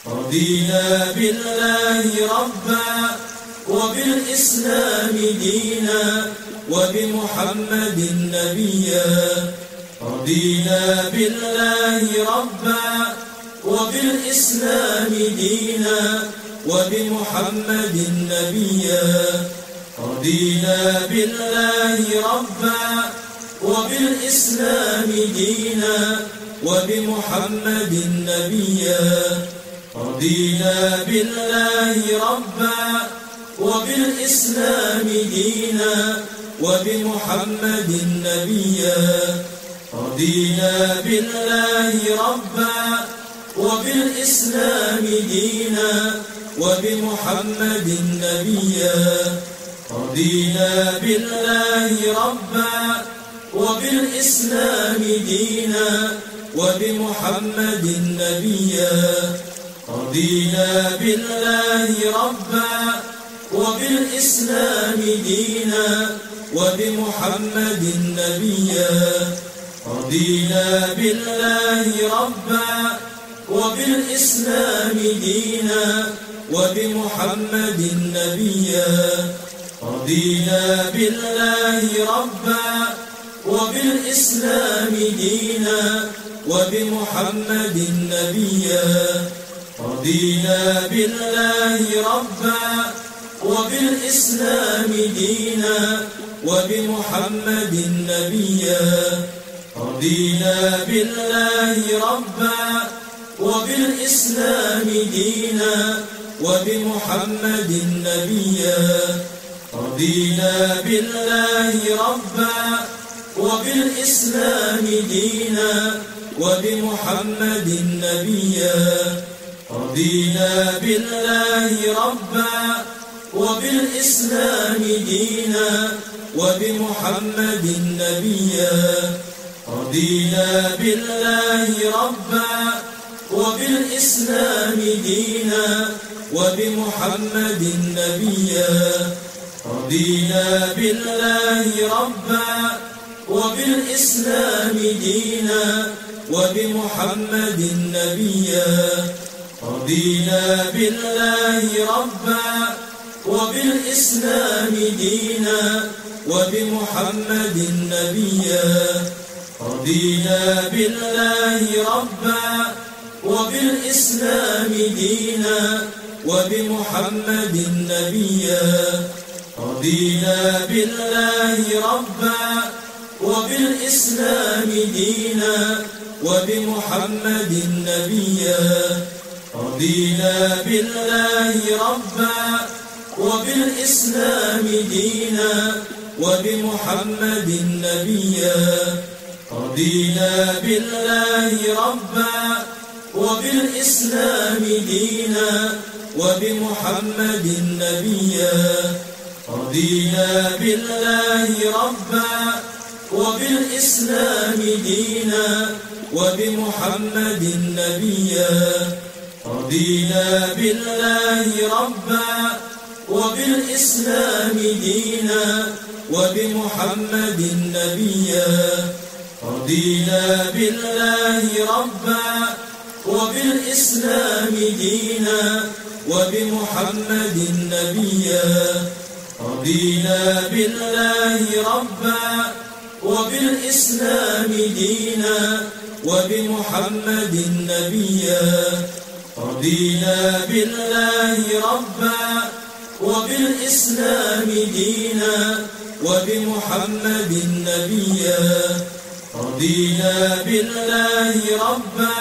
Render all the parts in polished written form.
رضينا بالله ربا وبالإسلام دينا وبمحمد نبيا. رضينا بالله ربا وبالإسلام دينا وبمحمد نبيا. رضينا بالله ربا وبالإسلام دينا وبمحمد نبيا. رضينا بالله ربا وبالإسلام دينا وبمحمد نبيا. رضينا بالله ربا وبالإسلام دينا وبمحمد نبيا. رضينا بالله ربا وبالإسلام دينا وبمحمد نبيا. رضينا بالله ربا وبالإسلام دينا وبمحمد نبيا. رضينا بالله ربا وبالإسلام دينا وبمحمد نبيا. رضينا بالله ربا وبالإسلام دينا وبمحمد نبيا. رضينا بالله ربا وبالإسلام دينا وبمحمد نبيا. رضينا بالله ربا وبالإسلام دينا وبمحمد نبيا. رضينا بالله ربا وبالإسلام دينا وبمحمد نبيا. رضينا بالله ربا وبالإسلام دينا وبمحمد نبيا. رضينا بالله ربا وبالإسلام دينا وبمحمد نبيا. رضينا بالله ربا وبالإسلام دينا وبمحمد نبيا. رضينا بالله ربا وبالإسلام دينا وبمحمد نبيا. رضينا بالله ربا وبالإسلام دينا وبمحمد نبيا. رضينا بالله ربا وبالإسلام دينا وبمحمد نبيا. رضينا بالله ربا وبالإسلام دينا وبمحمد نبيا. رضينا بالله ربا وبالإسلام دينا وبمحمد نبيا. رضينا بالله ربا وبالإسلام دينا وبمحمد نبيا. رضينا بالله ربا وبالإسلام دينا وبمحمد نبيا. رضينا بالله ربا وبالإسلام دينا وبمحمد نبيا. رضينا بالله ربا وبالإسلام دينا وبمحمد نبيا. رضينا بالله ربا وبالإسلام دينا وبمحمد نبيا. رضينا بالله ربا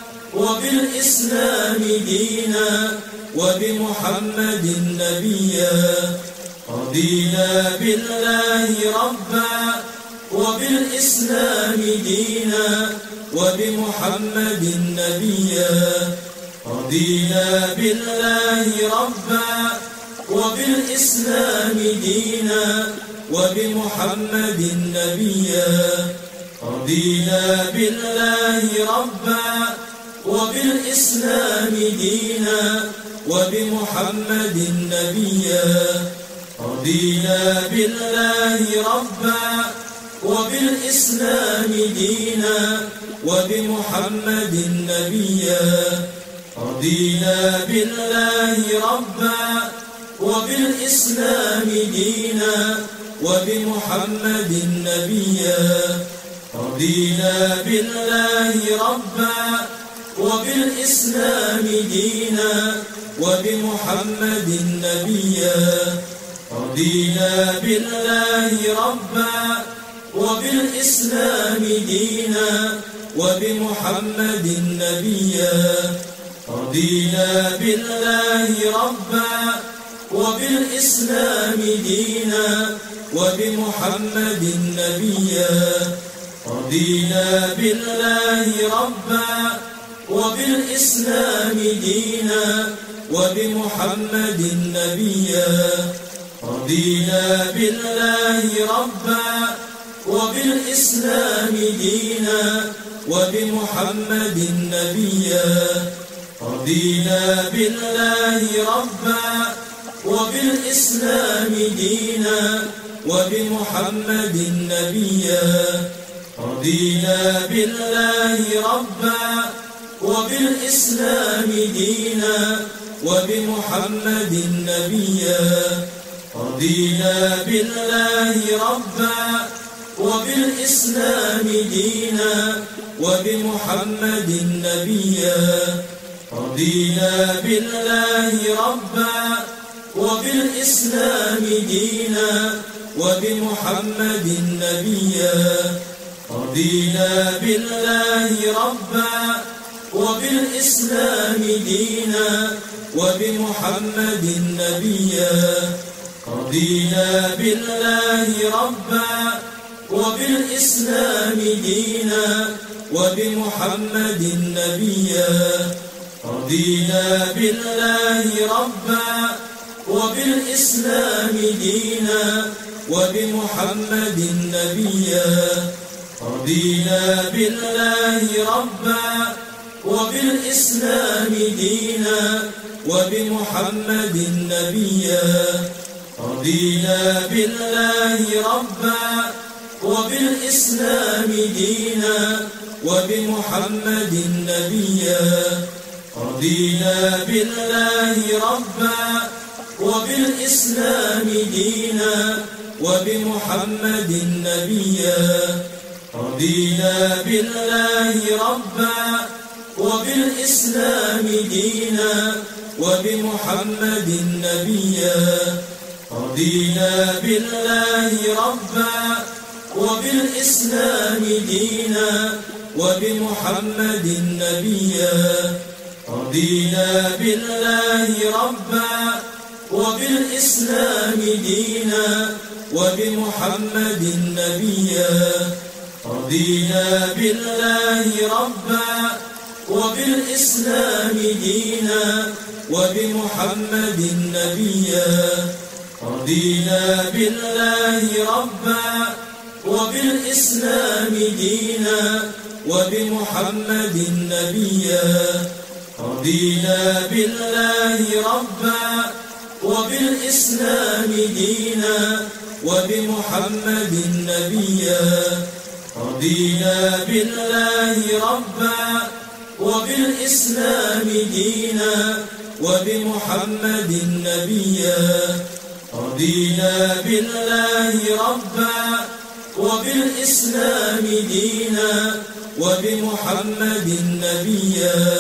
وبالإسلام دينا وبمحمد نبيا. رضينا بالله ربا وبالإسلام دينا وبمحمد نبيا. رضينا بالله ربا وبالإسلام دينا وبمحمد نبيا. رضينا بالله ربا وبالإسلام دينا وبمحمد نبيا. رضينا بالله ربا وبالإسلام دينا وبمحمد نبيا. رضينا بالله ربا وبالإسلام دينا وبمحمد نبيا رضينا بالله ربا وبالإسلام دينا وبمحمد نبيا رضينا بالله ربا وبالإسلام دينا وبمحمد نبيا رضينا بالله ربا وبالإسلام دينا وبمحمد نبيا رضينا بالله ربا وبالإسلام دينا وبمحمد نبيا رضينا بالله ربا وبالإسلام دينا وبمحمد نبيا رضينا بالله ربا وبالإسلام دينا وبمحمد نبيا رضينا بالله ربا وبالإسلام دينا وبمحمد نبيا رضينا بالله ربا وبالإسلام دينا وبمحمد نبيا رضينا بالله ربا وبالإسلام دينا وبمحمد نبيا رضينا بالله ربا وبالإسلام دينا وبمحمد نبيا رضينا بالله ربا وبالإسلام دينا وبمحمد نبيا رضينا بالله ربا وبالإسلام دينا وبمحمد نبيا رضينا بالله ربا وبالإسلام دينا وبمحمد نبيا رضينا بالله ربا وبالإسلام دينا وبمحمد نبيا رضينا بالله ربا وبالإسلام دينا وبمحمد نبيا رضينا بالله ربا وبالإسلام دينا وبمحمد نبيا رضينا بالله ربا وبالإسلام دينا وبمحمد نبيا رضينا بالله ربا وبالإسلام دينا وبمحمد نبيا رضينا بالله ربا وبالإسلام دينا وبمحمد نبيا رضينا بالله ربا وبالإسلام دينا وبمحمد نبيا رضينا بالله ربا وبالإسلام دينا وبمحمد نبيا رضينا بالله ربا وبالإسلام دينا وبمحمد نبيا رضينا بالله ربا وبالإسلام دينا وبمحمد نبيا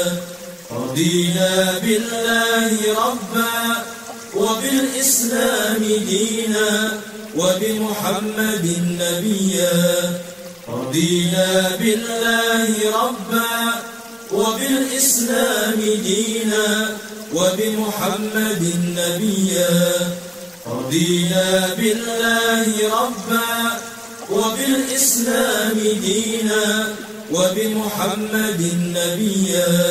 رضينا بالله ربا وبالإسلام دينا وبمحمد نبيا رضينا بالله ربا وبالإسلام دينا وبمحمد نبيا رضينا بالله ربا وبالإسلام دينا وبمحمد نبيا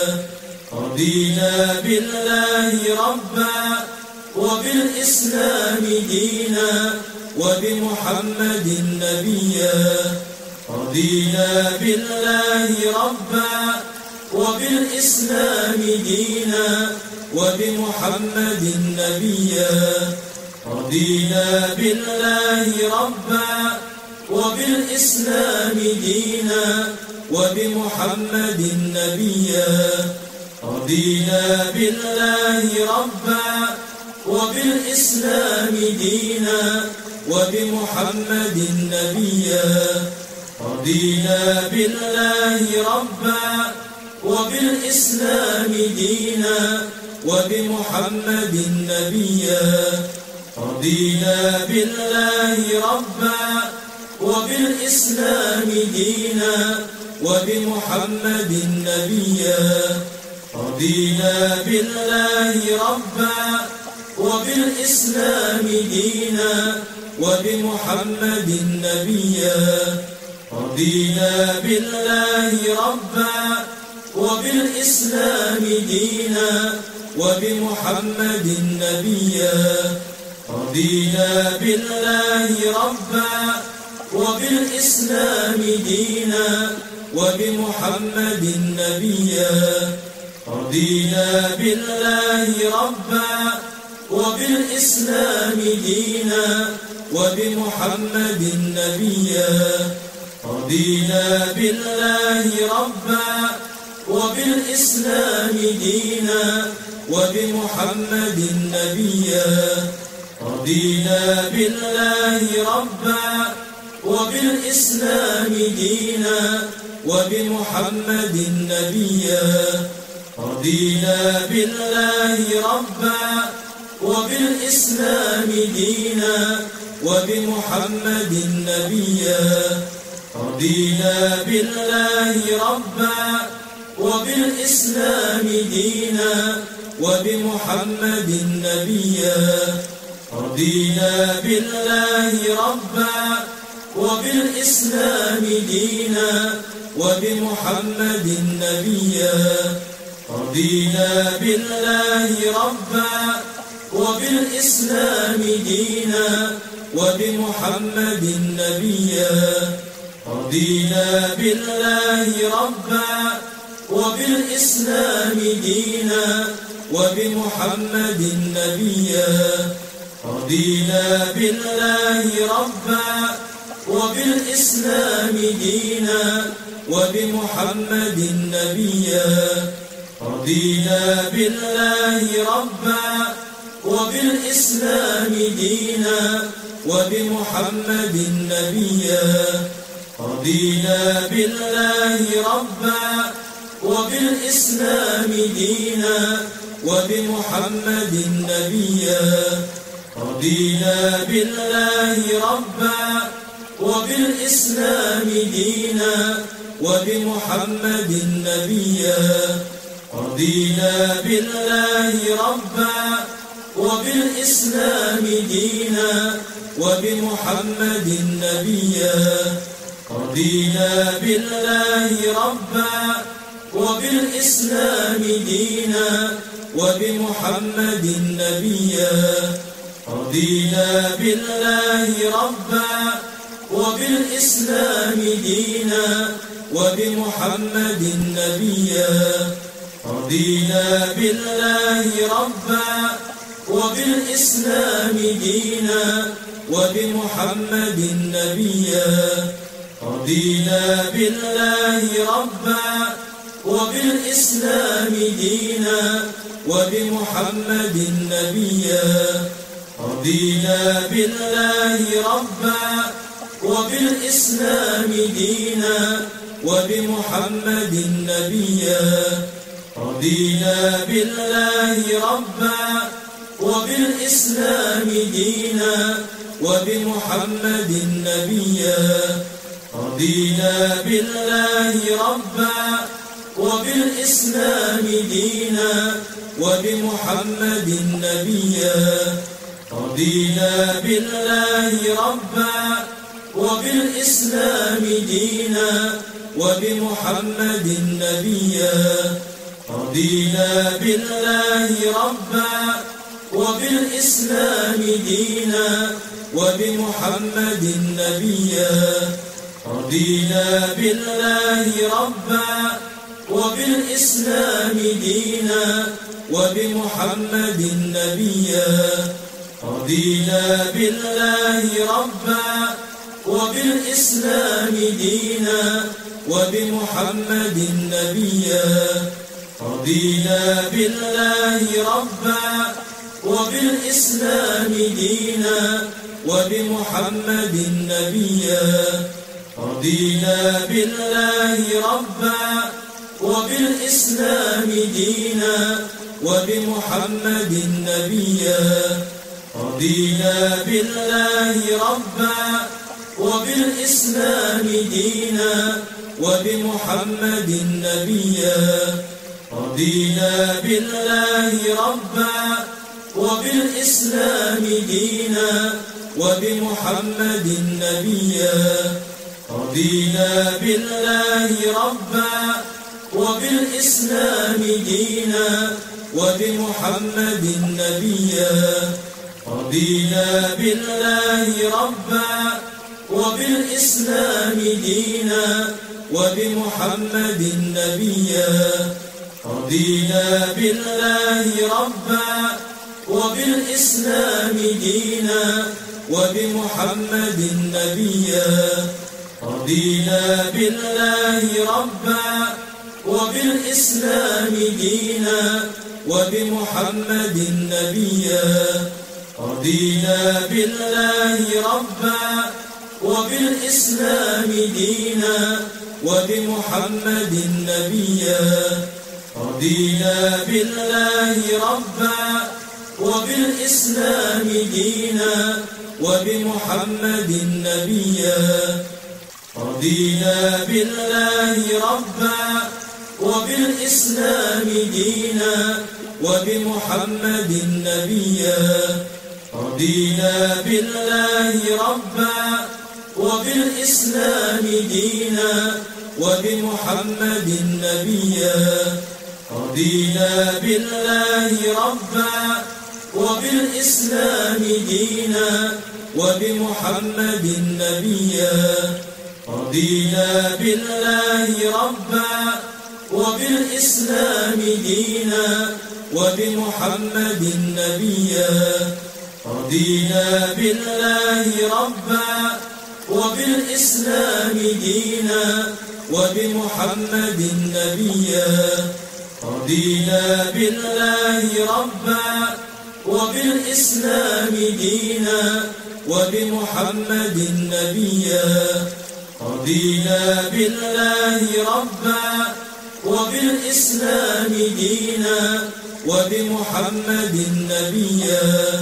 رضينا بالله ربا وبالإسلام دينا وبمحمد نبيا رضينا بالله ربا وبالإسلام دينا وبمحمد نبيا رضينا بالله ربا وبالإسلام دينا وبمحمد نبيا رضينا بالله ربا وبالإسلام دينا وبمحمد نبيا رضينا بالله ربا وبالإسلام دينا وبمحمد نبيا رضينا بالله ربا وبالإسلام دينا وبمحمد نبيا رضينا بالله ربا وبالإسلام دينا وبمحمد نبيا رضينا بالله ربا وبالإسلام دينا وبمحمد نبيا رضينا بالله ربا وبالإسلام دينا وبمحمد نبيا رضينا بالله ربا وبالإسلام دينا وبمحمد نبيا رضينا بالله ربا وبالإسلام دينا وبمحمد نبيا رضينا بالله ربا وبالإسلام دينا وبمحمد نبيا رضينا بالله ربا وبالإسلام دينا وبمحمد نبيا رضينا بالله ربا وبالإسلام دينا وبمحمد نبيا رضينا بالله ربا وبالإسلام دينا وبمحمد نبيا رضينا بالله ربا وبالإسلام دينا وبمحمد نبيا رضينا بالله ربا وبالإسلام دينا وبمحمد نبيا رضينا بالله ربا وبالإسلام دينا وبمحمد نبيا رضينا بالله ربا وبالإسلام دينا وبمحمد نبيا رضينا بالله ربا وبالإسلام دينا وبمحمد نبيا رضينا بالله ربا وبالإسلام دينا وبمحمد نبيا رضينا بالله ربا وبالإسلام دينا وبمحمد نبيا رضينا بالله ربا وبالإسلام دينا وبمحمد نبيا رضينا بالله ربا وبالإسلام دينا وبمحمد نبيا رضينا بالله ربا وبالإسلام دينا وبمحمد نبيا رضينا بالله ربا وبالإسلام دينا وبمحمد نبيا رضينا بالله ربا وبالإسلام دينا وبمحمد نبيا رضينا بالله ربا وبالإسلام دينا وبمحمد نبيا رضينا بالله ربا وبالإسلام دينا وبمحمد نبيا رضينا بالله ربا وبالإسلام دينا وبمحمد نبيا رضينا بالله ربا وبالإسلام دينا وبمحمد نبيا رضينا بالله ربا وبالإسلام دينا وبمحمد نبيا رضينا بالله ربا وبالإسلام دينا وبمحمد نبيا رضينا بالله ربا وبالإسلام دينا وبمحمد نبيا رضينا بالله ربا وبالإسلام دينا وبمحمد نبيا رضينا بالله ربا وبالإسلام دينا وبمحمد نبيا رضينا بالله ربا وبالإسلام دينا وبمحمد نبيا رضينا بالله ربا وبالإسلام دينا وبمحمد نبيا رضينا بالله ربا وبالإسلام دينا وبمحمد نبيا رضينا بالله ربا وبالإسلام دينا وبمحمد نبيا رضينا بالله ربا وبالإسلام دينا وبمحمد نبيا رضينا بالله ربا وبالإسلام دينا وبمحمد نبيا رضينا بالله ربا وبالإسلام دينا وبمحمد نبيا رضينا بالله ربا وبالإسلام دينا وبمحمد نبيا رضينا بالله ربا وبالإسلام دينا وبمحمد نبيا رضينا بالله ربا وبالإسلام دينا وبمحمد نبيا رضينا بالله ربا وبالإسلام دينا وبمحمد نبيا رضينا بالله ربا وبالإسلام دينا وبمحمد نبيا رضينا بالله ربا وبالإسلام دينا وبمحمد نبيا رضينا بالله ربا وبالإسلام دينا وبمحمد نبيا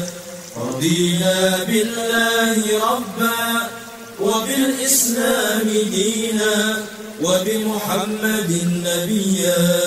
رضينا بالله ربا وبالإسلام دينا وبمحمد نبيا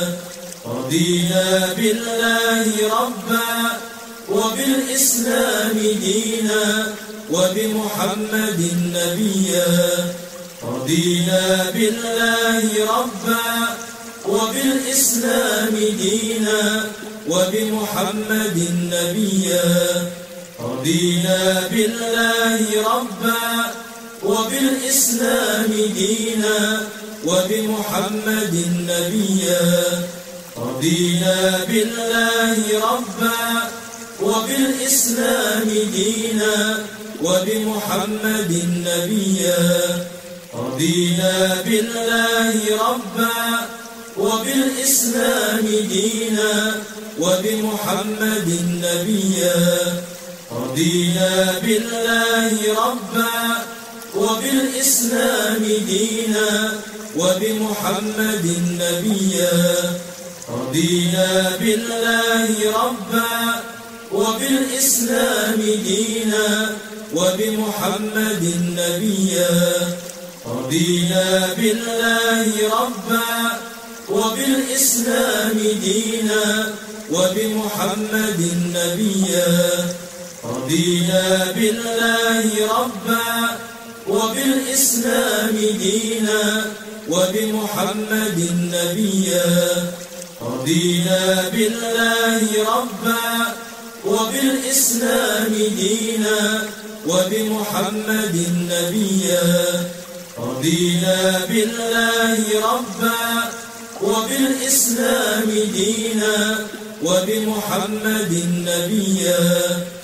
رضينا بالله ربا وبالإسلام دينا وبمحمد نبيا رضينا بالله ربا وبالإسلام دينا وبمحمد نبيا رضينا بالله ربا وبالإسلام دينا وبمحمد نبيا رضينا بالله ربا وبالإسلام دينا وبمحمد نبيا رضينا بالله ربا وبالإسلام دينا وبمحمد نبيا رضينا بالله ربا وبالإسلام دينا وبمحمد نبيا رضينا بالله ربا وبالإسلام دينا وبمحمد نبيا رضينا بالله ربا وبالإسلام دينا وبمحمد نبيا رضينا بالله ربا وبالإسلام دينا وبمحمد نبيا رضينا بالله ربا وبالإسلام دينا وبمحمد نبيا رضينا بالله ربا وبالإسلام دينا وبمحمد نبيا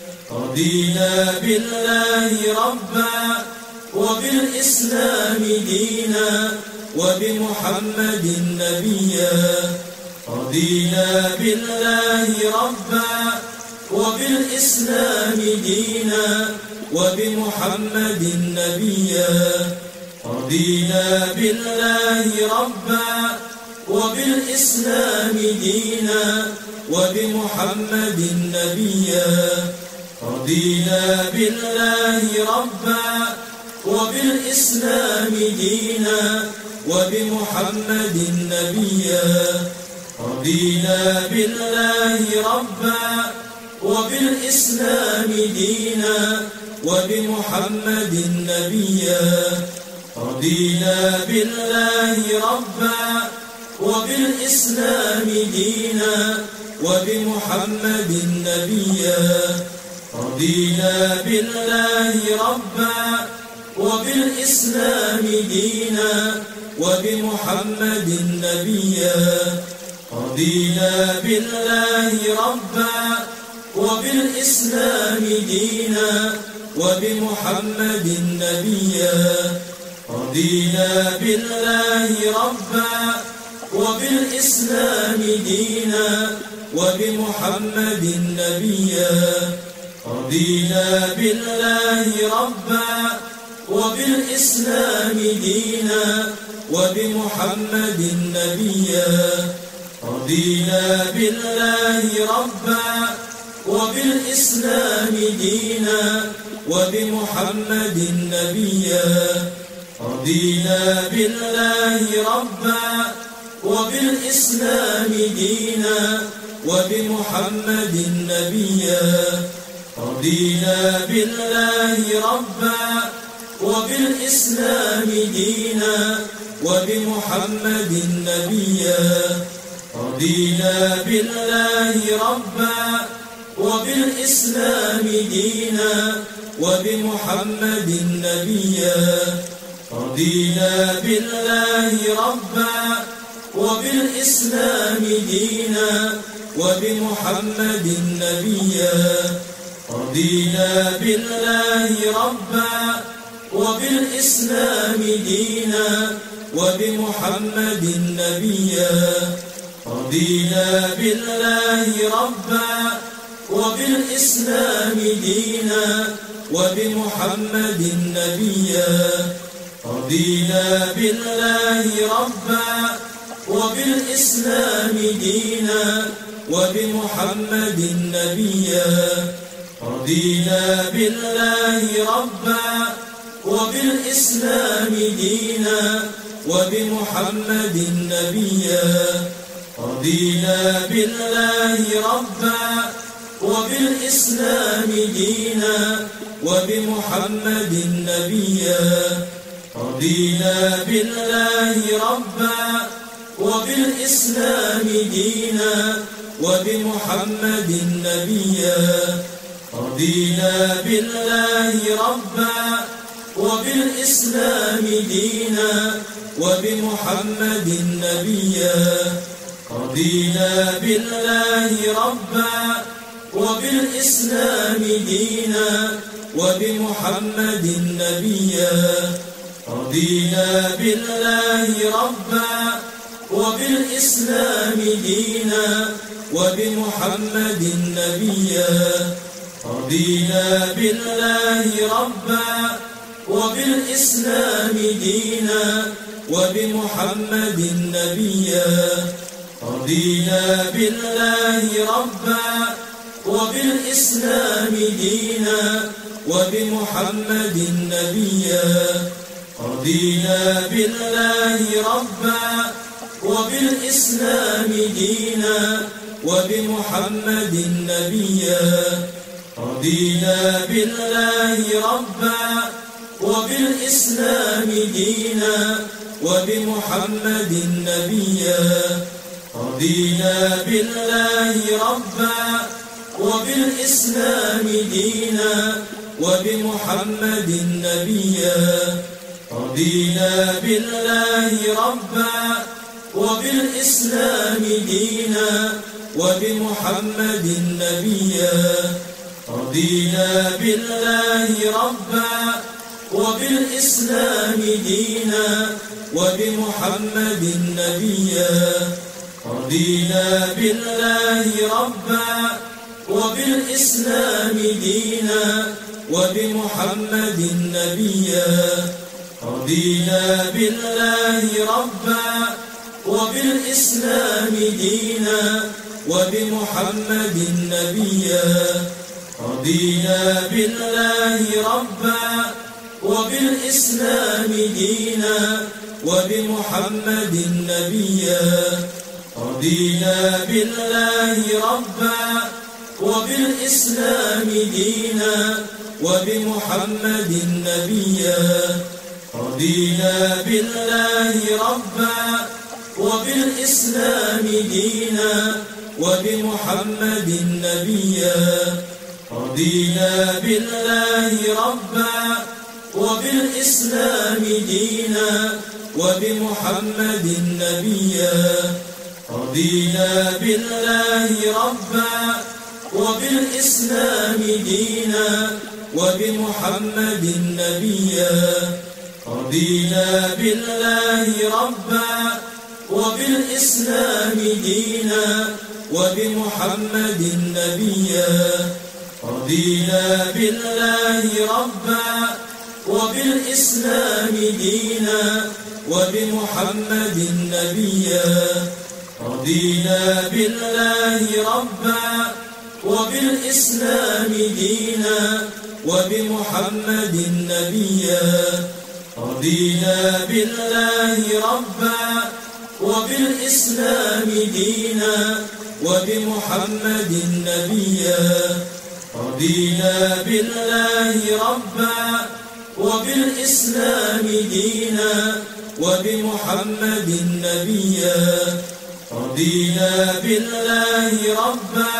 رضينا بالله ربا وبالإسلام دينا وبمحمد نبيا رضينا بالله ربا وبالإسلام دينا وبمحمد نبيا رضينا بالله ربا وبالإسلام دينا وبمحمد نبيا رضينا بالله ربا وبالإسلام دينا وبمحمد نبيا رضينا بالله ربا وبالإسلام دينا وبمحمد نبيا رضينا بالله ربا وبالإسلام دينا وبمحمد نبيا رضينا بالله ربا وبالإسلام دينا وبمحمد نبيا رضينا بالله ربا وبالإسلام دينا وبمحمد نبيا رضينا بالله ربا وبالإسلام دينا وبمحمد نبيا رضينا بالله ربا وبالإسلام دينا وبمحمد نبيا رضينا بالله ربا وبالإسلام دينا وبمحمد نبيا رضينا بالله ربا وبالإسلام دينا وبمحمد نبيا رضينا بالله ربا وبالإسلام دينا وبمحمد نبيا رضينا بالله ربا وبالإسلام دينا وبمحمد نبيا رضينا بالله ربا وبالإسلام دينا وبمحمد نبيا رضينا بالله ربا وبالإسلام دينا وبمحمد نبيا رضينا بالله ربا وبالإسلام دينا وبمحمد نبيا رضينا بالله ربا وبالإسلام دينا وبمحمد نبيا رضينا بالله ربا وبالإسلام دينا وبمحمد نبيا رضينا بالله ربا وبالإسلام دينا وبمحمد نبيا رضينا بالله ربا وبالإسلام دينا وبمحمد نبيا رضينا بالله ربا وبالإسلام دينا وبمحمد نبيا رضينا بالله ربا وبالإسلام دينا وبمحمد نبيا رضينا بالله ربا وبالإسلام دينا وبمحمد نبيا رضينا بالله ربا وبالإسلام دينا وبمحمد نبيا رضينا بالله ربا وبالإسلام دينا وبمحمد نبيا رضينا بالله ربا وبالإسلام دينا وبمحمد نبيا رضينا بالله ربا وبالإسلام دينا وبمحمد نبيا رضينا بالله ربا وبالإسلام دينا وبمحمد نبيا رضينا بالله ربا وبالإسلام دينا وبمحمد نبيا رضينا بالله ربا وبالإسلام دينا وبمحمد نبيا رضينا بالله ربا وبالإسلام دينا وبمحمد نبيا رضينا بالله ربا وبالإسلام دينا وبمحمد نبيا رضينا بالله ربا وبالإسلام دينا وبمحمد نبيا رضينا بالله ربا وبالإسلام دينا وبمحمد نبيا رضينا بالله ربا وبالإسلام دينا وبمحمد نبيا رضينا بالله ربا وبالإسلام دينا وبمحمد نبيا رضينا بالله ربا وبالإسلام دينا وبمحمد نبيا رضينا بالله ربا وبالإسلام دينا وبمحمد نبيا رضينا بالله ربا وبالإسلام دينا وبمحمد نبيا رضينا بالله ربا وبالإسلام دينا وبمحمد نبيا رضينا بالله ربا وبالإسلام دينا وبمحمد نبيا رضينا بالله ربا وبالإسلام دينا وبمحمد نبيا رضينا بالله ربا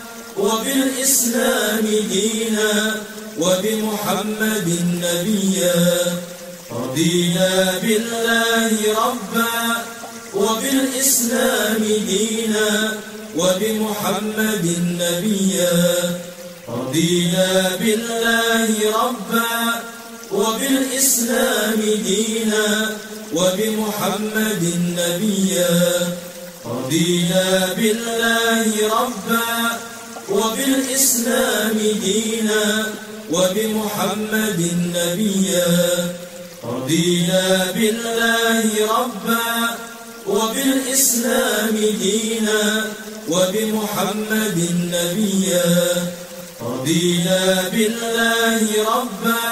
وبالإسلام دينا وبمحمد نبيا رضينا بالله ربا وبالإسلام دينا وبمحمد نبيا رضينا بالله ربا وبالإسلام دينا وبمحمد نبيا رضينا بالله ربا وبالإسلام دينا وبمحمد نبيا رضينا بالله ربا وبالإسلام دينا وبمحمد نبيا رضينا بالله ربا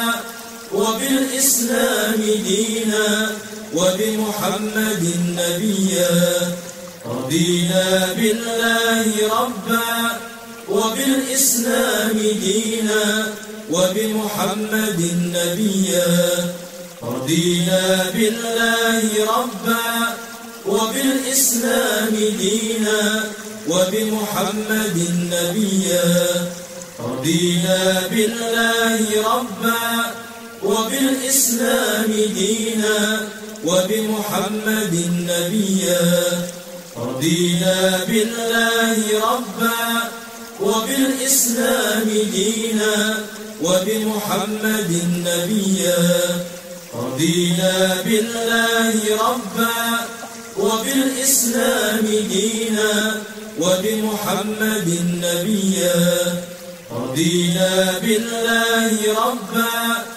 وبالإسلام دينا وبمحمد نبيا رضينا بالله ربا وبالإسلام دينا وبمحمد نبيا رضينا بالله ربا وبالإسلام دينا وبمحمد نبيا رضينا بالله ربا وبالإسلام دينا وبمحمد نبيا رضينا بالله ربا وبالإسلام دينا وبمحمد نبيا رضينا بالله ربا وبالإسلام دينا وبمحمد نبيا رضينا بالله ربا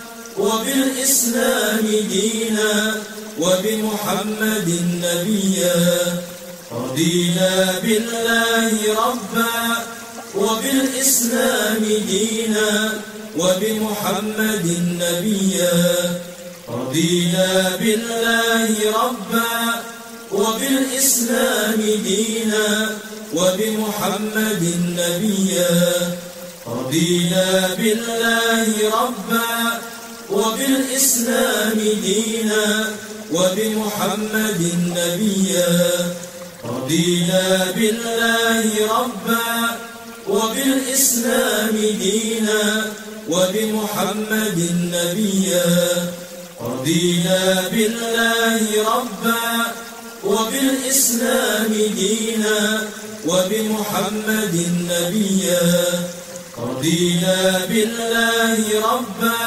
وبالإسلام دينا وبمحمد نبيا رضينا بالله ربا وبالإسلام دينا وبمحمد نبيا رضينا بالله ربا وبالإسلام دينا وبمحمد نبيا رضينا بالله ربا وبالإسلام دينا وبمحمد نبيا رضينا بالله ربا وبالإسلام دينا وبمحمد نبيا رضينا بالله ربا وبالإسلام دينا وبمحمد نبيا رضينا بالله ربا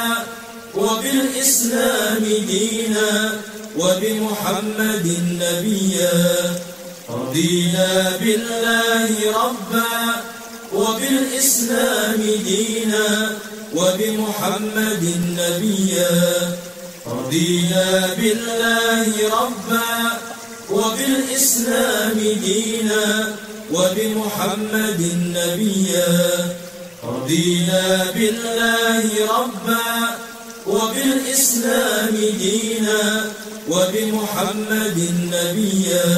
وبالإسلام دينا وبمحمد نبيا رضينا بالله ربا وبالإسلام دينا وبمحمد نبيا. رضينا بالله ربا وبالإسلام دينا وبمحمد نبيا. رضينا بالله ربا وبالإسلام دينا وبمحمد نبيا.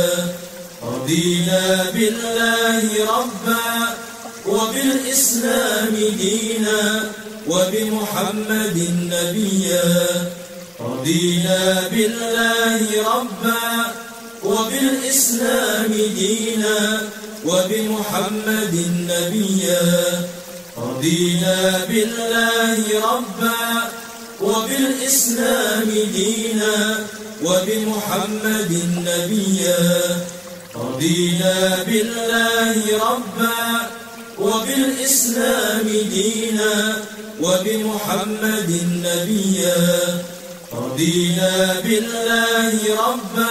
رضينا بالله ربا وبالإسلام دينا وبمحمد نبيا. رضينا بالله ربا وبالإسلام دينا وبمحمد نبيا. رضينا بالله ربا وبالإسلام دينا وبمحمد نبيا. رضينا بالله ربا وبالإسلام دينا وبمحمد نبيا. رضينا بالله ربا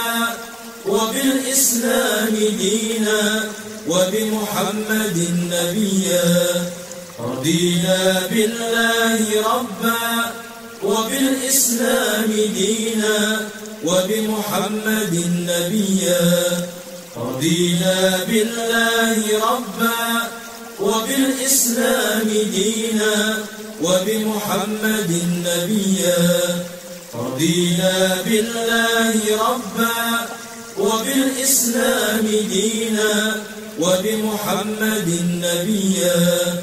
وبالإسلام دينا وبمحمد نبيا. رضينا بالله ربا وبالإسلام دينا وبمحمد نبيا. رضينا بالله ربا وبالإسلام دينا وبمحمد نبيا. رضينا بالله ربا وبالإسلام دينا وبمحمد نبيا.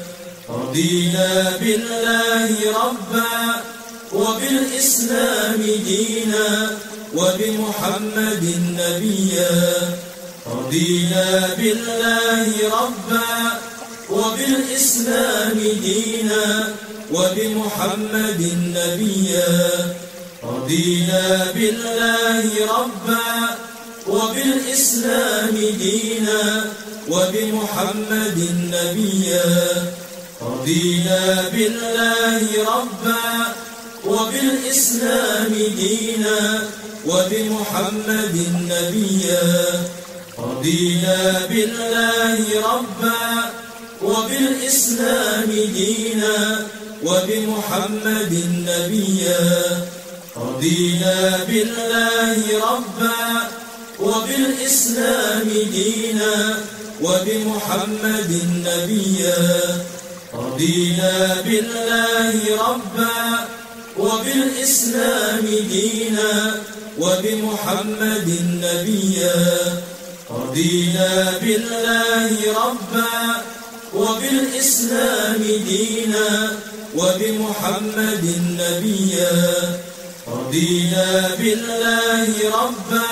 رضينا بالله ربا وبالإسلام دينا وبمحمد نبيا. رضينا بالله ربا وبالإسلام دينا وبمحمد نبيا. رضينا بالله ربا وبالإسلام دينا وبمحمد نبيا. رضينا بالله ربا وبالإسلام دينا وبمحمد نبيا. رضينا بالله ربا وبالإسلام دينا وبمحمد نبيا. رضينا بالله ربا وبالإسلام دينا وبمحمد نبيا. رضينا بالله ربا وبالإسلام دينا وبمحمد نبيا. رضينا بالله ربا وبالإسلام دينا وبمحمد نبيا. رضينا بالله ربا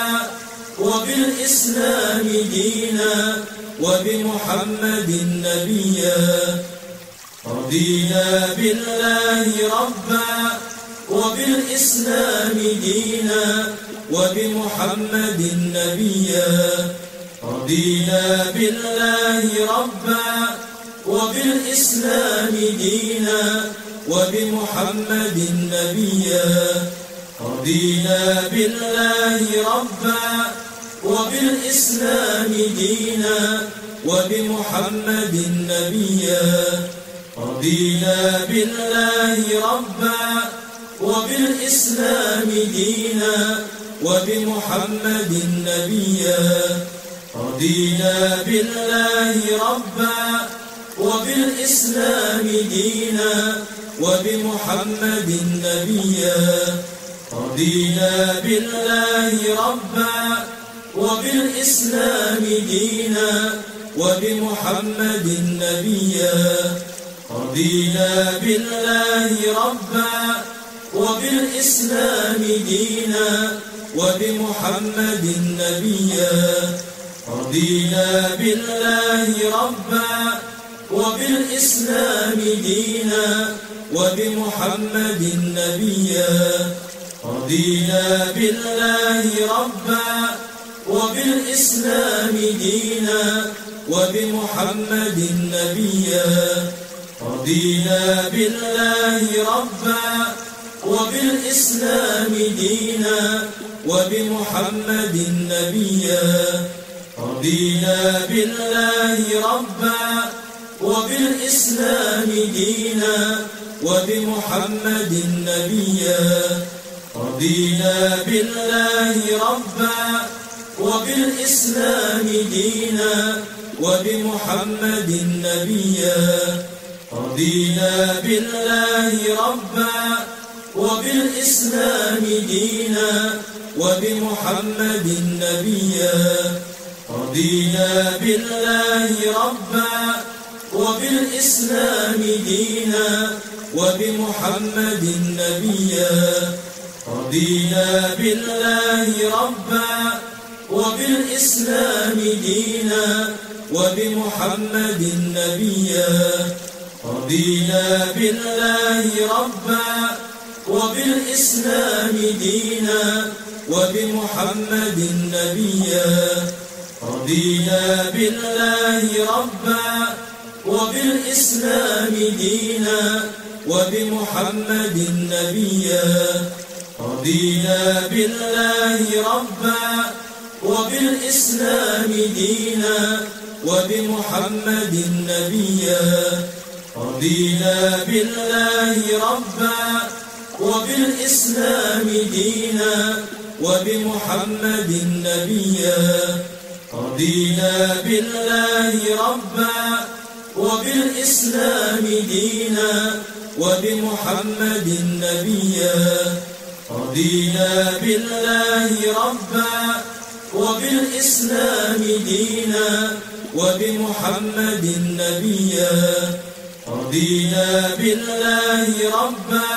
وبالإسلام دينا وبمحمد نبيا. رضينا بالله ربا وبالإسلام دينا وبمحمد نبيا. رضينا بالله ربا وبالإسلام دينا وبمحمد نبيا. رضينا بالله ربا وبالإسلام دينا وبمحمد نبيا. رضينا بالله ربا وبالإسلام دينا وبمحمد نبيا. رضينا بالله ربا وبالإسلام دينا وبمحمد نبيا. رضينا بالله ربا وبالإسلام دينا وبمحمد نبيا. رضينا بالله ربا وبالإسلام دينا وبمحمد نبيا. رضينا بالله ربا وبالإسلام دينا وبمحمد نبيا. رضينا بالله ربا وبالإسلام دينا وبمحمد نبيا. رضينا بالله ربا وبالإسلام دينا وبمحمد نبيا. رضينا بالله ربا وبالإسلام دينا وبمحمد نبيا رضينا بالله ربا وبالإسلام دينا وبمحمد نبيا رضينا بالله ربا وبالإسلام دينا وبمحمد نبيا رضينا بالله ربا وبالإسلام دينا وبمحمد نبيا رضينا بالله ربا وبالإسلام دينا وبمحمد نبيا رضينا بالله ربا وبالإسلام دينا وبمحمد نبيا رضينا بالله ربا وبالإسلام دينا وبمحمد نبيا رضينا بالله ربا وبالإسلام دينا وبمحمد نبيا رضينا بالله ربا وبالإسلام دينا وبمحمد نبيا رضينا بالله ربا وبالإسلام دينا وبمحمد نبيا رضينا بالله ربا وبالإسلام دينا وبمحمد نبيا رضينا بالله ربا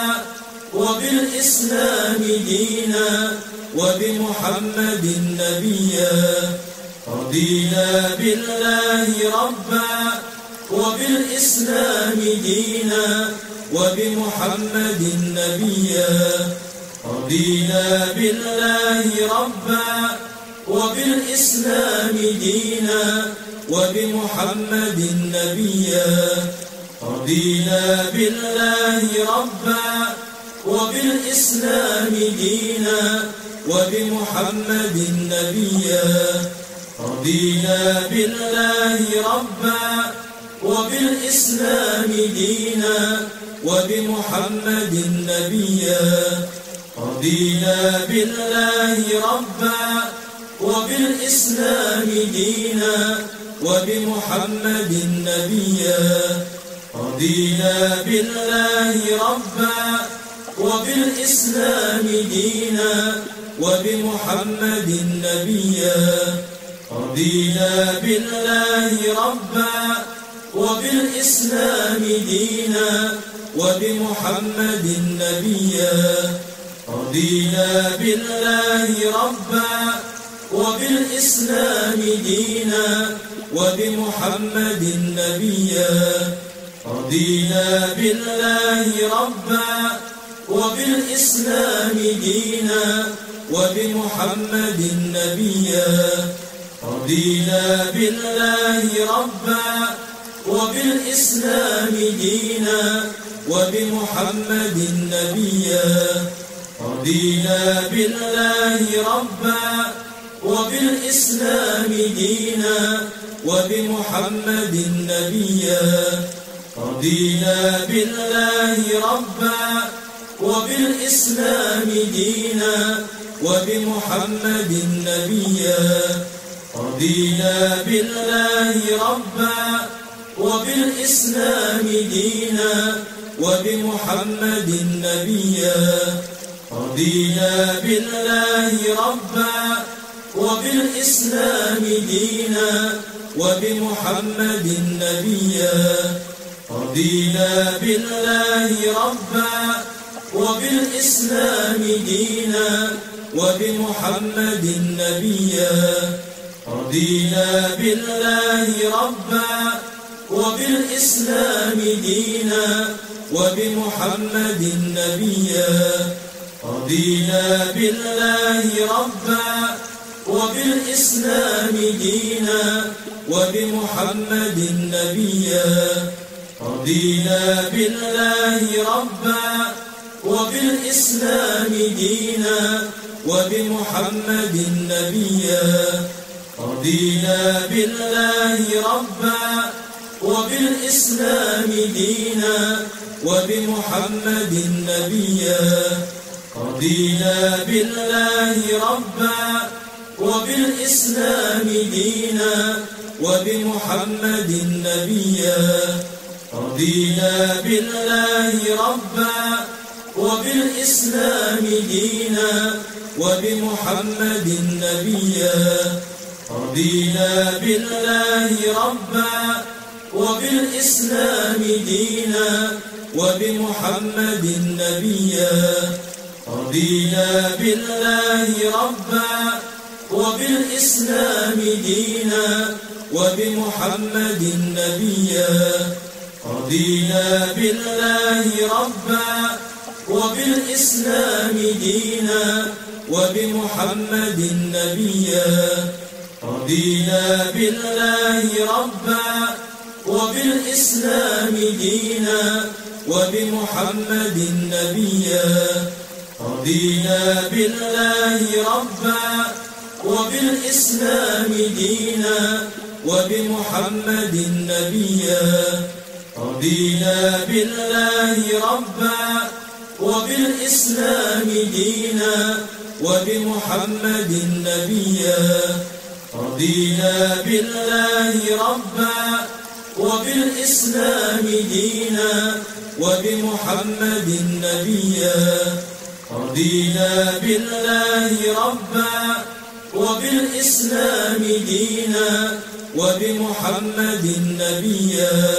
وبالإسلام دينا وبمحمد نبيا رضينا بالله ربا وبالإسلام دينا وبمحمد نبيا رضينا بالله ربا وبالإسلام دينا وبمحمد نبيا رضينا بالله ربا وبالإسلام دينا وبمحمد نبيا رضينا بالله ربا وبالإسلام دينا وبمحمد نبيا رضينا بالله ربا وبالإسلام دينا وبمحمد نبيا رضينا بالله ربا وبالإسلام دينا وبمحمد نبيا رضينا بالله ربا وبالإسلام دينا وبمحمد نبيا رضينا بالله ربا وبالإسلام دينا وبمحمد نبيا رضينا بالله ربا وبالإسلام دينا وبمحمد نبيا رضينا بالله ربا وبالإسلام دينا وبمحمد نبيا رضينا بالله ربا وبالإسلام دينا وبمحمد نبيا رضينا بالله ربا وبالإسلام دينا وبمحمد نبيا رضينا بالله ربا وبالإسلام دينا وبمحمد نبيا رضينا بالله ربا وبالإسلام دينا وبمحمد نبيا رضينا بالله ربا وبالإسلام دينا وبمحمد نبيا رضينا بالله ربا وبالإسلام دينا وبمحمد نبيا رضينا بالله ربا وبالإسلام دينا وبمحمد نبيا رضينا بالله ربا وبالإسلام دينا وبمحمد نبيا رضينا بالله ربا وبالإسلام دينا وبمحمد نبيا رضينا بالله ربا وبالإسلام دينا وبمحمد نبيا رضينا بالله ربا وبالإسلام دينا وبمحمد نبيا رضينا بالله ربا وبالإسلام دينا وبمحمد نبيا رضينا بالله ربا وبالإسلام دينا وبمحمد نبيا رضينا بالله ربا وبالإسلام دينا وبمحمد نبيا رضينا بالله ربا وبالإسلام دينا وبمحمد نبيا رضينا بالله ربا وبالإسلام دينا وبمحمد نبيا رضينا بالله ربا وبالإسلام دينا وبمحمد نبيا رضينا بالله ربا وبالإسلام دينا وبمحمد نبيا رضينا بالله ربا وبالإسلام دينا وبمحمد نبيا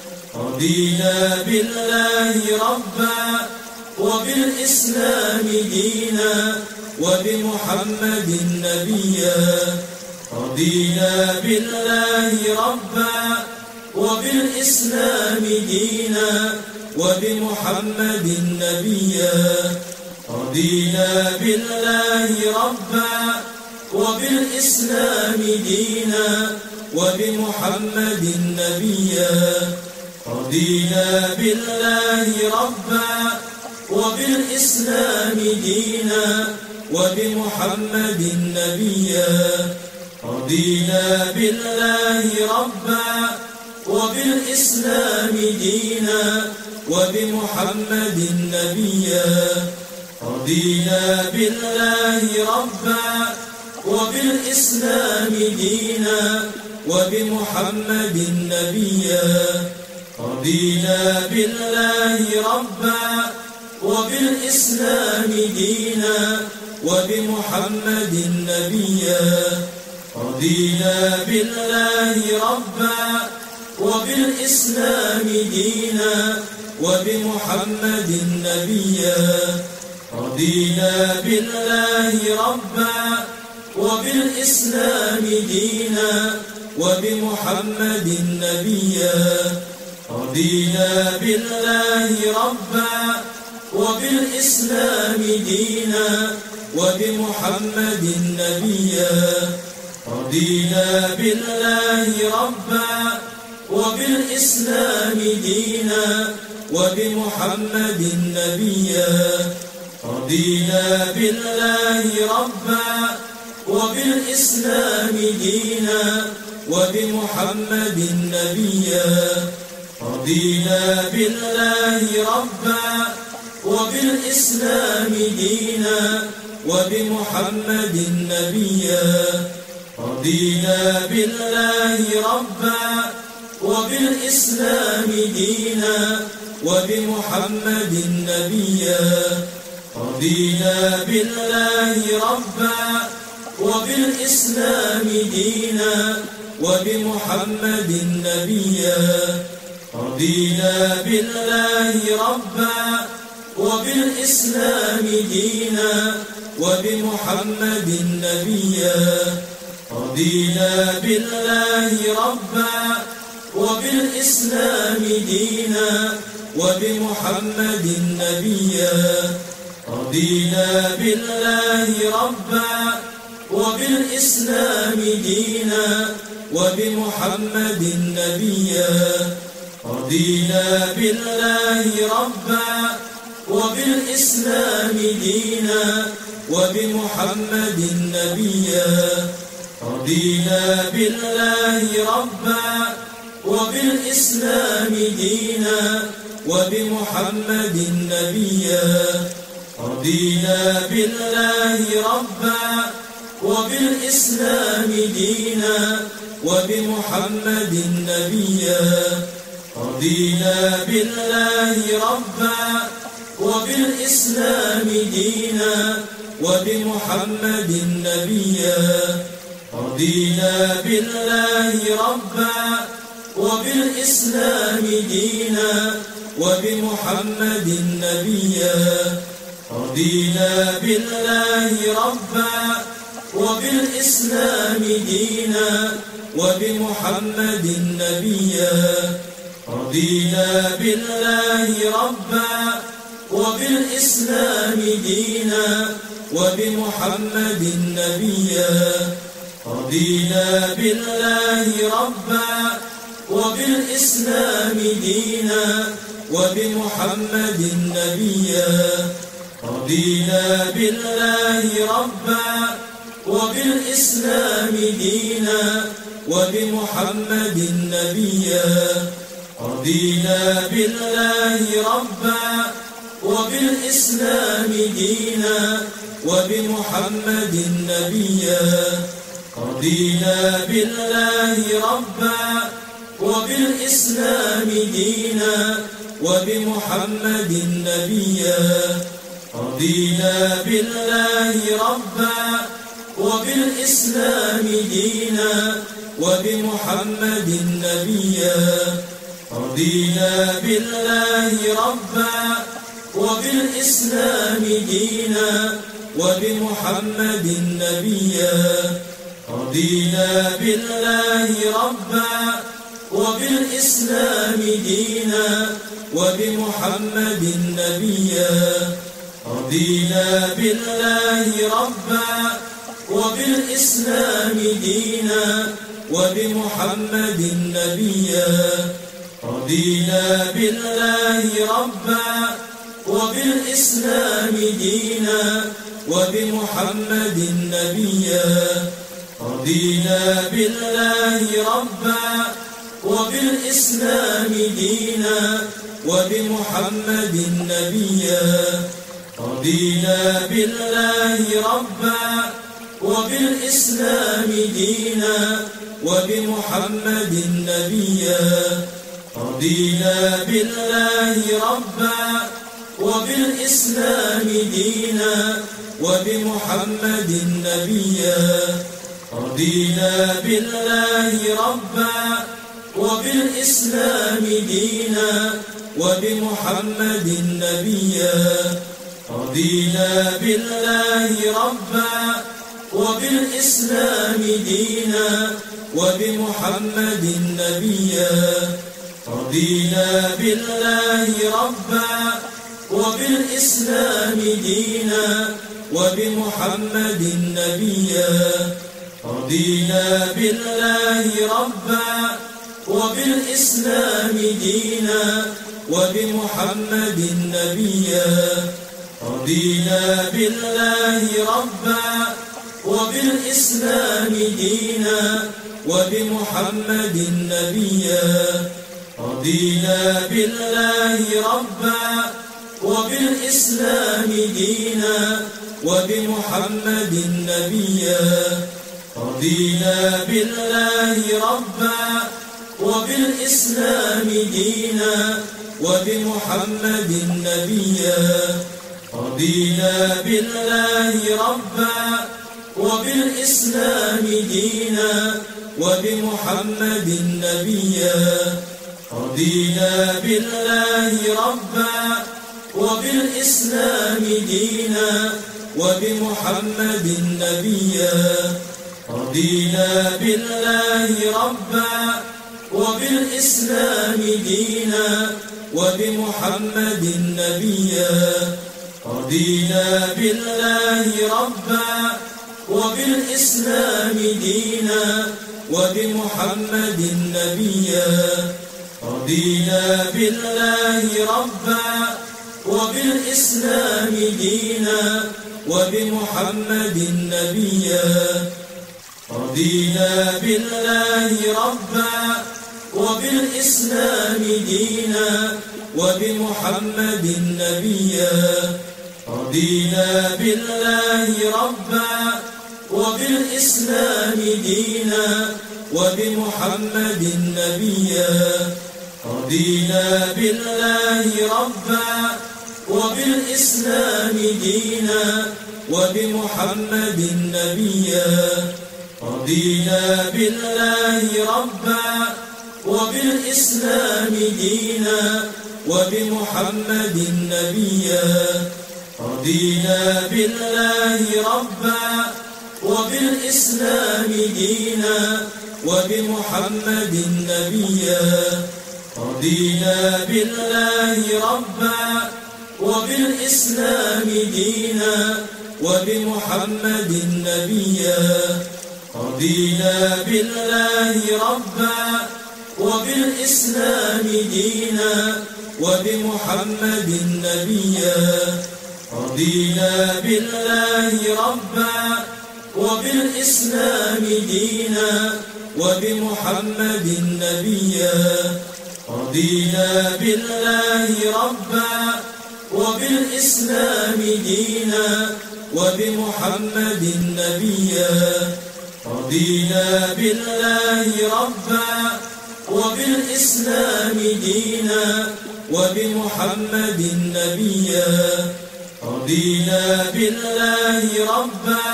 رضينا بالله ربا وبالإسلام دينا وبمحمد نبيا رضينا بالله ربا وبالإسلام دينا وبمحمد نبيا رضينا بالله ربا وبالإسلام دينا وبمحمد نبيا رضينا بالله ربا وبالإسلام دينا وبمحمد نبيا رضينا بالله ربا وبالإسلام دينا وبمحمد نبيا رضينا بالله ربا وبالإسلام دينا وبمحمد نبيا رضينا بالله ربا وبالإسلام دينا وبمحمد نبيا رضينا بالله ربا وبالإسلام دينا وبمحمد نبيا رضينا بالله ربا وبالإسلام دينا وبمحمد نبيا رضينا بالله ربا وبالإسلام دينا وبمحمد نبيا رضينا بالله ربا وبالإسلام دينا وبمحمد نبيا رضينا بالله ربا وبالإسلام دينا وبمحمد نبيا رضينا بالله ربا وبالإسلام دينا وبمحمد نبيا رضينا بالله ربا وبالإسلام دينا وبمحمد نبيا رضينا بالله ربا وبالإسلام دينا وبمحمد نبيا رضينا بالله ربا وبالإسلام دينا وبمحمد نبيا رضينا بالله ربا وبالإسلام دينا وبمحمد نبيا رضينا بالله ربا وبالإسلام دينا وبمحمد نبيا رضينا بالله ربا وبالإسلام دينا وبمحمد نبيا رضينا بالله ربا وبالإسلام دينا وبمحمد نبيا رضينا بالله ربا وبالإسلام دينا وبمحمد نبيا رضينا بالله ربا وبالإسلام دينا وبمحمد نبيا رضينا بالله ربا وبالإسلام دينا وبمحمد نبيا رضينا بالله ربا وبالإسلام دينا وبمحمد نبيا رضينا بالله ربا وبالإسلام دينا وبمحمد نبيا رضينا بالله ربا وبالإسلام دينا وبمحمد نبيا رضينا بالله ربا وبالإسلام دينا وبمحمد نبيا رضينا بالله ربا وبالإسلام دينا وبمحمد نبيا رضينا بالله ربا وبالإسلام دينا وبمحمد نبيا رضينا بالله ربا وبالإسلام دينا وبمحمد نبيا رضينا بالله ربا وبالإسلام دينا وبمحمد نبيا رضينا بالله ربا وبالإسلام دينا وبمحمد نبيا رضينا بالله ربا وبالإسلام دينا وبمحمد نبيا رضينا بالله ربا وبالإسلام دينا وبمحمد نبيا رضينا بالله ربا وبالإسلام دينا وبمحمد نبيا رضينا بالله ربا وبالإسلام دينا وبمحمد نبيا رضينا بالله ربا وبالإسلام دينا وبمحمد نبيا رضينا بالله ربا وبالإسلام دينا وبمحمد نبيا رضينا بالله ربا وبالإسلام دينا وبمحمد نبيا رضينا بالله ربا وبالإسلام دينا وبمحمد نبيا رضينا بالله ربا وبالإسلام دينا وبمحمد نبيا رضينا بالله ربا وبالإسلام دينا وبمحمد نبيا رضينا بالله ربا وبالإسلام دينا وبمحمد نبيا رضينا بالله ربا وبالإسلام دينا وبمحمد نبيا رضينا بالله ربا وبالإسلام دينا وبمحمد نبيا رضينا بالله ربا وبالإسلام دينا وبمحمد نبيا رضينا بالله ربا وبالإسلام دينا وبمحمد نبيا رضينا بالله ربا وبالإسلام دينا وبمحمد نبيا رضينا بالله ربا وبالإسلام دينا وبمحمد نبيا رضينا بالله ربا وبالإسلام دينا وبمحمد نبيا. رضينا بالله ربا وبالإسلام دينا وبمحمد نبيا. رضينا بالله ربا وبالإسلام دينا وبمحمد نبيا. رضينا بالله ربا وبالإسلام دينا وبمحمد نبيا. رضينا بالله ربا وبالإسلام دينا وبمحمد نبيا. رضينا بالله ربا وبالإسلام دينا وبمحمد نبيا. رضينا بالله ربا وبالإسلام دينا وبمحمد نبيا. رضينا بالله ربا وبالإسلام دينا وبمحمد نبيا. رضينا بالله ربا وبالإسلام دينا وبمحمد نبيا. رضينا بالله ربا وبالإسلام دينا وبمحمد نبيا. رضينا بالله ربا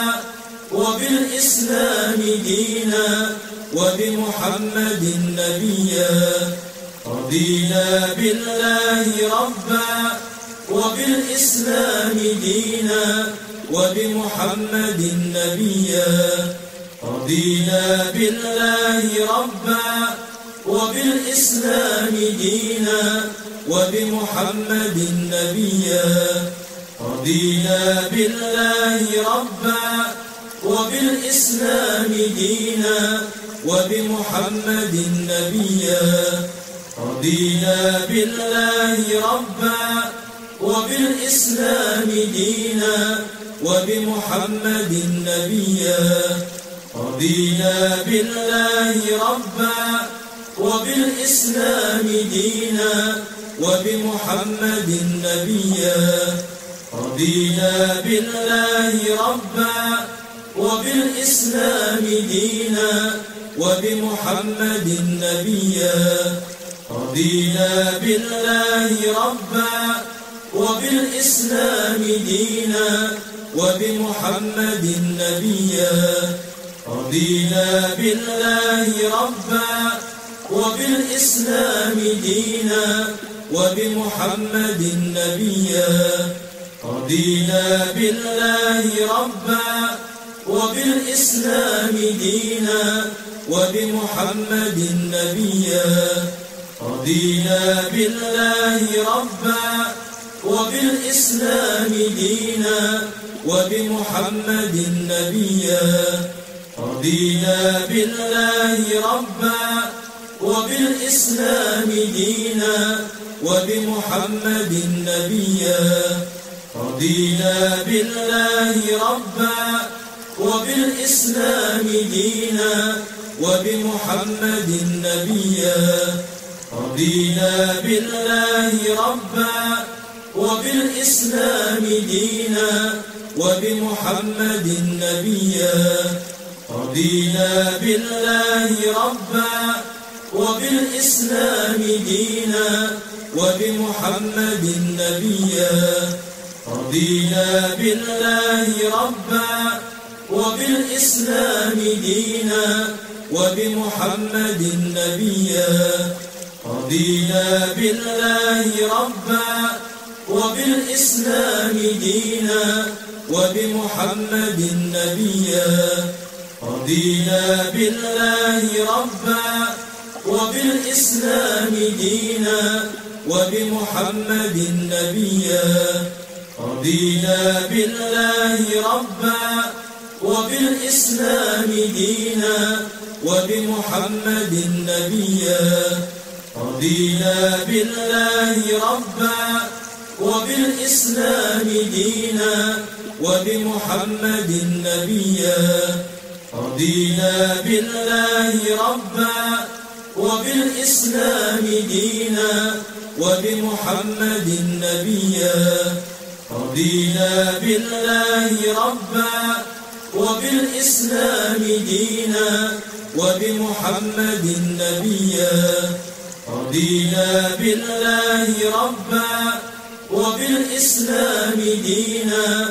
وبالإسلام دينا وبمحمد نبيا. رضينا بالله ربا وبالإسلام دينا وبمحمد نبيا. رضينا بالله ربا وبالإسلام دينا وبمحمد نبيا. رضينا بالله ربا وبالإسلام دينا وبمحمد نبيا. رضينا بالله ربا وبالإسلام دينا وبمحمد نبيا. رضينا بالله ربا وبالإسلام دينا وبمحمد نبيا. رضينا بالله ربا وبالإسلام دينا وبمحمد نبيا. رضينا بالله ربا وبالإسلام دينا وبمحمد نبيا. رضينا بالله ربا وبالإسلام دينا وبمحمد نبيا. رضينا بالله ربا وبالإسلام دينا وبمحمد نبيا. رضينا بالله ربا وبالإسلام دينا وبمحمد نبيا. رضينا بالله ربا وبالإسلام دينا وبمحمد نبيا. رضينا بالله ربا وبالإسلام دينا وبمحمد نبيا. رضينا بالله ربا وبالإسلام دينا وبمحمد نبيا. رضينا بالله ربا وبالإسلام دينا وبمحمد نبيا. رضينا بالله ربا وبالإسلام دينا وبمحمد نبيا. رضينا بالله ربا وبالإسلام دينا وبمحمد نبيا. رضينا بالله ربا وبالإسلام دينا وبمحمد نبيا. رضينا بالله ربا وبالإسلام دينا وبمحمد نبيا. رضينا بالله ربا وبالإسلام دينا وبمحمد نبيا. رضينا بالله ربا وبالإسلام دينا وبمحمد نبيا رضينا بالله ربا وبالإسلام دينا وبمحمد نبيا رضينا بالله ربا وبالإسلام دينا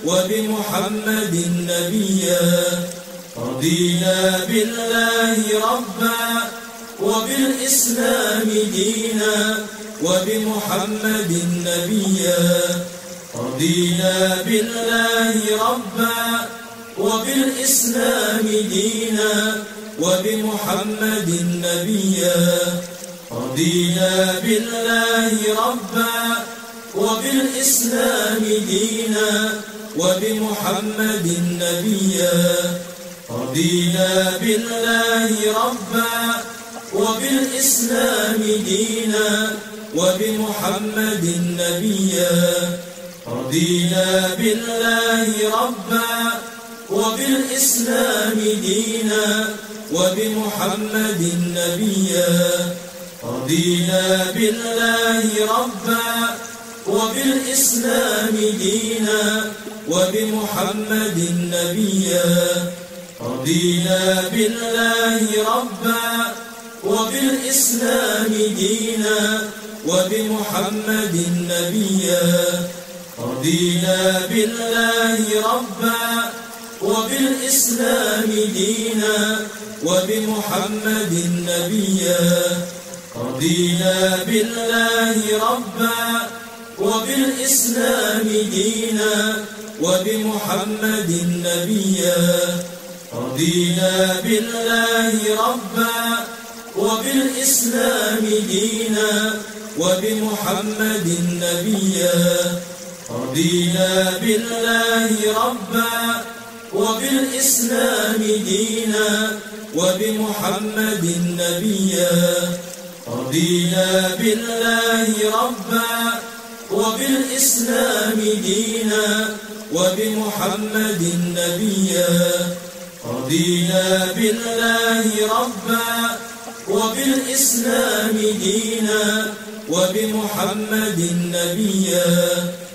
وبمحمد نبيا رضينا بالله ربا وبالإسلام دينا وبمحمد نبيا رضينا بالله ربا وبالإسلام دينا وبمحمد نبيا رضينا بالله ربا وبالإسلام دينا وبمحمد نبيا رضينا بالله ربا وبالإسلام دينا وبمحمد نبيا رضينا بالله ربا وبالإسلام دينا وبمحمد نبيا رضينا بالله ربا وبالإسلام دينا وبمحمد نبيا رضينا بالله ربا وبالإسلام دينا وبمحمد نبيا رضينا بالله ربا وبالإسلام دينا وبمحمد نبيا رضينا بالله ربا وبالإسلام دينا وبمحمد نبيا رضينا بالله ربا وبالإسلام دينا وبمحمد نبيا رضينا بالله ربا وبالإسلام دينا وبمحمد نبيا رضينا بالله ربا وبالإسلام دينا وبمحمد نبيا رضينا بالله ربا وبالإسلام دينا وبمحمد نبيا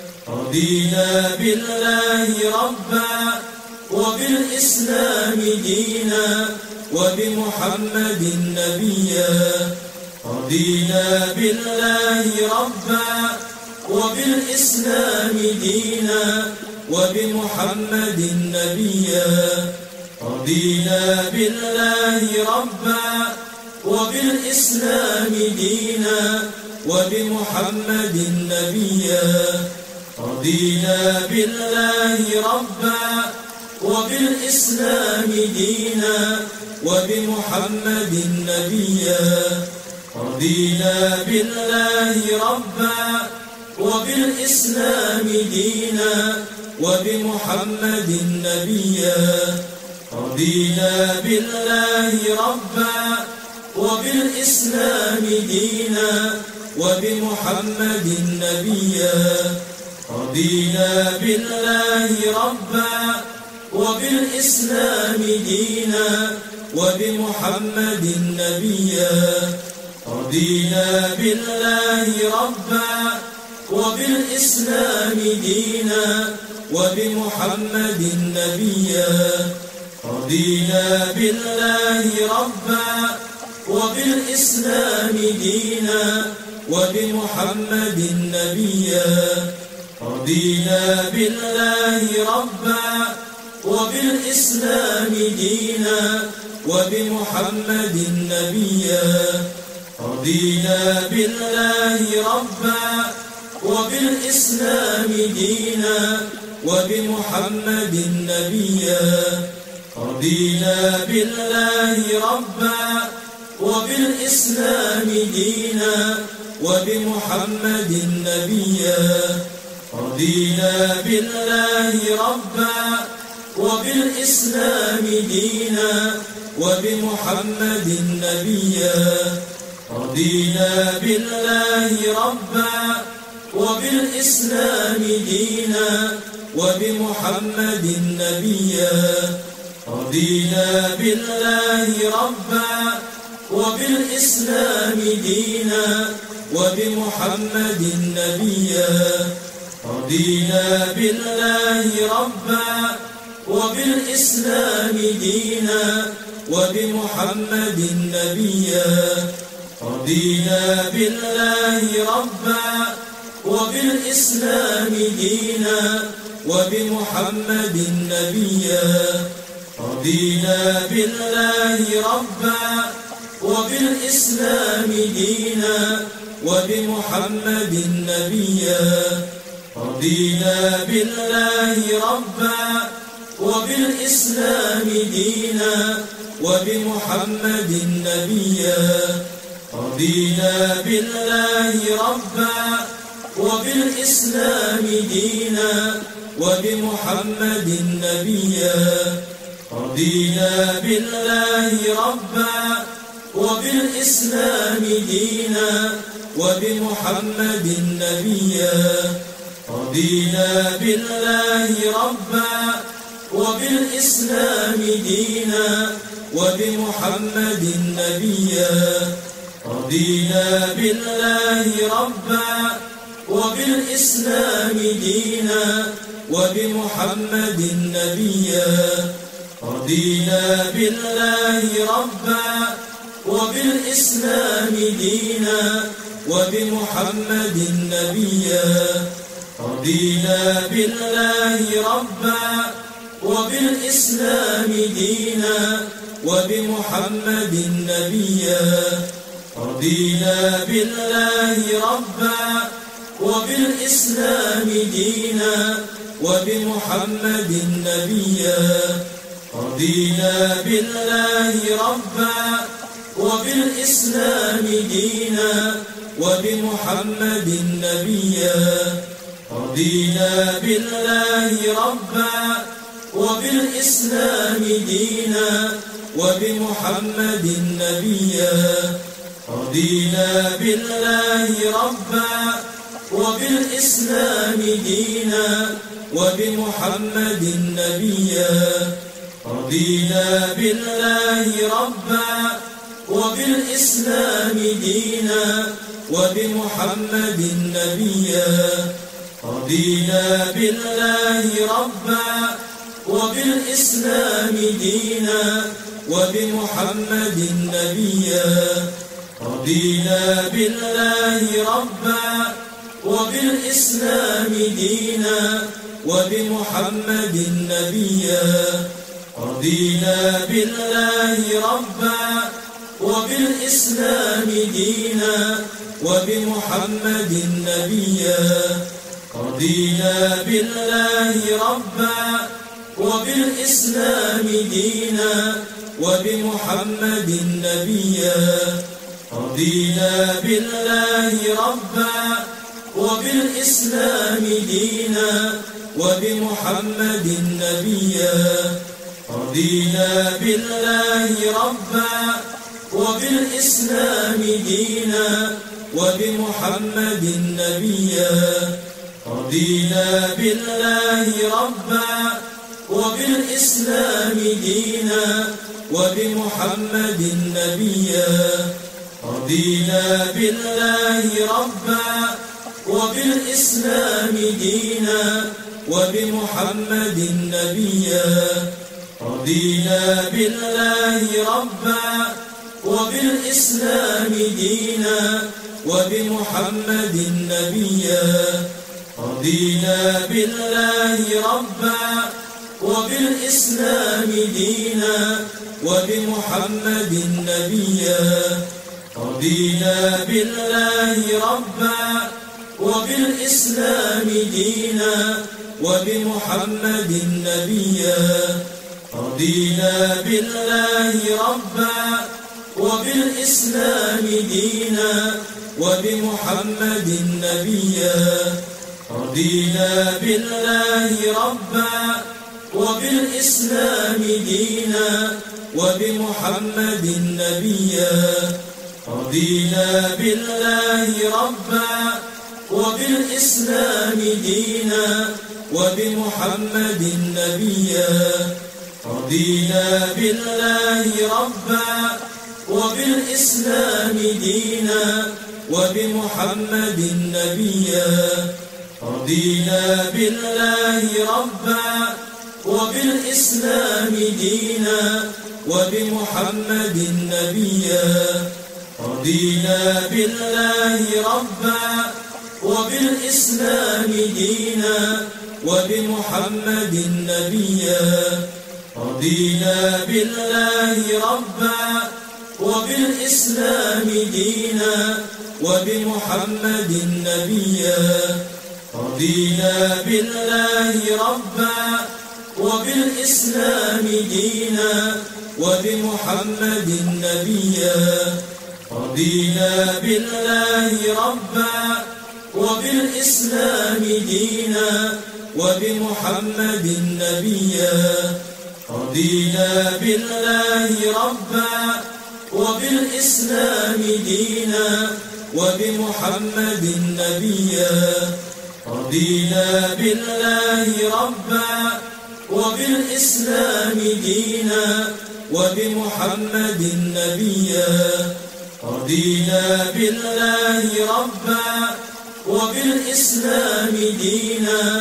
رضينا بالله ربا وبالإسلام دينا وبمحمد نبيا رضينا بالله ربا وبالإسلام دينا وبمحمد نبيا رضينا بالله ربا وبالإسلام دينا وبمحمد نبيا رضينا بالله ربا وبالإسلام دينا وبمحمد نبيا رضينا بالله ربا وبالإسلام دينا وبمحمد نبيا رضينا بالله ربا وبالإسلام دينا وبمحمد نبيا رضينا بالله ربا وبالإسلام دينا وبمحمد نبيا رضينا بالله ربا وبالإسلام دينا وبمحمد نبيا رضينا بالله ربا وبالإسلام دينا وبمحمد نبيا رضينا بالله ربا وبالإسلام دينا وبمحمد نبيا رضينا بالله ربا وبالإسلام دينا وبمحمد نبيا رضينا بالله ربا وبالإسلام دينا وبمحمد نبيا رضينا بالله ربا وبالإسلام دينا وبمحمد نبيا رضينا بالله ربا وبالإسلام دينا وبمحمد نبيا رضينا بالله ربا وبالإسلام دينا وبمحمد نبيا رضينا بالله ربا وبالإسلام دينا وبمحمد نبيا رضينا بالله ربا وبالإسلام دينا وبمحمد نبيا رضينا بالله ربا وبالإسلام دينا وبمحمد نبيا رضينا بالله ربا وبالإسلام دينا وبمحمد نبيا رضينا بالله ربا وبالإسلام دينا وبمحمد نبيا رضينا بالله ربا وبالإسلام دينا وبمحمد نبيا رضينا بالله ربا وبالإسلام دينا وبمحمد نبيا رضينا بالله ربا وبالإسلام دينا وبمحمد نبيا رضينا بالله ربا وبالإسلام دينا وبمحمد نبيا رضينا بالله ربا وبالإسلام دينا وبمحمد نبيا رضينا بالله ربا وبالإسلام دينا وبمحمد نبيا رضينا بالله ربا وبالإسلام دينا وبمحمد نبيا رضينا بالله ربا وبالإسلام دينا وبمحمد نبيا رضينا بالله ربا وبالإسلام دينا وبمحمد نبيا رضينا بالله ربا وبالإسلام دينا وبمحمد نبيا رضينا بالله ربا وبالإسلام دينا وبمحمد نبيا رضينا بالله ربا وبالإسلام دينا وبمحمد نبيا رضينا بالله ربا وبالإسلام دينا وبمحمد نبيا رضينا بالله ربا وبالإسلام دينا وبمحمد نبيا رضينا بالله ربا وبالإسلام دينا وبمحمد نبيا رضينا بالله ربا وبالإسلام دينا وبمحمد نبيا رضينا بالله ربا وبالإسلام دينا وبمحمد نبيا رضينا بالله ربا وبالإسلام دينا وبمحمد نبيا رضينا بالله ربا وبالإسلام دينا وبمحمد نبيا رضينا بالله ربا وبالإسلام دينا وبمحمد نبيا رضينا بالله ربا وبالإسلام دينا وبمحمد نبيا رضينا بالله ربا وبالإسلام دينا وبمحمد نبيا رضينا بالله ربا وبالإسلام دينا وبمحمد نبيا رضينا بالله ربا وبالإسلام دينا وبمحمد نبيا رضينا بالله ربا وبالإسلام دينا وبمحمد نبيا رضينا بالله ربا وبالإسلام دينا وبمحمد نبيا رضينا بالله ربا وبالإسلام دينا وبمحمد نبيا رضينا بالله ربا وبالإسلام دينا وبمحمد نبيا رضينا بالله ربا وبالإسلام دينا وبمحمد نبيا رضينا بالله ربا وبالإسلام دينا وبمحمد نبيا رضينا بالله ربا وبالإسلام دينا وبمحمد نبيا رضينا بالله ربا وبالإسلام دينا وبمحمد نبيا رضينا بالله ربا وبالإسلام دينا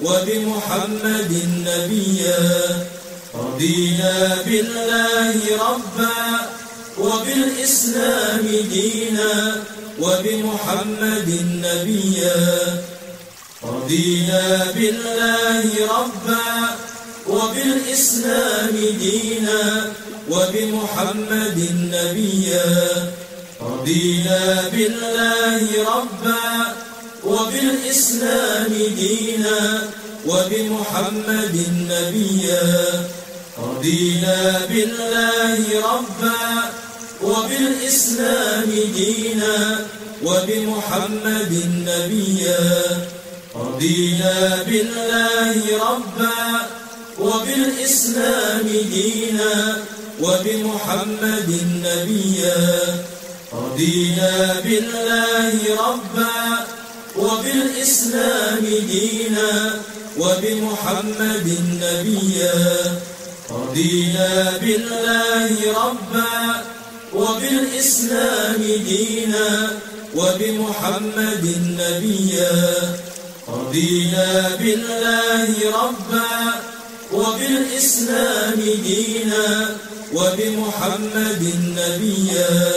وبمحمد نبيا رضينا بالله ربا وبالإسلام دينا وبمحمد نبيا رضينا بالله ربا وبالإسلام دينا وبمحمد نبيا رضينا بالله ربا وبالإسلام دينا وبمحمد نبيا رضينا بالله ربا وبالإسلام دينا وبمحمد نبيا رضينا بالله ربا وبالإسلام دينا وبمحمد نبيا رضينا بالله ربا وبالإسلام دينا وبمحمد نبيا رضينا بالله ربا وبالإسلام دينا وبمحمد نبيا رضينا بالله ربا وبالإسلام دينا وبمحمد نبيا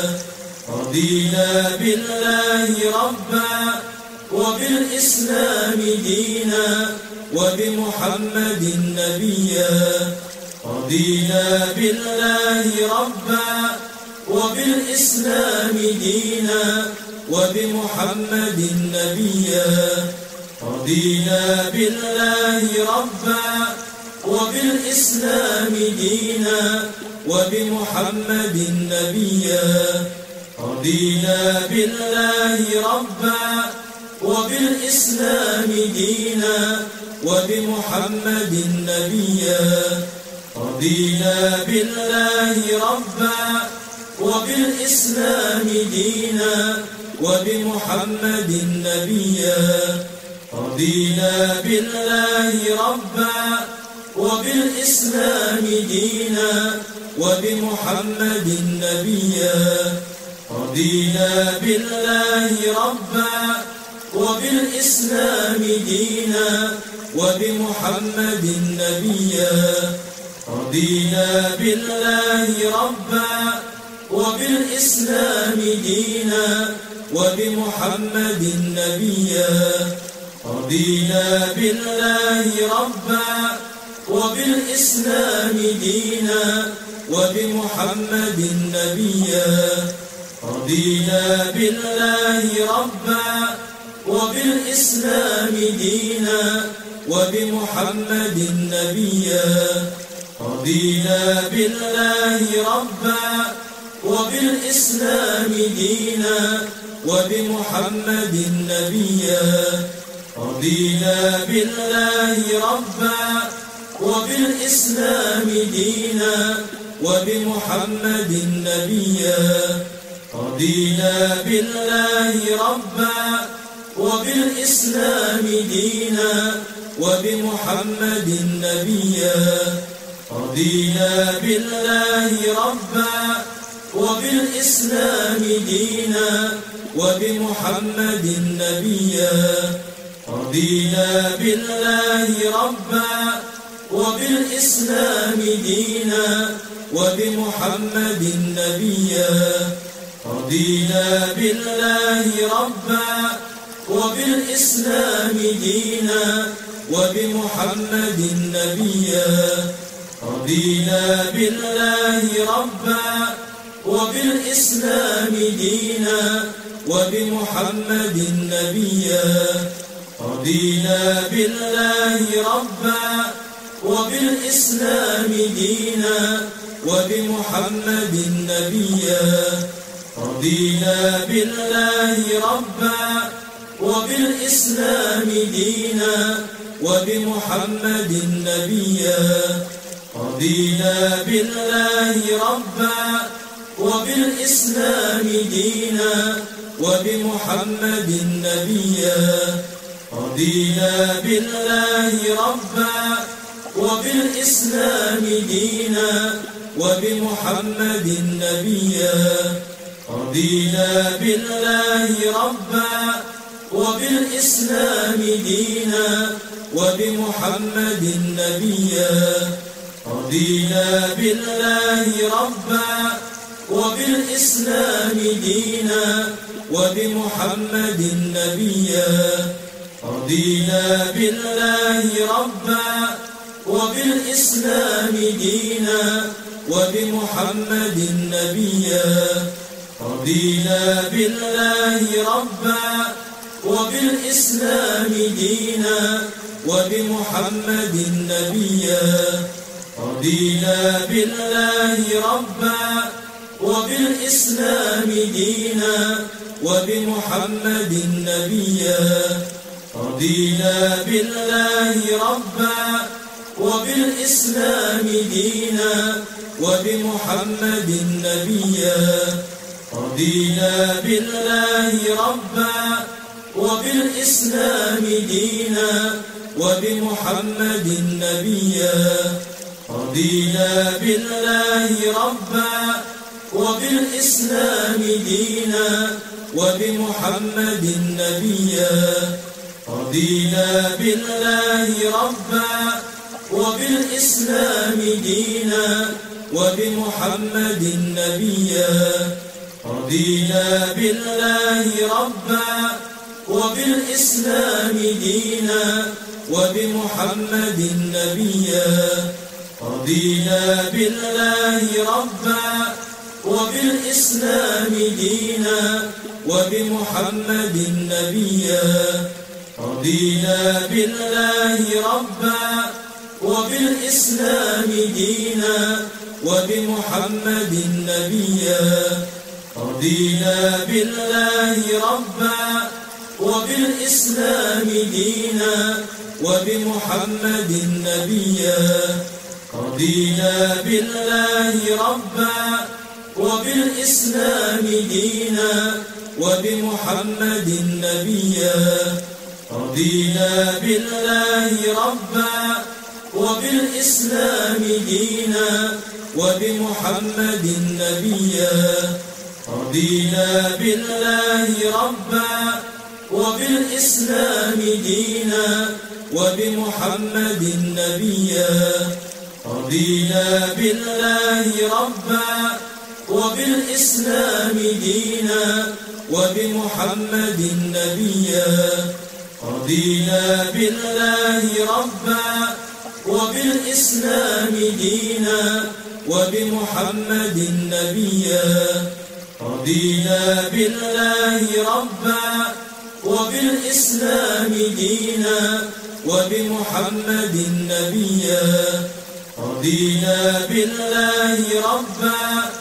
رضينا بالله ربا وبالإسلام دينا وبمحمد نبيا رضينا بالله ربا وبالإسلام دينا وبمحمد نبيا رضينا بالله ربا وبالإسلام دينا وبمحمد نبيا رضينا بالله ربا وبالإسلام دينا وبمحمد نبيا رضينا بالله ربا وبالإسلام دينا وبمحمد نبيا رضينا بالله ربا وبالإسلام دينا وبمحمد نبيا رضينا بالله ربا وبالإسلام دينا وبمحمد نبيا رضينا بالله ربا وبالإسلام دينا وبمحمد نبيا رضينا بالله ربا وبالإسلام دينا وبمحمد نبيا رضينا بالله ربا وبالإسلام دينا وبمحمد نبيا رضينا بالله ربا وبالإسلام دينا وبمحمد نبيا رضينا بالله ربا وبالإسلام دينا وبمحمد نبيا رضينا بالله ربا وبالإسلام دينا وبمحمد نبيا رضينا بالله ربا وبالإسلام دينا وبمحمد نبيا رضينا بالله ربا وبالإسلام دينا وبمحمد نبيا رضينا بالله ربا وبالإسلام دينا وبمحمد نبيا رضينا بالله ربا وبالإسلام دينا وبمحمد نبيا رضينا بالله ربا وبالإسلام دينا وبمحمد نبيا رضينا بالله ربا وبالإسلام دينا وبمحمد نبيا رضينا بالله ربا وبالإسلام دينا وبمحمد نبيا رضينا بالله ربا وبالإسلام دينا وبمحمد نبيا رضينا بالله ربا وبالإسلام دينا وبمحمد نبيا رضينا بالله ربا وبالإسلام دينا وبمحمد نبيا رضينا بالله ربا وبالإسلام دينا وبمحمد نبيا رضينا بالله ربا وبالإسلام دينا وبمحمد نبيا رضينا بالله ربا وبالإسلام دينا وبمحمد نبيا رضينا بالله ربا وبالإسلام دينا وبمحمد نبيا رضينا بالله ربا وبالإسلام دينا وبمحمد نبيا رضينا بالله ربا وبالإسلام دينا وبمحمد نبيا رضينا بالله ربا وبالإسلام دينا وبمحمد نبيا رضينا بالله ربا وبالإسلام دينا وبمحمد نبيا رضينا بالله ربا وبالإسلام دينا وبمحمد نبيا رضينا بالله ربا وبالإسلام دينا وبمحمد نبيا رضينا بالله ربا وبالإسلام دينا وبمحمد نبيا رضينا بالله ربا وبالإسلام دينا وبمحمد نبيا رضينا بالله ربا وبالإسلام دينا وبمحمد نبيا رضينا بالله ربا وبالإسلام دينا وبمحمد نبيا رضينا بالله ربا وبالإسلام دينا وبمحمد نبيا رضينا بالله ربا وبالإسلام دينا وبمحمد نبيا رضينا بالله ربا وبالإسلام دينا وبمحمد نبيا رضينا بالله ربا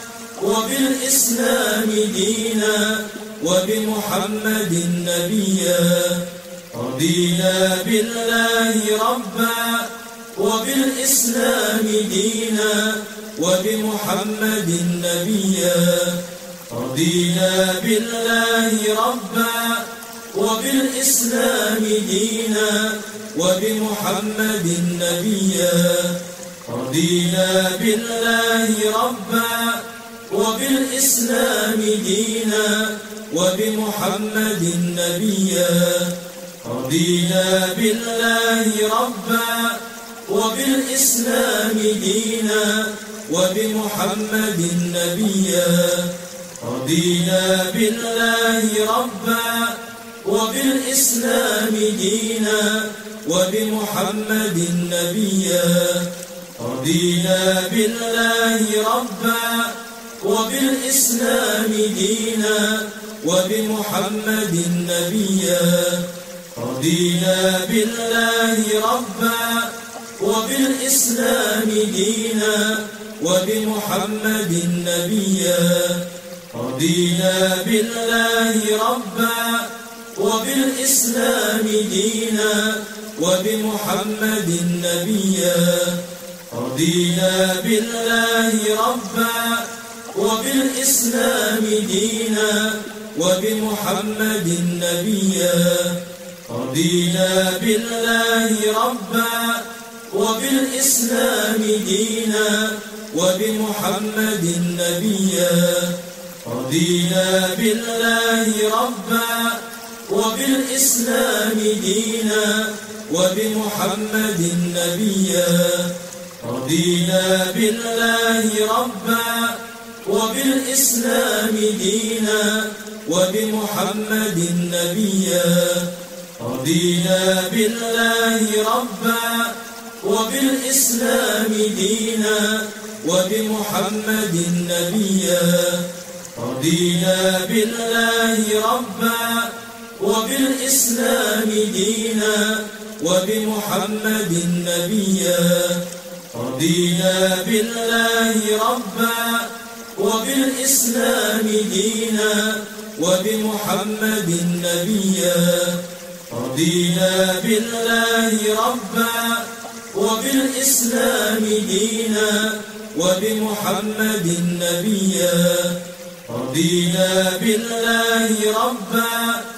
وبالإسلام دينا وبمحمد نبيا رضينا بالله ربا وبالإسلام دينا وبمحمد نبيا رضينا بالله ربا وبالإسلام دينا وبمحمد نبيا رضينا بالله ربا وبالإسلام دينا وبمحمد نبيا. رضينا بالله ربا وبالإسلام دينا وبمحمد نبيا. رضينا بالله ربا وبالإسلام دينا وبمحمد نبيا. رضينا بالله ربا وبالإسلام دينا وبمحمد نبيا. رضينا بالله ربا وبالإسلام دينا وبمحمد نبيا. رضينا بالله ربا وبالإسلام دينا وبمحمد نبيا. رضينا بالله ربا وبالإسلام دينا وبمحمد نبيا. رضينا بالله ربا وبالإسلام دينا وبمحمد نبيا. رضينا بالله ربا وبالإسلام دينا وبمحمد نبيا. رضينا بالله ربا وبالإسلام دينا وبمحمد نبيا. رضينا بالله ربا وبالإسلام دينا وبمحمد نبيا. رضينا بالله ربا وبالإسلام دينا وبمحمد نبيا. رضينا بالله ربا وبالإسلام دينا وبمحمد نبيا. رضينا بالله ربا وبالإسلام دينا وبمحمد نبيا. رضينا بالله ربا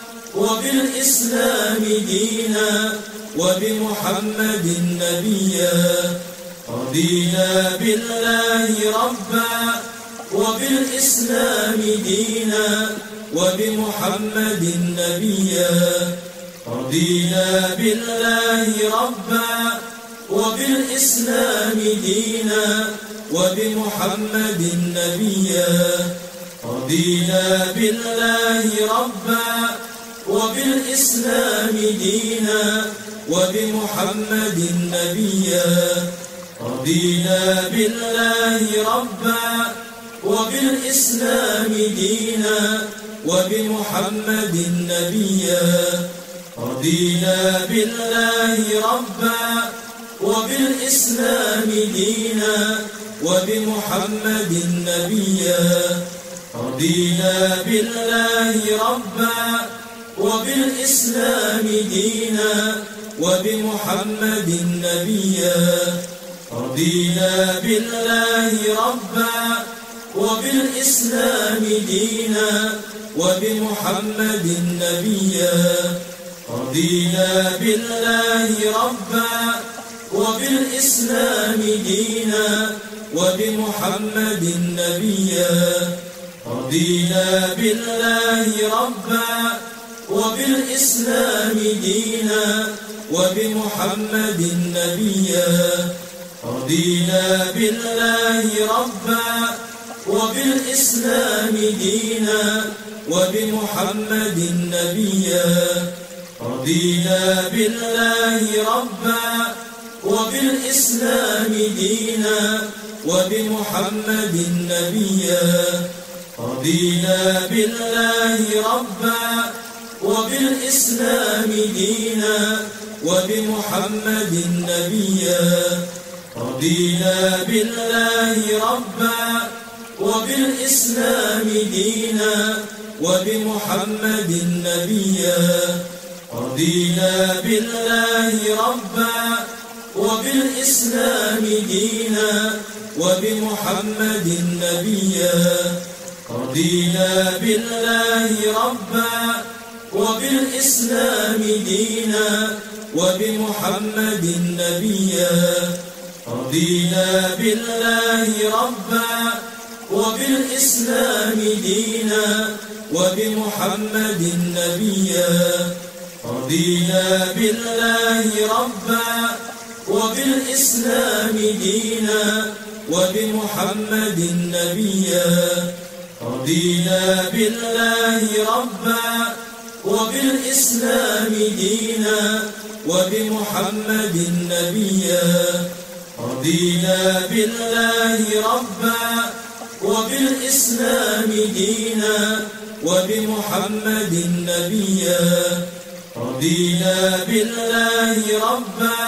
وبالإسلام دينا وبمحمد نبيا. رضينا بالله ربا وبالإسلام دينا وبمحمد نبيا. رضينا بالله ربا وبالإسلام دينا وبمحمد نبيا. رضينا بالله ربا وبالإسلام دينا وبمحمد نبيا. رضينا بالله ربا وبالإسلام دينا وبمحمد نبيا. رضينا بالله ربا وبالإسلام دينا وبمحمد نبيا. رضينا بالله ربا وبالإسلام دينا وبمحمد نبيا. رضينا بالله ربا وبالإسلام دينا وبمحمد نبيا. رضينا بالله ربا وبالإسلام دينا وبمحمد نبيا. رضينا بالله ربا وبالإسلام دينا وبمحمد نبيا. رضينا بالله ربا وبالإسلام دينا وبمحمد نبيا. رضينا بالله ربا وبالإسلام دينا وبمحمد نبيا. رضينا بالله ربا وبالإسلام دينا وبمحمد نبيا. رضينا بالله ربا وبالإسلام دينا وبمحمد نبيا. رضينا بالله ربا وبالإسلام دينا وبمحمد نبيا. رضينا بالله ربا وبالإسلام دينا وبمحمد نبيا. رضينا بالله ربا وبالإسلام دينا وبمحمد نبيا رضينا بالله ربا وبالإسلام دينا وبمحمد نبيا رضينا بالله ربا وبالإسلام دينا وبمحمد نبيا رضينا بالله ربا وبالإسلام دينا وبمحمد نبيا رضينا بالله ربا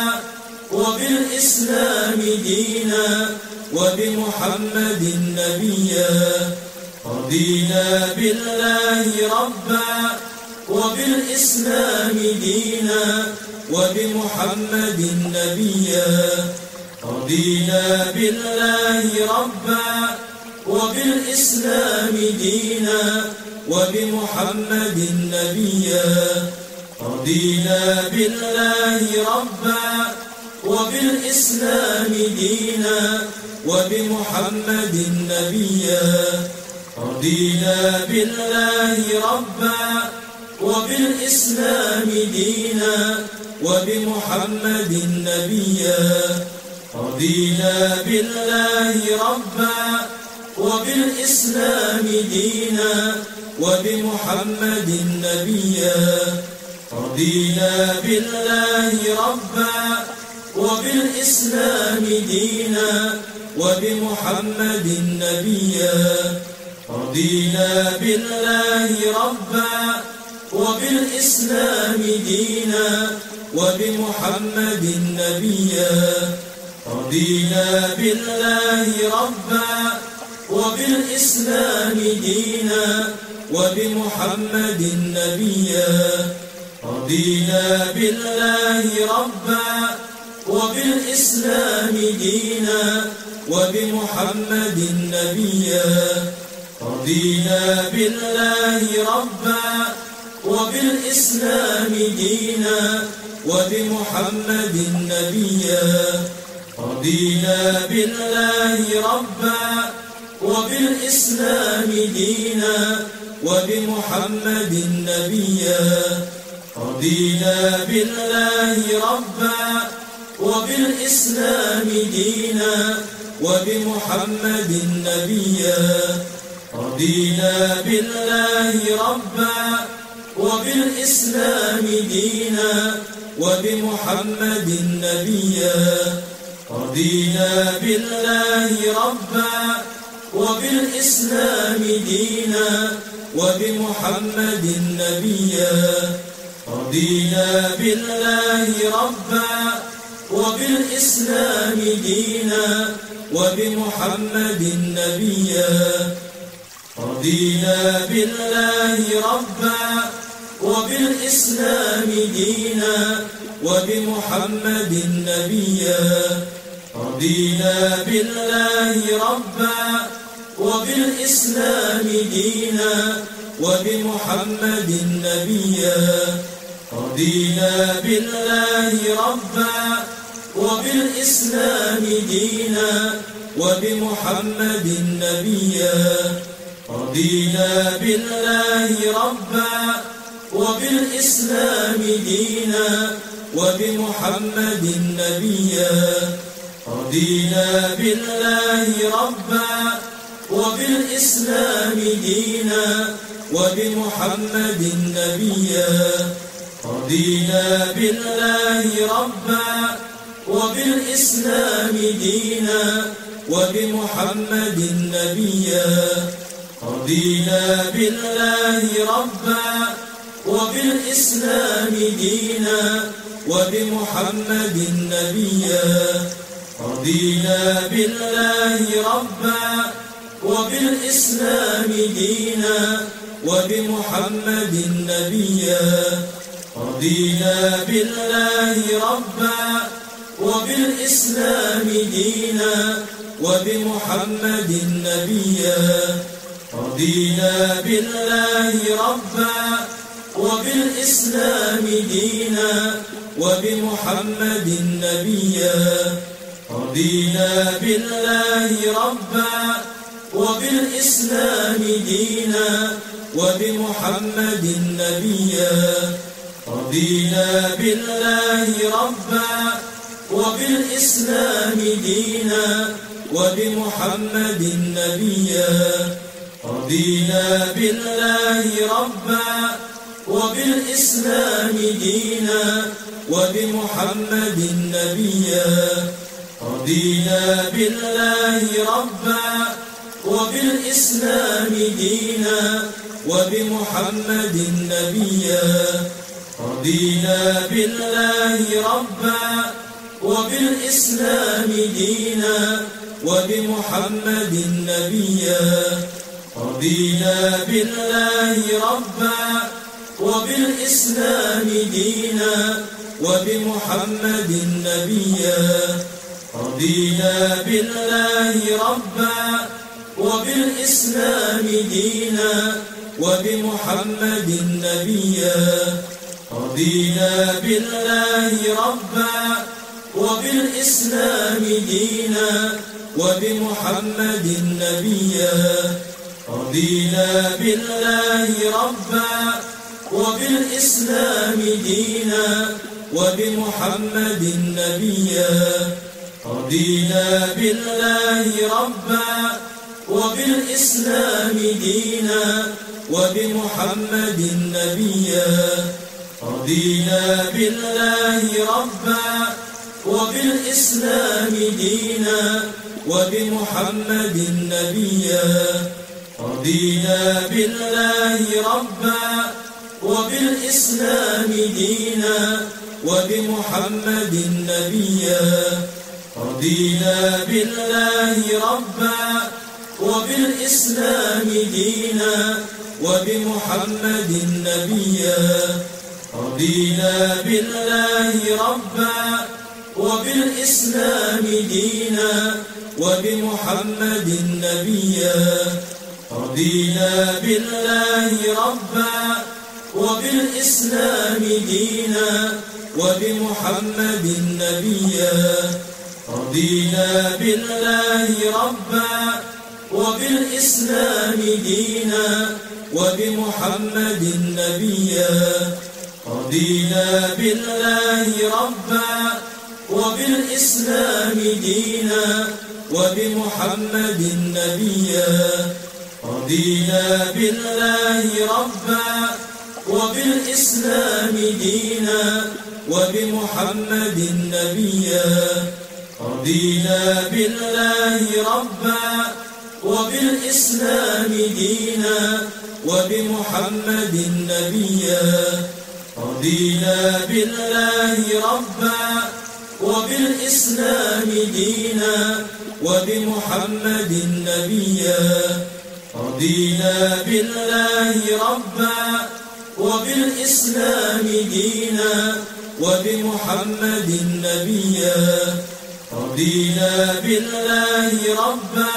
وبالإسلام دينا وبمحمد نبيا رضينا بالله ربا وبالإسلام دينا وبمحمد نبيا رضينا بالله ربا وبالإسلام دينا وبمحمد نبيا رضينا بالله ربا وبالإسلام دينا وبمحمد نبيا رضينا بالله ربا وبالإسلام دينا وبمحمد نبيا رضينا بالله ربا وبالإسلام دينا وبمحمد نبيا رضينا بالله ربا وبالإسلام دينا وبمحمد نبيا رضينا بالله ربا وبالإسلام دينا وبمحمد نبيا رضينا بالله ربا وبالإسلام دينا وبمحمد نبيا رضينا بالله ربا وبالإسلام دينا وبمحمد نبيا رضينا بالله ربا وبالإسلام دينا وبمحمد نبيا رضينا بالله ربا وبالإسلام دينا وبمحمد نبيا رضينا بالله ربا وبالإسلام دينا وبمحمد نبيا رضينا بالله ربا وبالإسلام دينا وبمحمد نبيا رضينا بالله ربا وبالإسلام دينا وبمحمد نبيا رضينا بالله ربا وبالإسلام دينا وبمحمد نبيا رضينا بالله ربا وبالإسلام دينا وبمحمد نبيا رضينا بالله ربا وبالإسلام دينا وبمحمد نبيا رضينا بالله ربا وبالإسلام دينا وبمحمد نبيا رضينا بالله ربا وبالإسلام دينا وبمحمد نبيا رضينا بالله ربا وبالإسلام دينا وبمحمد نبيا رضينا بالله ربا وبالإسلام دينا وبمحمد نبيا رضينا بالله ربا وبالإسلام دينا وبمحمد نبيا رضينا بالله ربا وبالإسلام دينا وبمحمد نبيا رضينا بالله ربا وبالإسلام دينا وبمحمد نبيا رضينا بالله ربا وبالإسلام دينا وبمحمد نبيا رضينا بالله ربا وبالإسلام دينا وبمحمد نبيا رضينا بالله ربا وبالإسلام دينا وبمحمد نبيا رضينا بالله ربا وبالإسلام دينا وبمحمد نبيا رضينا بالله ربا وبالإسلام دينا وبمحمد نبيا رضينا بالله ربا وبالإسلام دينا وبمحمد نبيا رضينا بالله ربا وبالإسلام دينا وبمحمد نبيا رضينا بالله ربا وبالإسلام دينا وبمحمد نبيا رضينا بالله ربا وبالإسلام دينا وبمحمد نبيا رضينا بالله ربا وبالإسلام دينا وبمحمد نبيا رضينا بالله ربا وبالإسلام دينا وبمحمد نبيا رضينا بالله ربا وبالإسلام دينا وبمحمد نبيا رضينا بالله ربا وبالإسلام دينا وبمحمد نبيا رضينا بالله ربا وبالإسلام دينا وبمحمد نبيا رضينا بالله ربا وبالإسلام دينا وبمحمد نبيا رضينا بالله ربا وبالإسلام دينا وبمحمد نبيا رضينا بالله ربا وبالإسلام دينا وبمحمد نبيا رضينا بالله ربا وبالإسلام دينا وبمحمد نبيا رضينا بالله ربا وبالإسلام دينا وبمحمد نبيا رضينا بالله ربا وبالإسلام دينا وبمحمد نبيا رضينا بالله ربا وبالإسلام دينا وبمحمد نبيا رضينا بالله ربا وبالإسلام دينا وبمحمد نبيا رضينا بالله ربا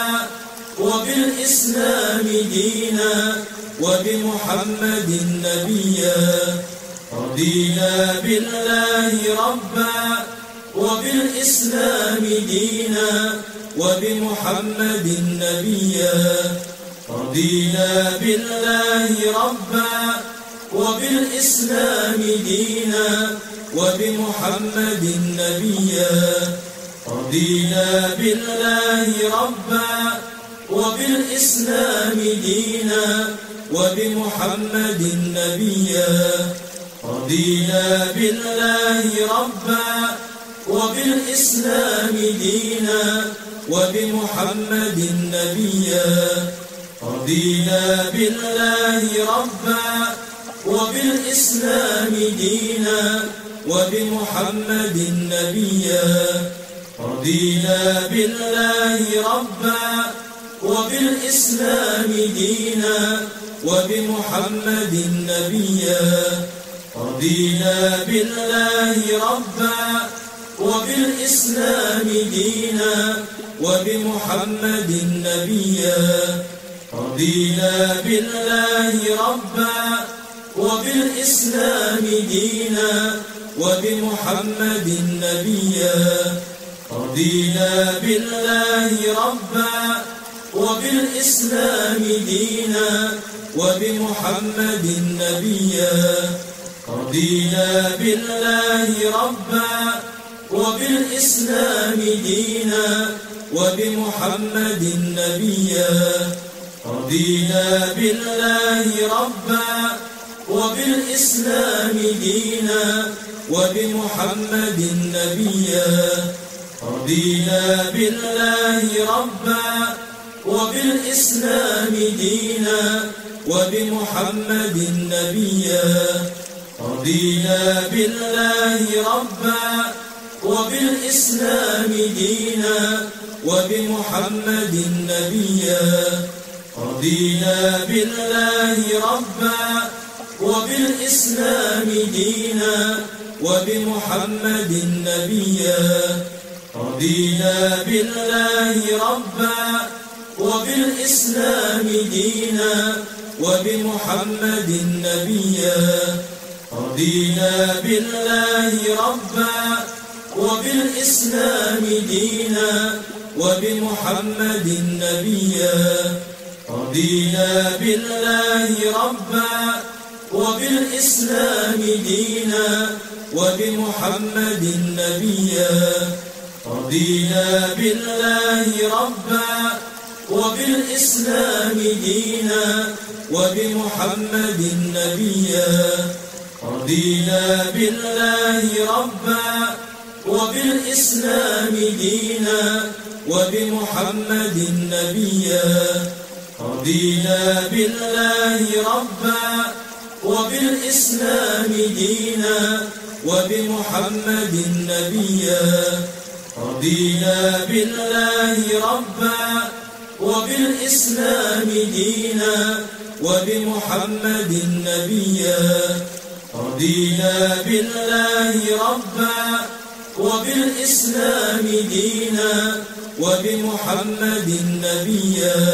وبالإسلام دينا وبمحمد نبيا رضينا بالله ربا وبالإسلام دينا وبمحمد نبيا رضينا بالله ربا وبالإسلام دينا وبمحمد نبيا رضينا بالله ربا وبالإسلام دينا وبمحمد نبيا رضينا بالله ربا وبالإسلام دينا وبمحمد نبيا رضينا بالله ربا وبالإسلام دينا وبمحمد نبيا رضينا بالله ربا وبالإسلام دينا وبمحمد نبيا رضينا بالله ربا وبالإسلام دينا وبمحمد نبيا رضينا بالله ربا وبالإسلام دينا وبمحمد نبيا رضينا بالله ربا وبالإسلام دينا وبمحمد نبيا رضينا بالله ربا وبالإسلام دينا وبمحمد نبيا رضينا بالله ربا وبالإسلام دينا وبمحمد نبيا رضينا بالله ربا وبالإسلام دينا وبمحمد نبيا رضينا بالله ربا وبالإسلام دينا وبمحمد نبيا رضينا بالله ربا وبالإسلام دينا وبمحمد نبيا رضينا بالله ربا وبالإسلام دينا وبمحمد نبيا رضينا بالله ربا وبالإسلام دينا وبمحمد نبيا رضينا بالله ربا وبالإسلام دينا وبمحمد نبيا رضينا بالله ربا وبالإسلام دينا وبمحمد نبيا رضينا بالله ربا وبالإسلام دينا وبمحمد نبيا رضينا بالله ربا وبالإسلام دينا وبمحمد نبيا رضينا بالله ربا وبالإسلام دينا وبمحمد نبيا رضينا بالله ربا وبالإسلام دينا وبمحمد نبيا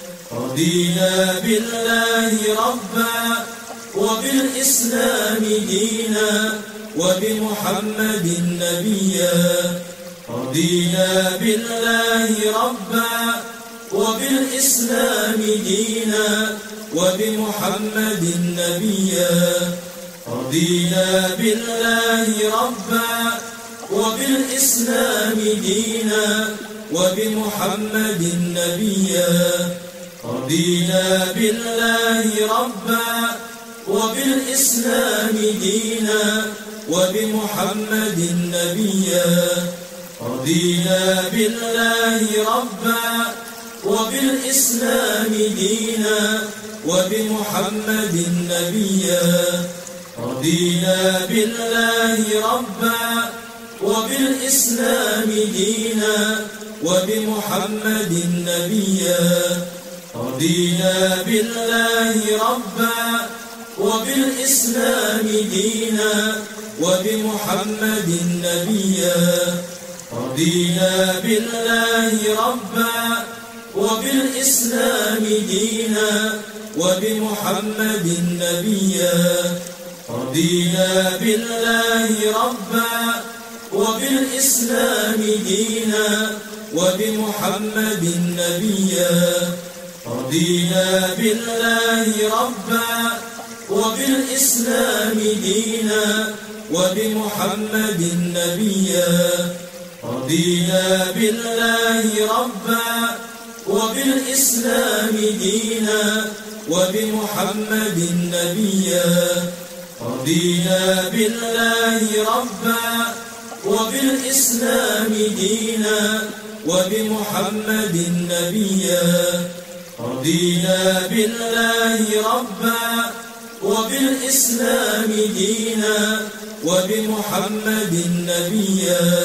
رضينا بالله ربا وبالإسلام دينا وبمحمد نبيا رضينا بالله ربا وبالإسلام دينا وبمحمد نبيا رضينا بالله ربا وبالإسلام دينا وبمحمد نبيا رضينا بالله ربا وبالإسلام دينا وبمحمد نبيا رضينا بالله ربا وبالإسلام دينا وبمحمد نبيا رضينا بالله ربا وبالإسلام دينا وبمحمد نبيا رضينا بالله ربا وبالإسلام دينا وبمحمد نبيا رضينا بالله ربا وبالإسلام دينا وبمحمد نبيا رضينا بالله ربا وبالإسلام دينا وبمحمد نبيا رضينا بالله ربا وبالإسلام دينا وبمحمد نبيا رضينا بالله ربا وبالإسلام دينا وبمحمد نبيا رضينا بالله ربا وبالإسلام دينا وبمحمد نبيا رضينا بالله ربا وبالإسلام دينا وبمحمد نبيا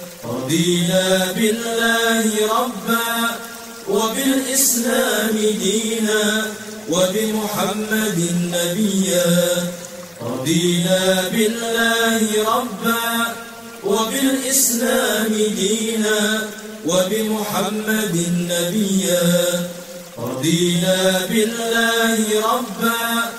رضينا بالله ربا وبالإسلام دينا وبمحمد نبيا رضينا بالله ربا وبالإسلام دينا وبمحمد نبيا رضينا بالله ربا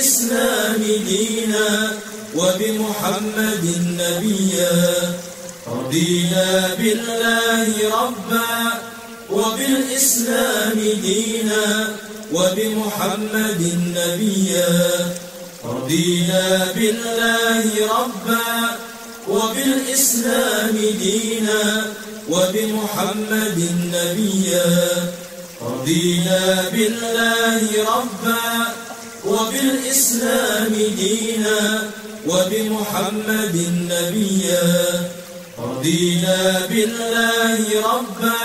وبالإسلام دينا وبمحمد نبيا رضينا بالله ربا وبالإسلام دينا وبمحمد نبيا رضينا بالله ربا وبالإسلام دينا وبمحمد نبيا رضينا بالله ربا وبالإسلام دينا وبمحمد نبيا رضينا بالله ربا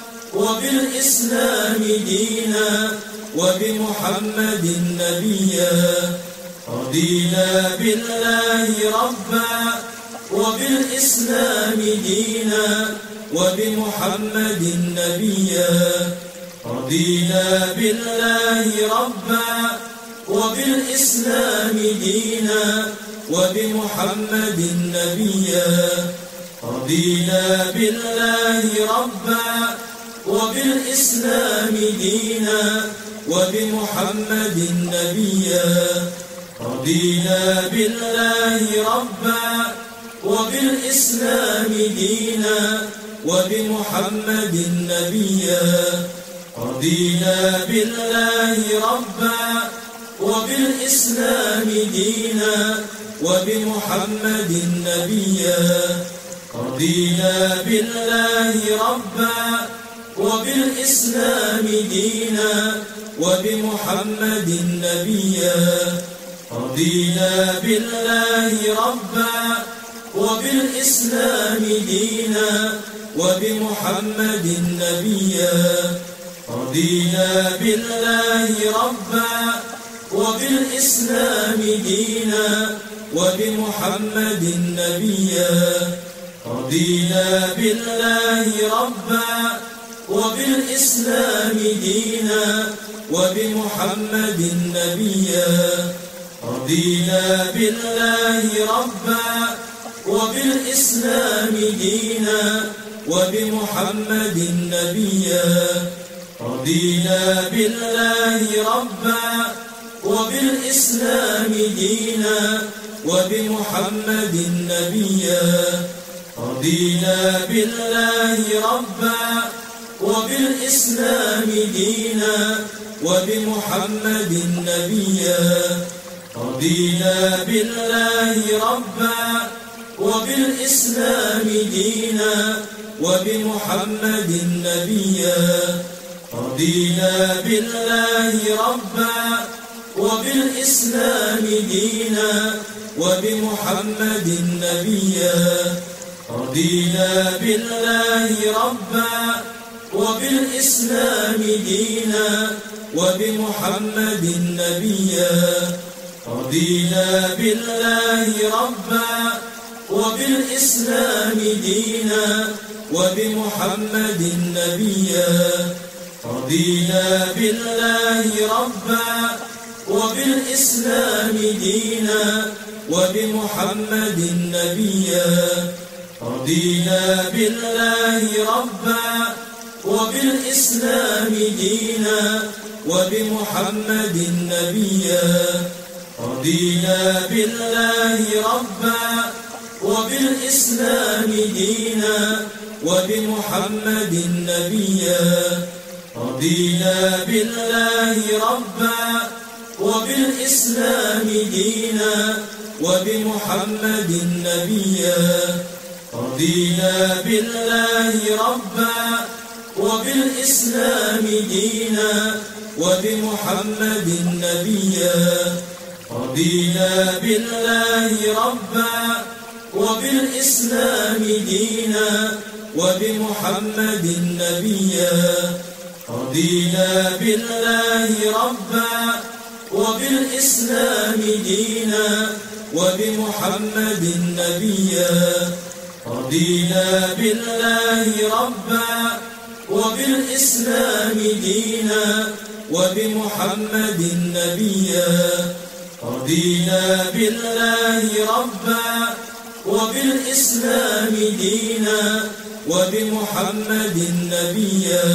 وبالإسلام دينا وبمحمد نبيا رضينا بالله ربا وبالإسلام دينا وبمحمد نبيا رضينا بالله ربا وبالإسلام دينا وبمحمد نبيا رضينا بالله ربا وبالإسلام دينا وبمحمد نبيا رضينا بالله ربا وبالإسلام دينا وبمحمد نبيا رضينا بالله ربا وبالإسلام دينا وبمحمد نبيا رضينا بالله ربا وبالإسلام دينا وبمحمد نبيا رضينا بالله ربا وبالإسلام دينا وبمحمد نبيا رضينا بالله ربا وبالإسلام دينا وبمحمد نبيا رضينا بالله ربا وبالإسلام دينا وبمحمد نبيا رضينا بالله ربا وبالإسلام دينا وبمحمد نبيا رضينا بالله ربا وبالإسلام دينا وبمحمد نبيا رضينا بالله ربا وبالإسلام دينا وبمحمد نبيا رضينا بالله ربا وبالإسلام دينا وبمحمد نبيا رضينا بالله ربا وبالإسلام دينا وبمحمد نبيا رضينا بالله ربا وبالإسلام دينا وبمحمد نبيا رضينا بالله ربا وبالإسلام دينا وبمحمد نبيا رضينا بالله ربا وبالإسلام دينا وبمحمد نبيا رضينا بالله ربا وبالإسلام دينا وبمحمد نبيا رضينا بالله ربا وبالإسلام دينا وبمحمد نبيا رضينا بالله ربا وبالإسلام دينا وبمحمد نبيا رضينا بالله ربا وبالإسلام دينا وبمحمد نبيا رضينا بالله ربا وبالإسلام دينا وبمحمد نبيا رضينا بالله ربا وبالإسلام دينا وبمحمد نبيا رضينا بالله ربا وبالإسلام دينا وبمحمد نبيا رضينا بالله ربا وبالإسلام دينا وبمحمد نبيا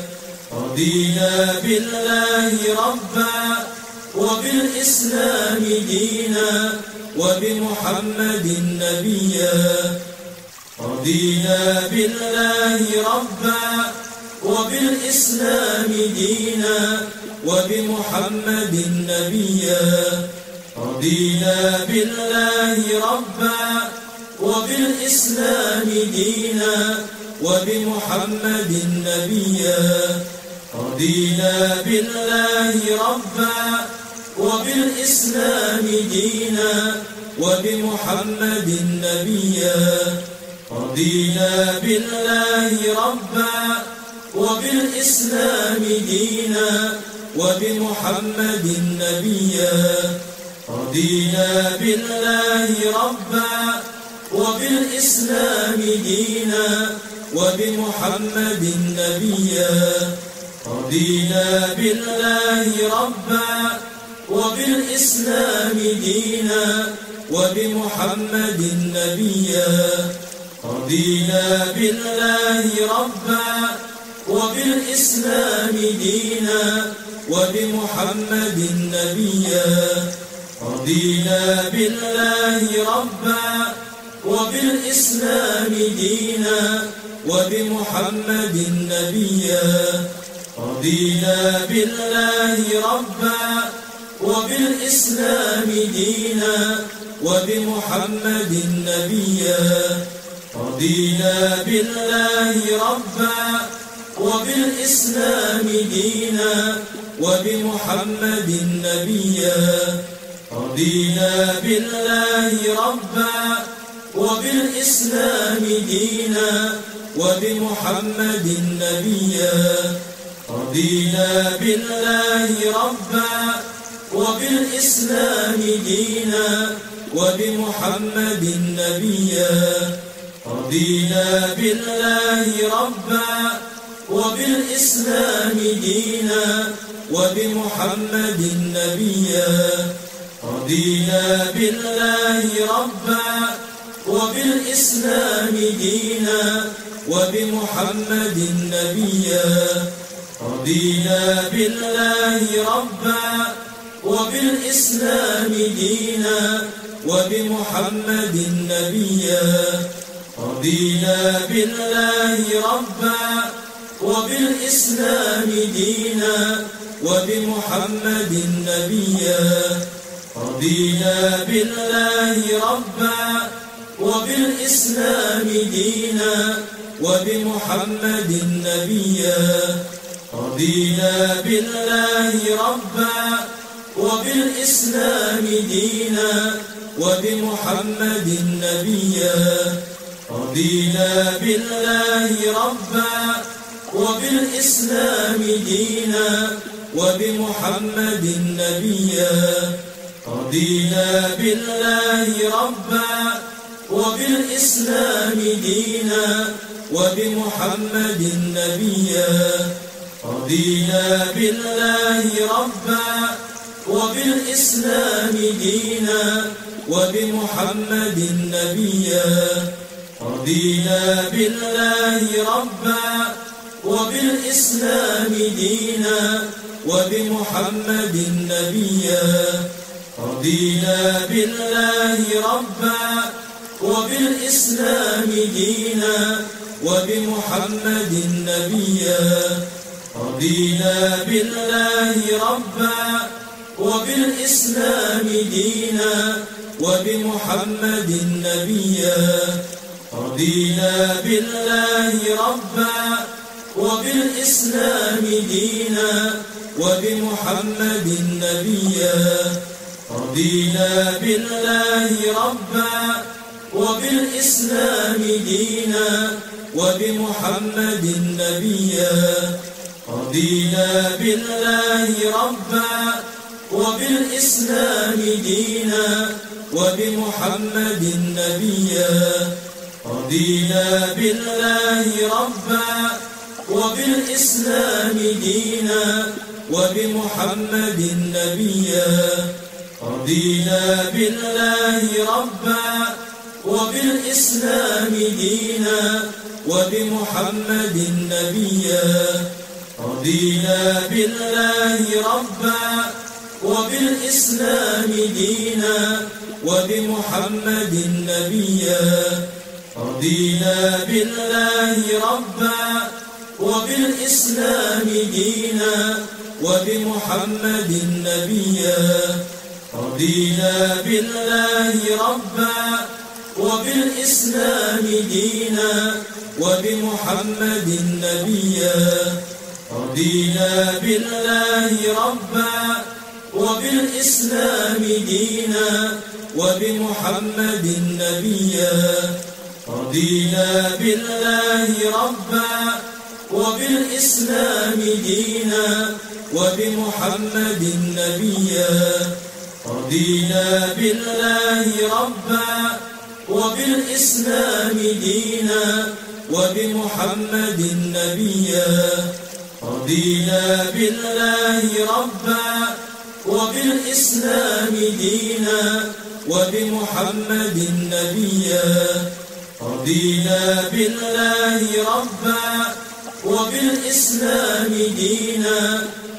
رضينا بالله ربا وبالإسلام دينا وبمحمد نبيا رضينا بالله ربا وبالإسلام دينا وبمحمد نبيا. رضينا بالله ربا وبالإسلام دينا وبمحمد نبيا. رضينا بالله ربا وبالإسلام دينا وبمحمد نبيا. رضينا بالله ربا وبالإسلام دينا وبمحمد نبيا. رضينا بالله ربا وبالإسلام دينا وبمحمد نبيا. رضينا بالله ربا وبالإسلام دينا وبمحمد نبيا. رضينا بالله ربا وبالإسلام دينا وبمحمد نبيا. رضينا بالله ربا وبالإسلام دينا وبمحمد نبيا. رضينا بالله ربا وبالإسلام دينا وبمحمد نبيا. رضينا بالله ربا وبالإسلام دينا وبمحمد نبيا. رضينا بالله ربا وبالإسلام دينا وبمحمد نبيا. رضينا بالله ربا وبالإسلام دينا وبمحمد نبيا. رضينا بالله ربا وبالإسلام دينا وبمحمد نبيا. رضينا بالله ربا وبالإسلام دينا وبمحمد نبيا. رضينا بالله ربا وبالإسلام دينا وبمحمد نبيا. رضينا بالله ربا وبالإسلام دينا وبمحمد نبيا. رضينا بالله ربا وبالإسلام دينا وبمحمد نبيا. رضينا بالله ربا وبالإسلام دينا وبمحمد نبيا. رضينا بالله ربا وبالإسلام دينا وبمحمد نبيا. رضينا بالله ربا وبالإسلام دينا وبمحمد نبيا. رضينا بالله ربا وبالإسلام دينا وبمحمد نبيا. رضينا بالله ربا وبالإسلام دينا وبمحمد نبيا. رضينا بالله ربا وبالإسلام دينا وبمحمد نبيا. رضينا بالله ربا وبالإسلام دينا وبمحمد نبيا. رضينا بالله ربا وبالإسلام دينا وبمحمد نبيا. رضينا بالله ربا وبالإسلام دينا وبمحمد نبيا. رضينا بالله ربا وبالإسلام دينا وبمحمد نبيا. رضينا بالله ربا وبالإسلام دينا وبمحمد نبيا. رضينا بالله ربا وبالإسلام دينا وبمحمد نبيا. رضينا بالله ربا وبالإسلام دينا وبمحمد نبيا. رضينا بالله ربا وبالإسلام دينا وبمحمد نبيا رضينا بالله ربا وبالإسلام دينا وبمحمد نبيا رضينا بالله ربا وبالإسلام دينا وبمحمد نبيا رضينا بالله ربا وبالإسلام دينا وبمحمد نبيا رضينا بالله ربا وبالإسلام دينا وبمحمد نبيا رضينا بالله ربا وبالإسلام دينا وبمحمد نبيا رضينا بالله ربا وبالإسلام دينا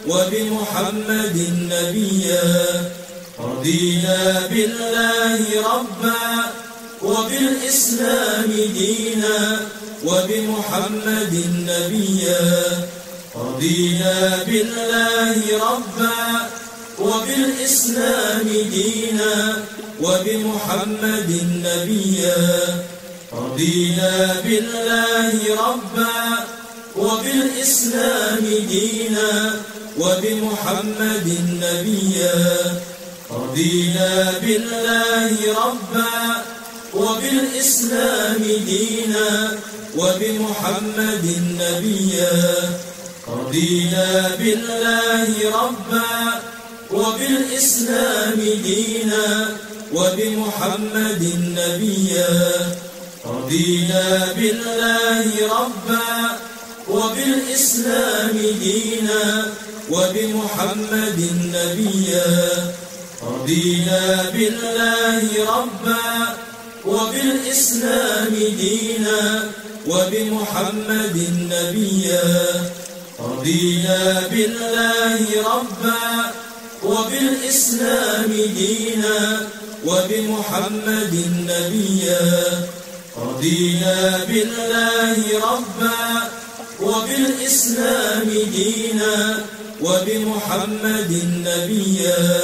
وبمحمد نبيا رضينا بالله ربا وبالإسلام دينا وبمحمد نبيا رضينا بالله ربا وبالإسلام دينا وبمحمد نبيا رضينا بالله ربا وبالإسلام دينا وبمحمد نبيا رضينا بالله ربا وبالإسلام دينا وبمحمد نبيا رضينا بالله ربا وبالإسلام دينا وبمحمد نبيا رضينا بالله ربا وبالإسلام دينا وبمحمد نبيا رضينا بالله ربا وبالإسلام دينا وبمحمد نبيا رضينا بالله ربا وبالإسلام دينا وبمحمد نبيا رضينا بالله ربا وبالإسلام دينا وبمحمد نبيا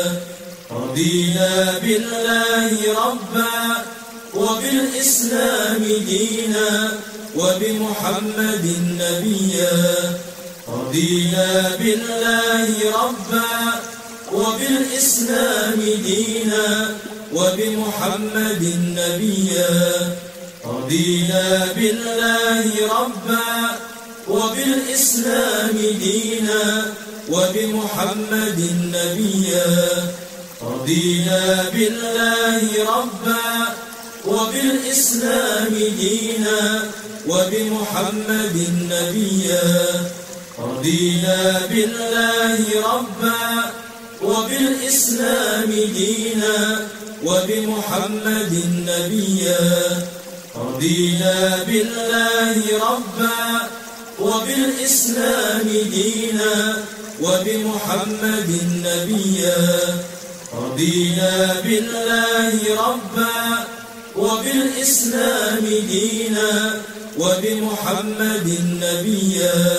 رضينا بالله ربا وبالإسلام دينا وبمحمد نبيا رضينا بالله ربا وبالإسلام دينا وبمحمد نبيا رضينا بالله ربا وبالإسلام دينا وبمحمد نبيا رضينا بالله ربا وبالإسلام دينا وبمحمد نبيا رضينا بالله ربا وبالإسلام دينا وبمحمد نبيا رضينا بالله ربا وبالإسلام دينا وبمحمد نبيا رضينا بالله ربا وبالإسلام دينا وبمحمد نبيا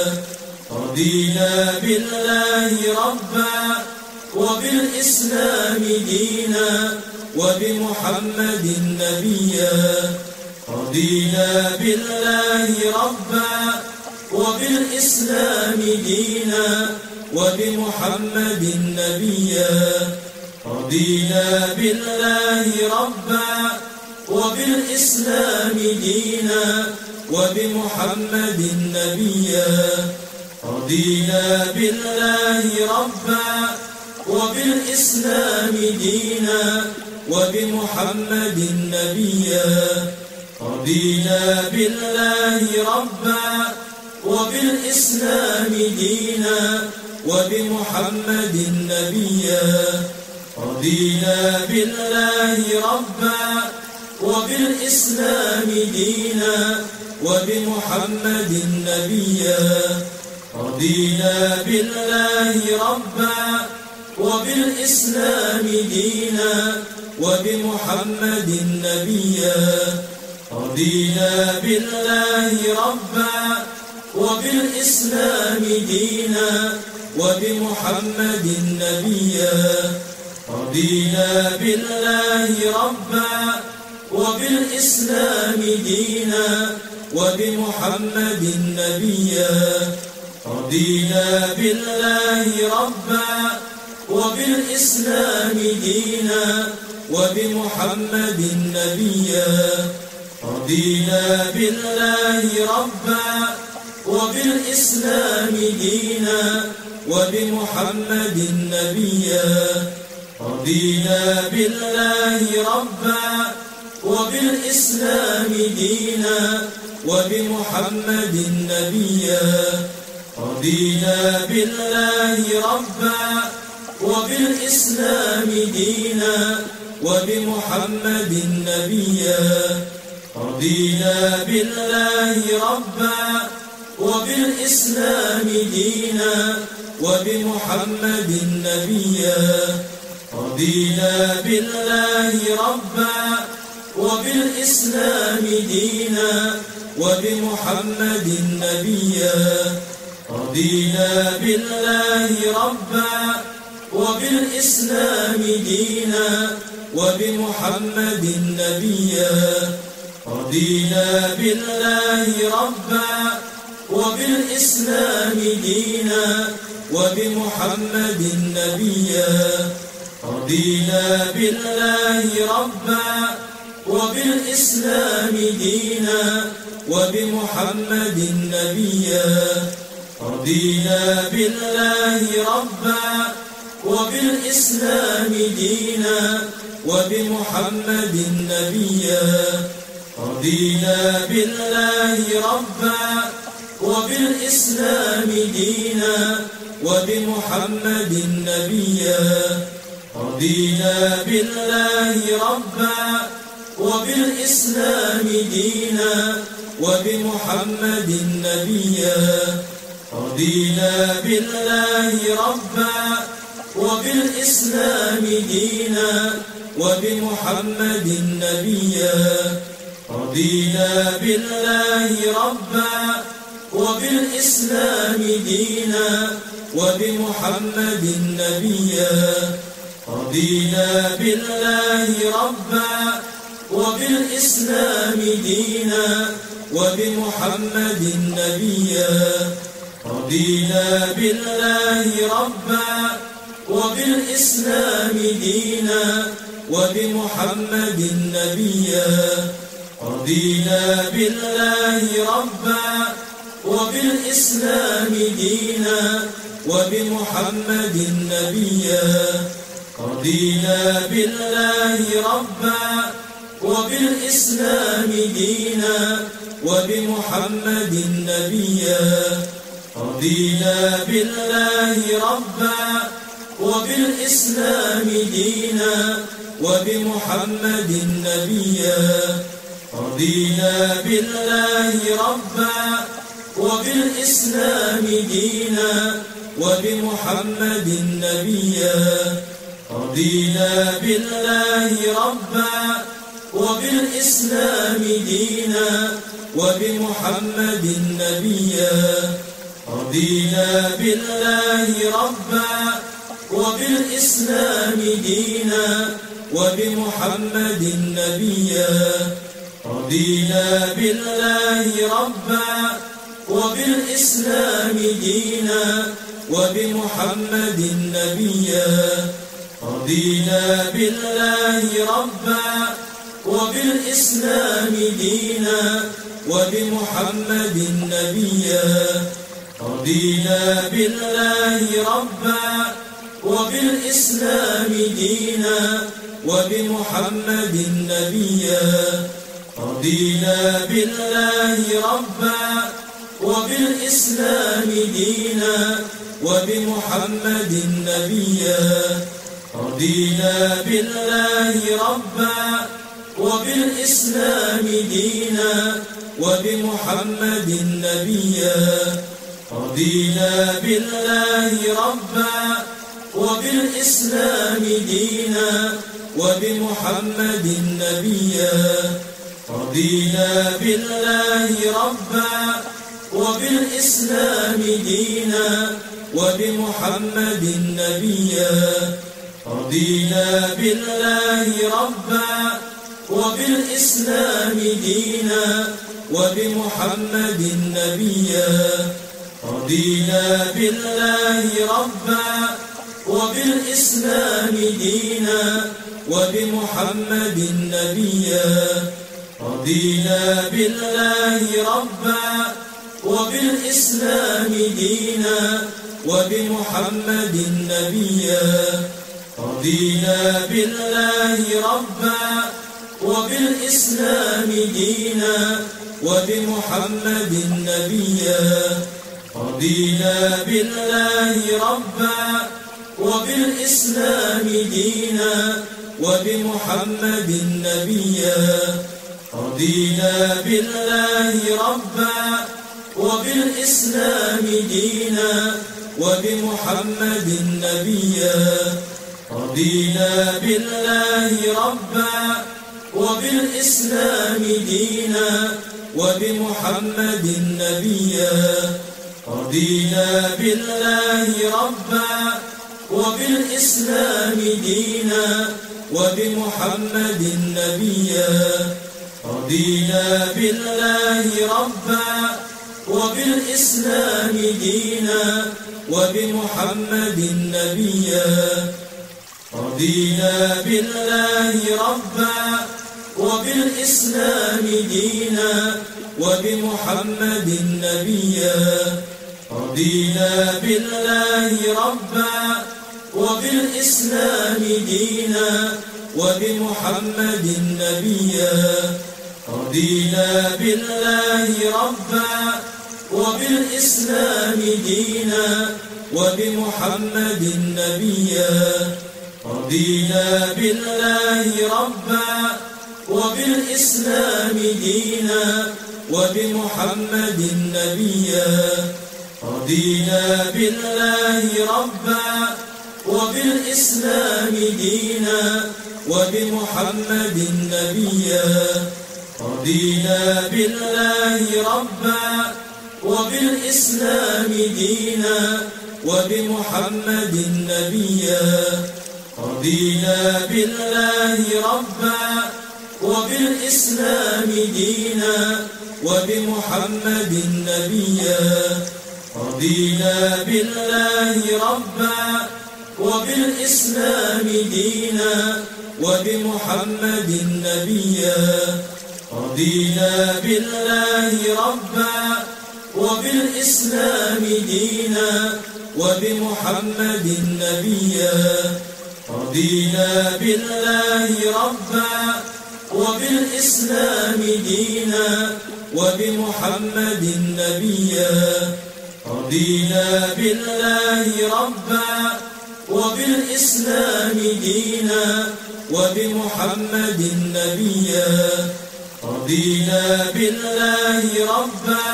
رضينا بالله ربا وبالإسلام دينا وبمحمد نبيا رضينا بالله ربا وبالإسلام دينا وبمحمد نبيا رضينا بالله ربا وبالإسلام دينا وبمحمد نبيا رضينا بالله ربا وبالإسلام دينا وبمحمد نبيا رضينا بالله ربا وبالإسلام دينا وبمحمد نبيا رضينا بالله ربا وبالإسلام دينا وبمحمد نبيا رضينا بالله ربا وبالإسلام دينا وبمحمد نبيا رضينا بالله ربا وبالإسلام دينا وبمحمد نبيا رضينا بالله ربا وبالإسلام دينا وبمحمد نبيا رضينا بالله ربا وبالإسلام دينا وبمحمد نبيا رضينا بالله ربا وبالإسلام دينا وبمحمد نبيا رضينا بالله ربا وبالإسلام دينا وبمحمد نبيا رضينا بالله ربا وبالإسلام دينا وبمحمد نبيا رضينا بالله ربا وبالإسلام دينا وبمحمد نبيا رضينا بالله ربا وبالإسلام دينا وبمحمد نبيا رضينا بالله ربا وبالإسلام دينا وبمحمد نبيا رضينا بالله ربا وبالإسلام دينا وبمحمد نبيا رضينا بالله ربا وبالإسلام دينا وبمحمد نبيا رضينا بالله ربا وبالإسلام دينا وبمحمد نبيا رضينا بالله ربا وبالإسلام دينا وبمحمد نبيا رضينا بالله ربا وبالإسلام دينا وبمحمد نبيا رضينا بالله ربا وبالإسلام دينا وبمحمد نبيا رضينا بالله ربا وبالإسلام دينا وبمحمد نبيا رضينا بالله ربا وبالإسلام دينا وبمحمد نبيا رضينا بالله ربا وبالإسلام دينا وبمحمد نبيا رضينا بالله ربا وبالإسلام دينا وبمحمد نبيا رضينا بالله ربا وبالإسلام دينا وبمحمد نبيا رضينا بالله ربا وبالإسلام دينا وبمحمد نبيا رضينا بالله ربا وبالإسلام دينا وبمحمد نبيا رضينا بالله ربا وبالإسلام دينا وبمحمد نبيا رضينا بالله ربا وبالإسلام دينا وبمحمد نبيا رضينا بالله ربا وبالإسلام دينا وبمحمد نبيا رضينا بالله ربا وبالإسلام دينا وبمحمد نبيا رضينا بالله ربا وبالإسلام دينا وبمحمد نبيا رضينا بالله ربا وبالإسلام دينا وبمحمد نبيا رضينا بالله ربا وبالإسلام دينا وبمحمد نبيا رضينا بالله ربا وبالإسلام دينا وبمحمد نبيا رضينا بالله ربا وبالإسلام دينا وبمحمد نبيا. رضينا بالله ربا وبالإسلام دينا وبمحمد نبيا. رضينا بالله ربا وبالإسلام دينا وبمحمد نبيا. رضينا بالله ربا وبالإسلام دينا وبمحمد نبيا. رضينا بالله ربا وبالإسلام دينا وبمحمد نبيا. رضينا بالله ربا وبالإسلام دينا وبمحمد نبيا. رضينا بالله ربا وبالإسلام دينا وبمحمد نبيا. رضينا بالله ربا وبالإسلام دينا وبمحمد نبيا. رضينا بالله ربا وبالإسلام دينا وبمحمد نبيا. رضينا بالله ربا وبالإسلام دينا وبمحمد نبيا. رضينا بالله ربا وبالإسلام دينا وبمحمد نبيا. رضينا بالله ربا وبالإسلام دينا وبمحمد نبيا. رضينا بالله ربا وبالإسلام دينا وبمحمد نبيا. رضينا بالله ربا وبالإسلام دينا وبمحمد نبيا. رضينا بالله ربا وبالإسلام دينا وبمحمد نبيا. رضينا بالله ربا وبالإسلام دينا وبمحمد نبيا. رضينا بالله ربا وبالإسلام دينا وبمحمد نبيا. رضينا بالله ربا وبالإسلام دينا وبمحمد نبيا. رضينا بالله ربا وبالإسلام دينا وبمحمد نبيا. رضينا بالله ربا وبالإسلام دينا وبمحمد نبيا. رضينا بالله ربا وبالإسلام دينا وبمحمد نبيا. رضينا بالله ربا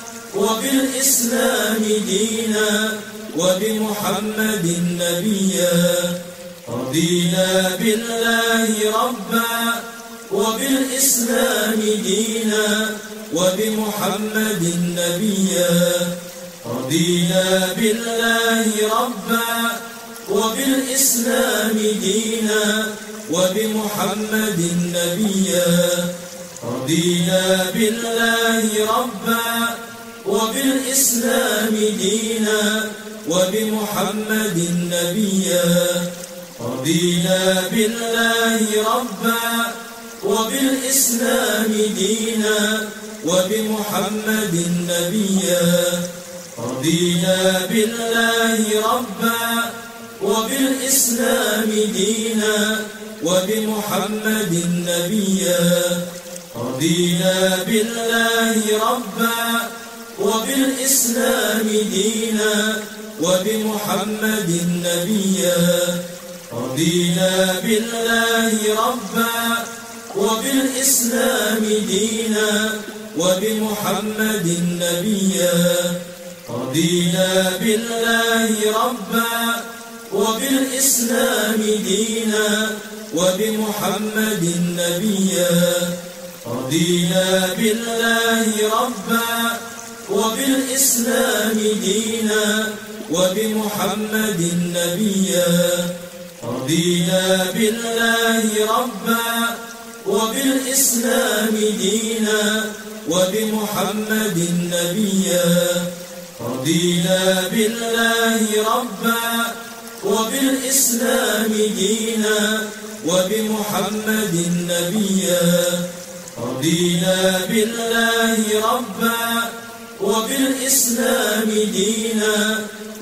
وبالإسلام دينا وبمحمد نبيا. رضينا بالله ربا وبالإسلام دينا وبمحمد نبيا. رضينا بالله ربا وبالإسلام دينا وبمحمد نبيا. رضينا بالله ربا وبالإسلام دينا وبمحمد نبيا. رضينا بالله ربا وبالإسلام دينا وبمحمد نبيا. رضينا بالله ربا وبالإسلام دينا وبمحمد نبيا. رضينا بالله ربا وبالإسلام دينا وبمحمد نبيا. رضينا بالله ربا وبالإسلام دينا وبمحمد نبيا. رضينا بالله ربا وبالإسلام دينا وبمحمد نبيا. رضينا بالله ربا وبالإسلام دينا وبمحمد نبيا رضينا بالله ربا وبالإسلام دينا وبمحمد نبيا رضينا بالله ربا وبالإسلام دينا وبمحمد نبيا رضينا بالله ربا وبالإسلام دينا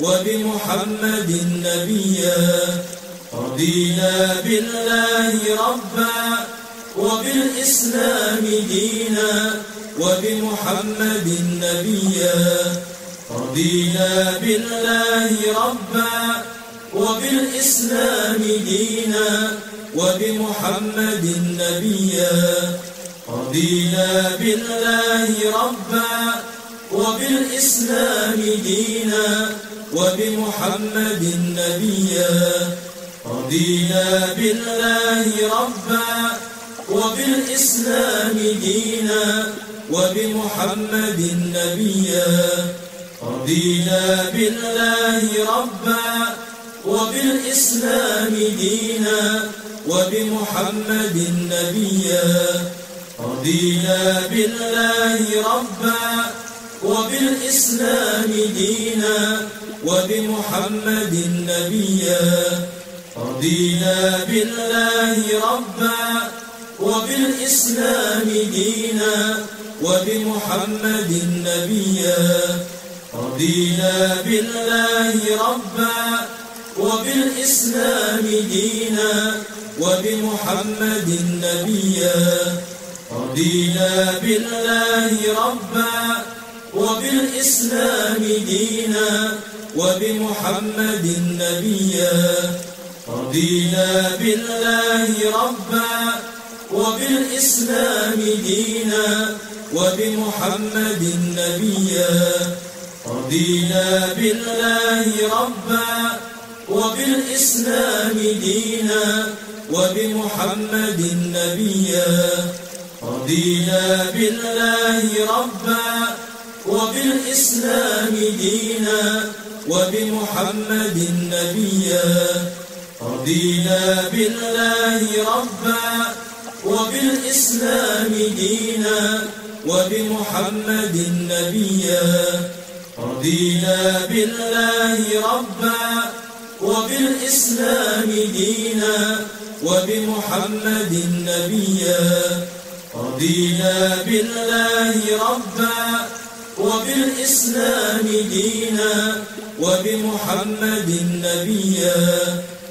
وبمحمد نبيا رضينا بالله ربا وبالإسلام دينا وبمحمد نبيا رضينا بالله ربا وبالإسلام دينا وبمحمد نبيا رضينا بالله ربا وبالإسلام دينا وبمحمد نبيا رضينا بالله ربا وبالإسلام دينا وبمحمد نبيا رضينا بالله ربا وبالإسلام دينا وبمحمد نبيا رضينا بالله ربا وبالإسلام دينا وبمحمد نبيا رضينا بالله ربا وبالإسلام دينا وبمحمد نبيا رضينا بالله ربا وبالإسلام دينا وبمحمد نبيا رضينا بالله ربا وبالإسلام دينا وبمحمد نبيا رضينا بالله ربا وبالإسلام دينا وبمحمد نبيا رضينا بالله ربا وبالإسلام دينا وبمحمد نبيا رضينا بالله ربا وبالإسلام دينا وبمحمد نبيا رضينا بالله ربا وبالإسلام دينا وبمحمد نبيا رضينا بالله ربا وبالإسلام دينا وبمحمد نبيا رضينا بالله ربا وبالإسلام دينا وبمحمد نبيا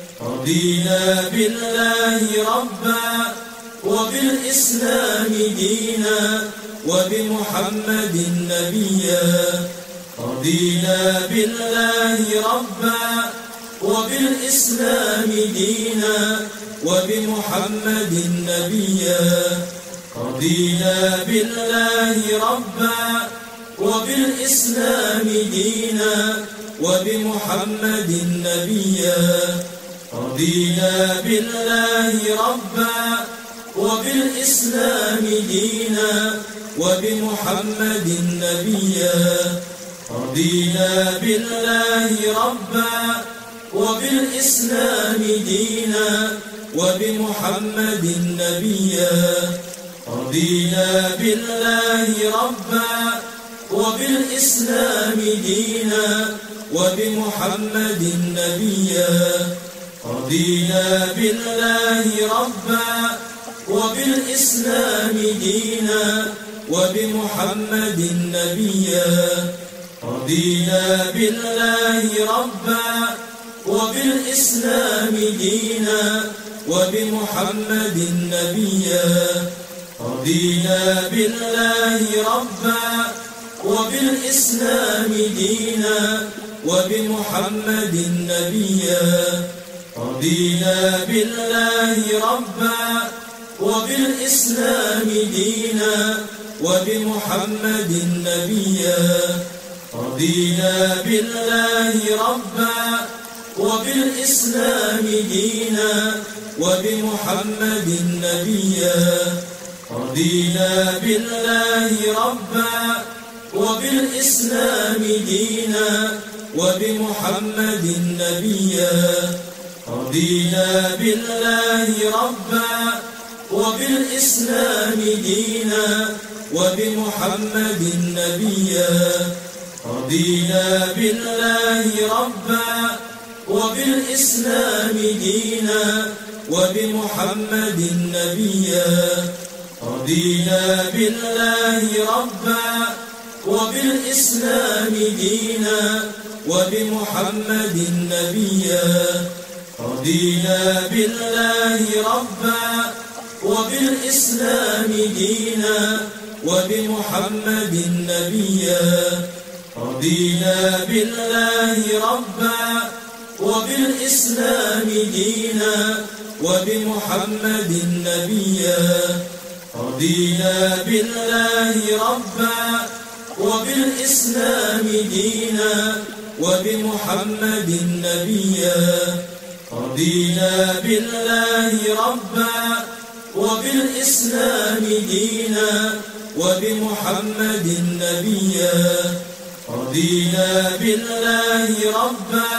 رضينا بالله ربا وبالإسلام دينا وبمحمد نبيا رضينا بالله ربا وبالإسلام دينا وبمحمد نبيا رضينا بالله ربا وبالإسلام دينا وبمحمد نبيا رضينا بالله ربا وبالإسلام دينا وبمحمد نبيا رضينا بالله ربا وبالإسلام دينا وبمحمد نبيا رضينا بالله ربا وبالإسلام دينا وبمحمد نبيا رضينا بالله ربا وبالإسلام دينا وبمحمد نبيا رضينا بالله ربا وبالإسلام دينا وبمحمد نبيا رضينا بالله ربا وبالإسلام دينا وبمحمد نبيا رضينا بالله ربا وبالإسلام دينا وبمحمد نبيا رضينا بالله ربا وبالإسلام دينا وبمحمد نبيا رضينا بالله ربا وبالإسلام دينا وبمحمد نبيا. رضينا بالله ربا وبالإسلام دينا وبمحمد نبيا. رضينا بالله ربا وبالإسلام دينا وبمحمد نبيا. رضينا بالله ربا وبالإسلام دينا وبمحمد نبيا. رضينا بالله ربا وبالإسلام دينا وبمحمد نبيا. رضينا بالله ربا وبالإسلام دينا وبمحمد نبيا. رضينا بالله ربا وبالإسلام دينا وبمحمد نبيا. رضينا بالله ربا وبالإسلام دينا وبمحمد نبيا. رضينا بالله ربا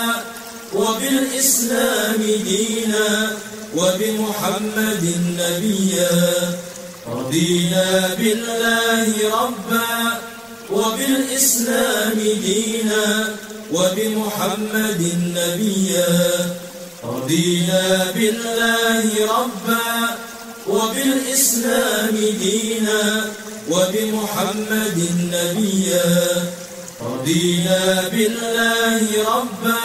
وبالإسلام دينا وبمحمد نبيا. رضينا بالله ربا وبالإسلام دينا وبمحمد نبيا. رضينا بالله ربا وبالإسلام دينا وبمحمد نبيا. رضينا بالله ربا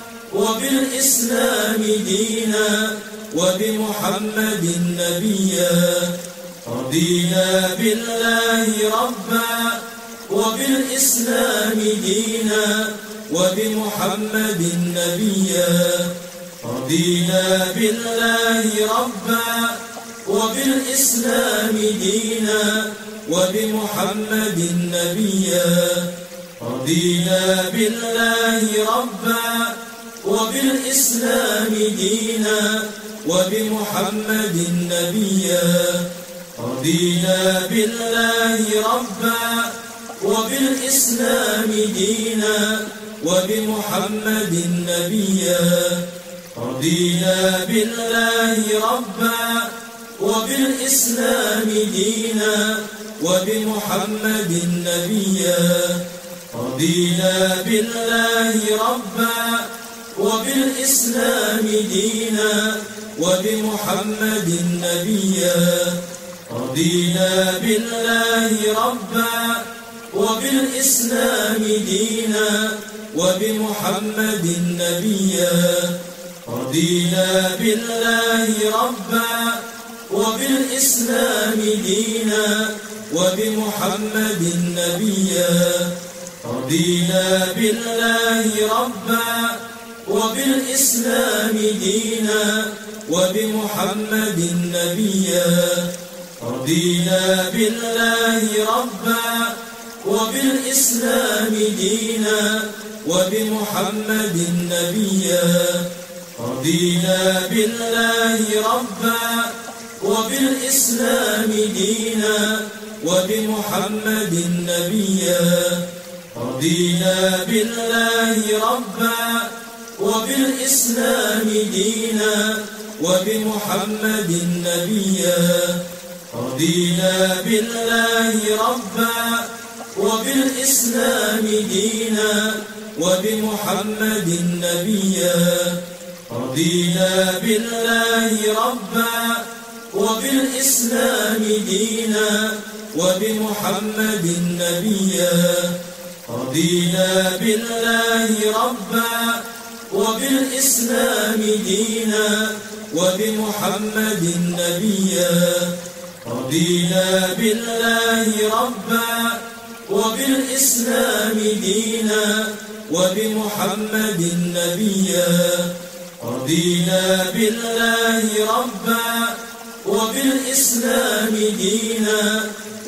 وبالإسلام دينا وبمحمد نبيا. رضينا بالله ربا وبالإسلام دينا وبمحمد نبيا. رضينا بالله ربا وبالإسلام دينا وبمحمد نبيا. رضينا بالله ربا وبالإسلام دينا وبمحمد نبيا. رضينا بالله ربا وبالإسلام دينا وبمحمد نبيا. رضينا بالله ربا وبالإسلام دينا وبمحمد نبيا. رضينا بالله ربا وبالإسلام دينا وبمحمد نبيا. رضينا بالله ربا وبالإسلام دينا وبمحمد نبيا. رضينا بالله ربا وبالإسلام دينا وبمحمد نبيا. رضينا بالله ربا وبالإسلام دينا وبمحمد نبيا. رضينا بالله ربا وبالإسلام دينا وبمحمد نبيا. رضينا بالله ربا وبالإسلام دينا وبمحمد نبيا. رضينا بالله ربا وبالإسلام دينا وبمحمد نبيا. رضينا بالله ربا وبالإسلام دينا وبمحمد نبيا. رضينا بالله ربا وبالإسلام دينا وبمحمد نبيا. رضينا بالله ربا وبالإسلام دينا وبمحمد نبيا. رضينا بالله ربا وبالإسلام دينا وبمحمد نبيا. رضينا بالله ربا وبالإسلام دينا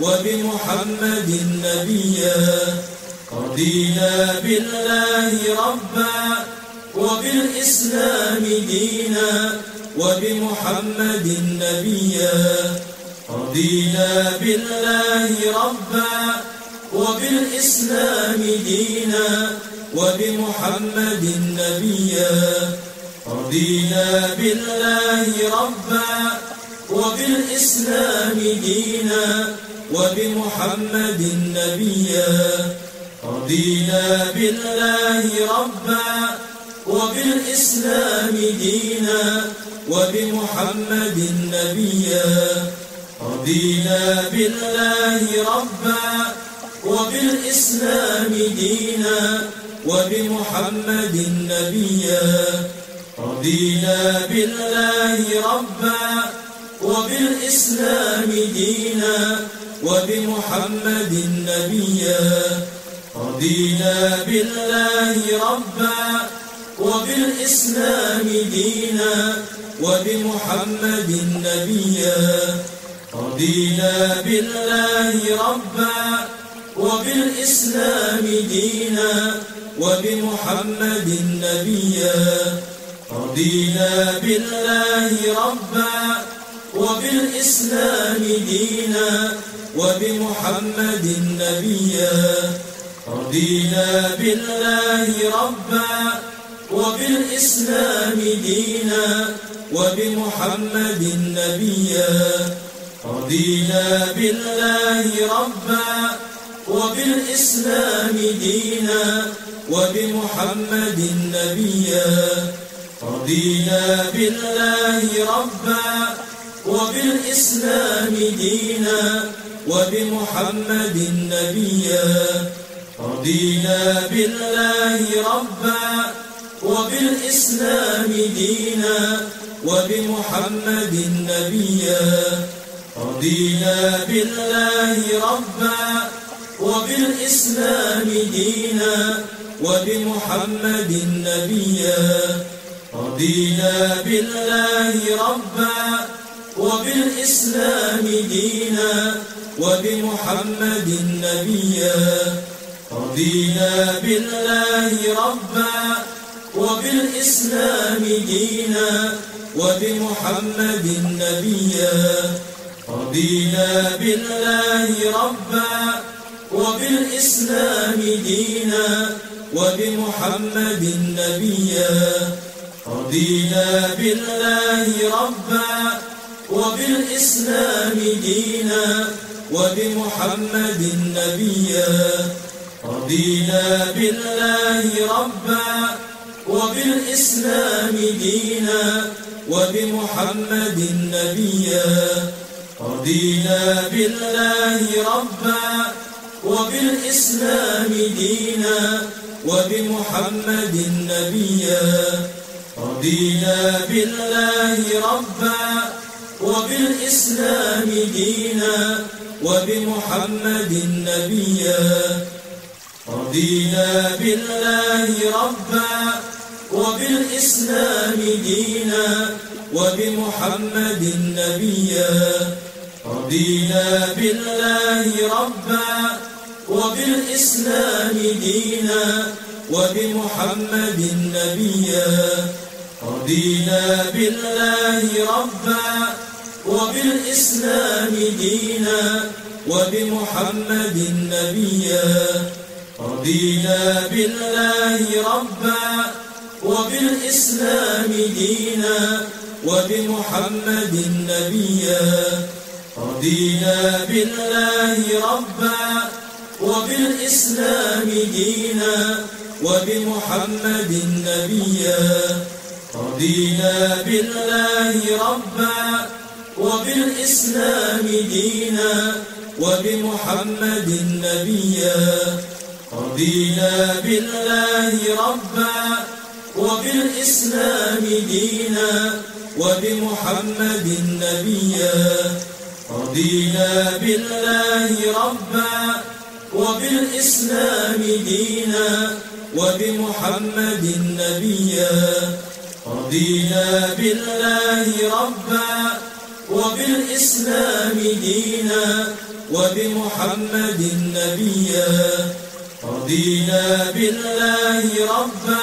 وبمحمد نبيا. رضينا بالله ربا وبالإسلام دينا وبمحمد نبيا. رضينا بالله ربا وبالإسلام دينا وبمحمد نبيا. رضينا بالله ربا وبالإسلام دينا وبمحمد نبيا. رضينا بالله ربا وبالإسلام دينا وبمحمد نبيا. رضينا بالله ربا وبالإسلام دينا وبمحمد نبيا. رضينا بالله ربا وبالإسلام دينا وبمحمد نبيا. رضينا بالله ربا وبالإسلام دينا وبمحمد نبيا. رضينا بالله ربا وبالإسلام دينا وبمحمد نبيا. رضينا بالله ربا وبالإسلام دينا وبمحمد نبيا. رضينا بالله ربا وبالإسلام دينا وبمحمد نبيا. رضينا بالله ربا وبالإسلام دينا وبمحمد نبيا. رضينا بالله ربا وبالإسلام دينا وبمحمد نبيا. رضينا بالله ربا وبالإسلام دينا وبمحمد نبيا. رضينا بالله ربا وبالإسلام دينا وبمحمد نبيا. رضينا بالله ربا وبالإسلام دينا وبمحمد نبيا. رضينا بالله ربا وبالإسلام دينا وبمحمد نبيا. رضينا بالله ربا وبالإسلام دينا وبمحمد نبيا. رضينا بالله ربا وبالإسلام دينا وبمحمد نبيا. رضينا بالله ربا وبالإسلام دينا وبمحمد نبيا. رضينا بالله ربا وبالإسلام دينا وبمحمد نبيا. رضينا بالله ربا وبالإسلام دينا وبمحمد نبيا. رضينا بالله ربا وبالإسلام دينا وبمحمد نبيا. رضينا بالله ربا وبالإسلام دينا وبمحمد نبيا. رضينا بالله ربا وبالإسلام دينا وبمحمد نبيا. رضينا بالله ربا وبالإسلام دينا وبمحمد نبيا. رضينا بالله ربا وبالإسلام دينا وبمحمد نبيا. رضينا بالله ربا وبالإسلام دينا وبمحمد نبيا. رضينا بالله ربا وبالإسلام دينا وبمحمد نبيا. رضينا بالله ربا وبالإسلام دينا وبمحمد نبيا. رضينا بالله ربا وبالإسلام دينا وبمحمد نبيا. رضينا بالله ربا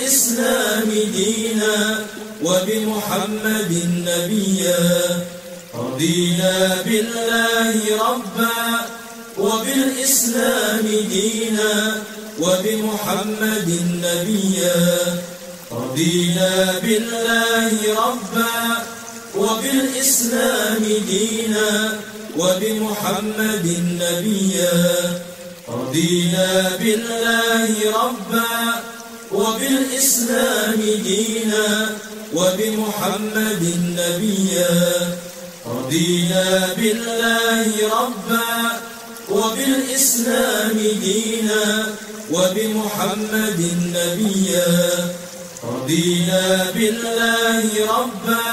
وبالإسلام دينا وبمحمد نبيا. رضينا بالله ربا وبالإسلام دينا وبمحمد نبيا رضينا بالله ربا وبالإسلام دينا وبمحمد نبيا رضينا بالله ربا وبالإسلام دينا وبمحمد نبيا رضينا بالله ربا وبالإسلام دينا وبمحمد نبيا رضينا بالله ربا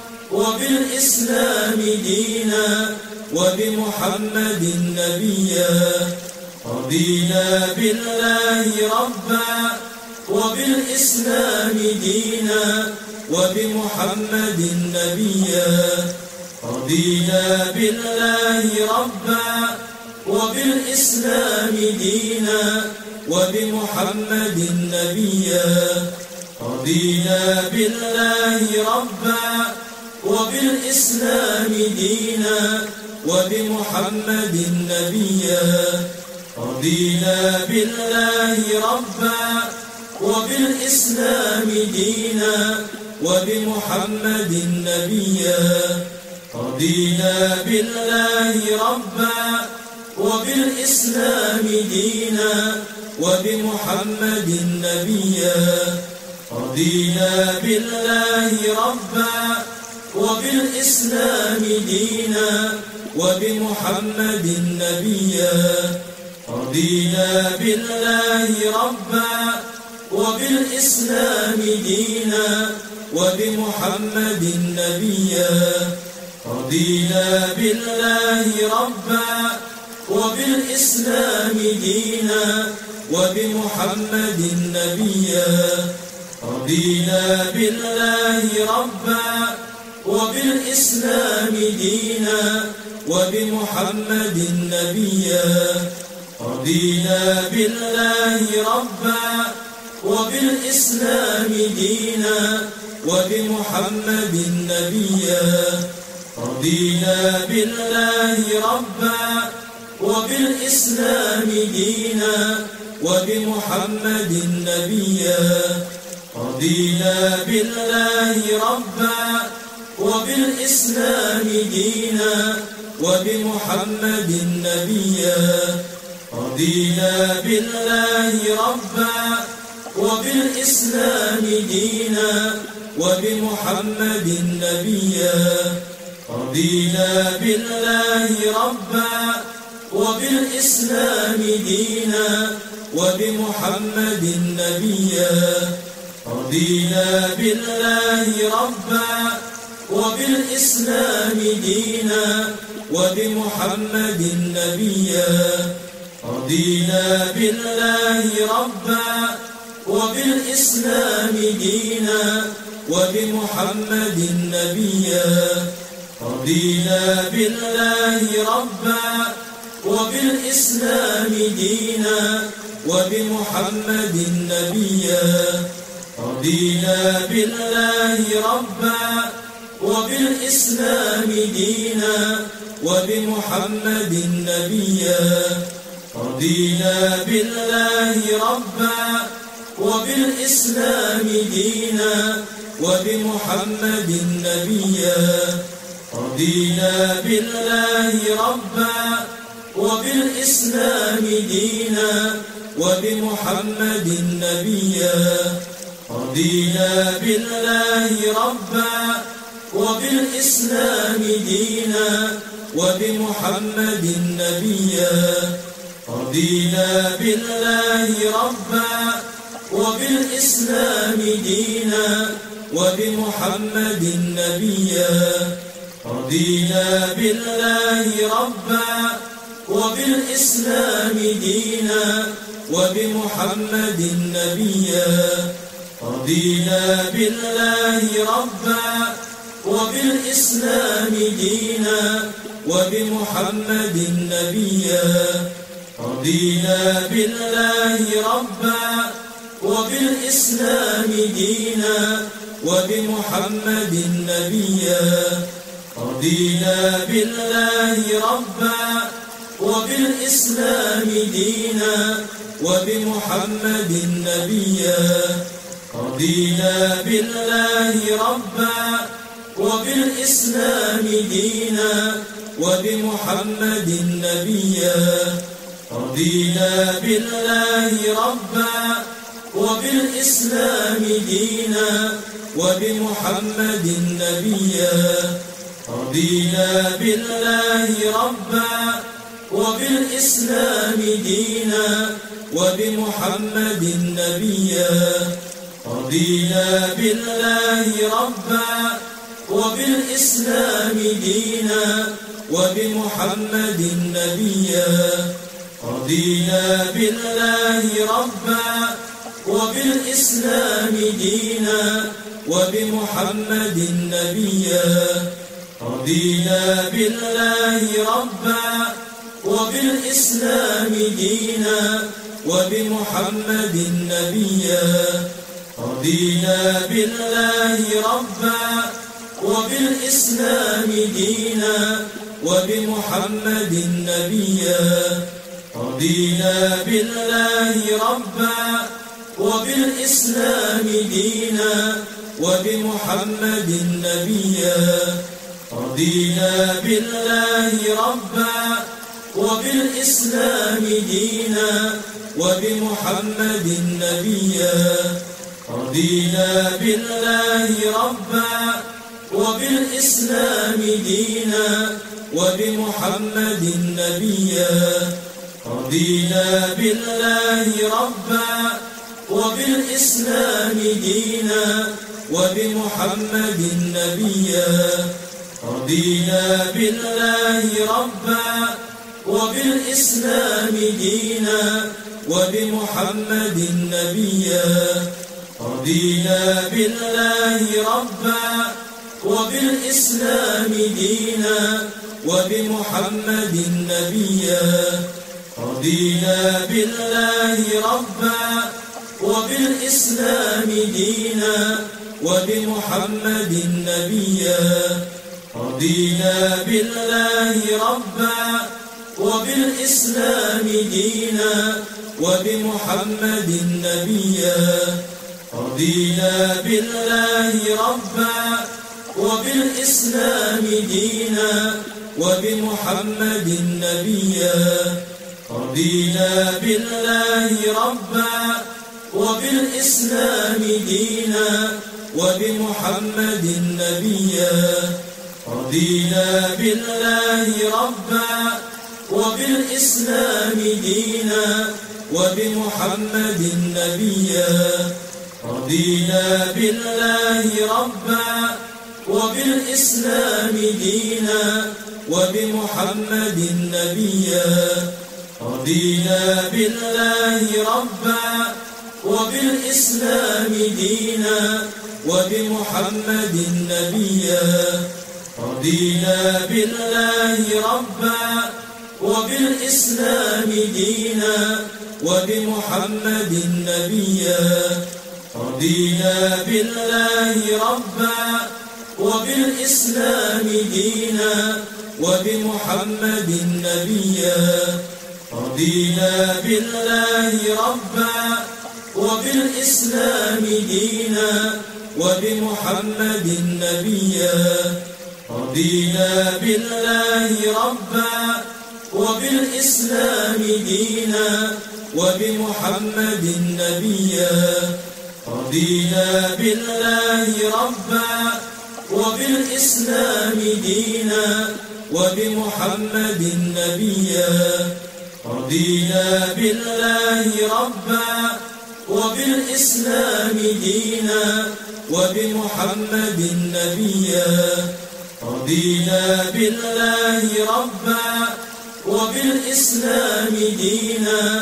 وبالإسلام دينا وبمحمد نبيا رضينا بالله ربا وبالإسلام دينا وبمحمد نبيا رضينا بالله ربا وبالإسلام دينا وبمحمد نبيا رضينا بالله ربا وبالإسلام دينا وبمحمد نبيا رضينا بالله ربا وبالإسلام دينا وبمحمد نبيا رضينا بالله ربا وبالإسلام دينا وبمحمد نبيا رضينا بالله ربا وبالإسلام دينا وبمحمد نبيا رضينا بالله ربا وبالإسلام دينا وبمحمد نبيا رضينا بالله ربا وبالإسلام دينا وبمحمد نبيا رضينا بالله ربا وبالإسلام دينا وبمحمد نبيا رضينا بالله ربا وبالإسلام دينا وبمحمد نبيا رضينا بالله ربا وبالإسلام دينا وبمحمد نبيا رضينا بالله ربا وبالإسلام دينا وبمحمد نبيا رضينا بالله ربا وبالإسلام دينا وبمحمد نبيا رضينا بالله ربا وبالإسلام دينا وبمحمد نبيا رضينا بالله ربا وبالإسلام دينا وبمحمد نبيا رضينا بالله ربا وبالإسلام دينا وبمحمد نبيا رضينا بالله ربا وبالإسلام دينا وبمحمد نبيا رضينا بالله ربا وبالإسلام دينا وبمحمد نبيا رضينا بالله ربا وبالإسلام دينا وبمحمد نبيا رضينا بالله ربا وبالإسلام دينا وبمحمد نبيا رضينا بالله ربا وبالإسلام دينا وبمحمد نبيا رضينا بالله ربا وبالإسلام دينا وبمحمد نبيا رضينا بالله ربا وبالإسلام دينا وبمحمد نبيا رضينا بالله ربا وبالإسلام دينا وبمحمد نبيا رضينا بالله ربا وبالإسلام دينا وبمحمد نبيا رضينا بالله ربا وبالإسلام دينا وبمحمد نبيا رضينا بالله ربا وبالإسلام دينا وبمحمد نبيا رضينا بالله ربا وبالإسلام دينا وبمحمد نبيا رضينا بالله ربا وبالإسلام دينا وبمحمد نبيا رضينا بالله ربا وبالإسلام دينا وبمحمد نبيا رضينا بالله ربا وبالإسلام دينا وبمحمد نبيا رضينا بالله ربا وبالإسلام دينا وبمحمد نبيا رضينا بالله ربا وبالإسلام دينا وبمحمد نبيا رضينا بالله ربا وبالإسلام دينا وبمحمد نبيا رضينا بالله ربا وبالإسلام دينا وبمحمد نبيا رضينا بالله ربا وبالإسلام دينا وبمحمد نبيا رضينا بالله ربا وبالإسلام دينا وبمحمد نبيا رضينا بالله ربا وبالإسلام دينا وبمحمد نبيا رضينا بالله ربا وبالإسلام دينا وبمحمد نبيا رضينا بالله ربا وبالإسلام دينا وبمحمد نبيا رضينا بالله ربا وبالإسلام دينا وبمحمد نبيا رضينا بالله ربا وبالإسلام دينا وبمحمد نبيا رضينا بالله ربا وبالإسلام دينا وبمحمد نبيا رضينا بالله ربا وبالإسلام دينا وبمحمد نبيا رضينا بالله ربا وبالإسلام دينا وبمحمد نبيا رضينا بالله ربا وبالإسلام دينا وبمحمد نبيا رضينا بالله ربا وبالإسلام دينا وبمحمد نبيا رضينا بالله ربا وبالإسلام دينا وبمحمد نبيا رضينا بالله ربا وبالإسلام دينا وبمحمد نبيا رضينا بالله ربا وبالإسلام دينا وبمحمد نبيا رضينا بالله ربا وبالإسلام دينا وبمحمد نبيا رضينا بالله ربا وبالإسلام دينا وبمحمد نبيا رضينا بالله ربا وبالإسلام دينا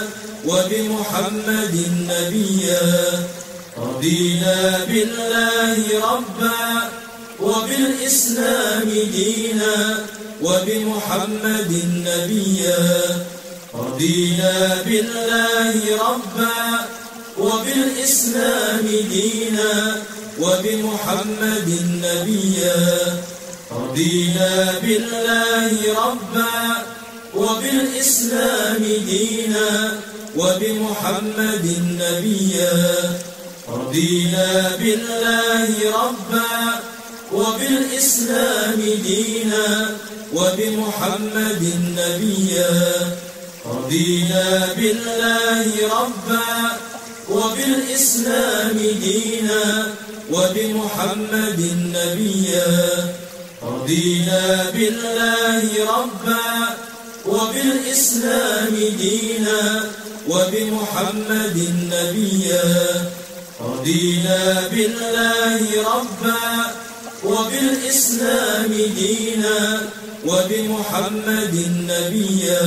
وبمحمد نبيا رضينا بالله ربا وبالإسلام دينا وبمحمد نبيا رضينا بالله ربا وبالإسلام دينا وبمحمد نبيا رضينا بالله ربا وبالإسلام دينا وبمحمد نبيا رضينا بالله ربا وبالإسلام دينا وبمحمد نبيا رضينا بالله ربا وبالإسلام دينا وبمحمد نبيا رضينا بالله ربا وبالإسلام دينا وبمحمد نبيا رضينا بالله ربا وبالإسلام دينا وبمحمد نبيا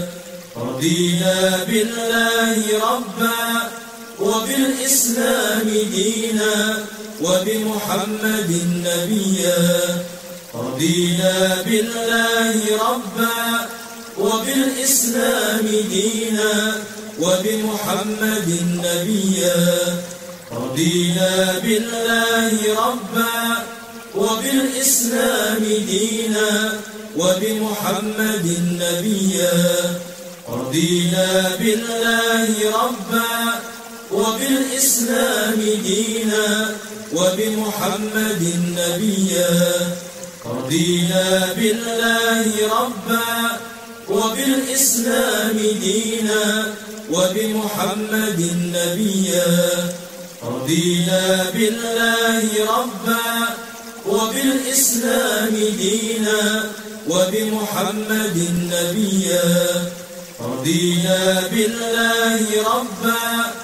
رضينا بالله ربا وبالإسلام دينا وبمحمد نبيا رضينا بالله ربا وبالإسلام دينا وبمحمد نبيا رضينا بالله ربا وبالإسلام دينا وبمحمد نبيا رضينا بالله ربا وبالإسلام دينا وبمحمد نبيا رضينا بالله ربا وبالإسلام دينا وبمحمد نبيا رضينا بالله ربا وبالإسلام دينا وبمحمد نبيا رضينا بالله ربا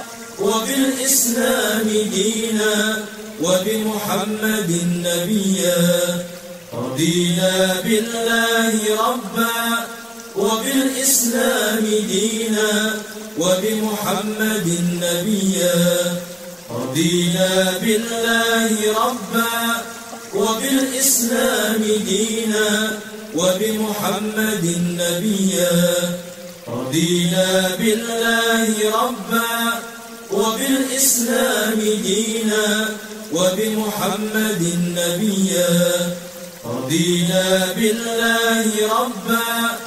وبالإسلام دينا وبمحمد نبيا رضينا بالله ربا وبالإسلام دينا وبمحمد نبيا رضينا بالله ربا وبالإسلام دينا وبمحمد نبيا رضينا بالله ربا وبالإسلام دينا وبمحمد نبيا رضينا بالله ربا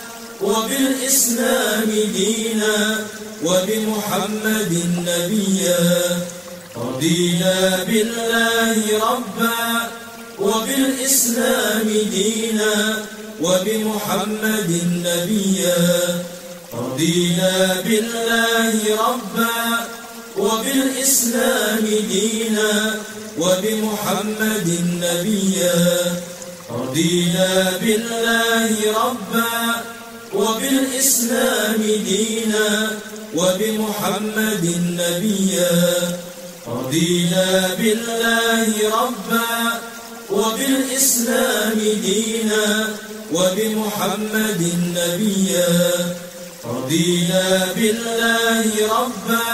وبالإسلام دينا وبمحمد نبيا رضينا بالله ربا وبالإسلام دينا وبمحمد نبيا رضينا بالله ربا وبالإسلام دينا وبمحمد نبيا رضينا بالله ربا وبالإسلام دينا وبمحمد نبيا رضينا بالله ربا وبالإسلام دينا وبمحمد نبيا رضينا بالله ربا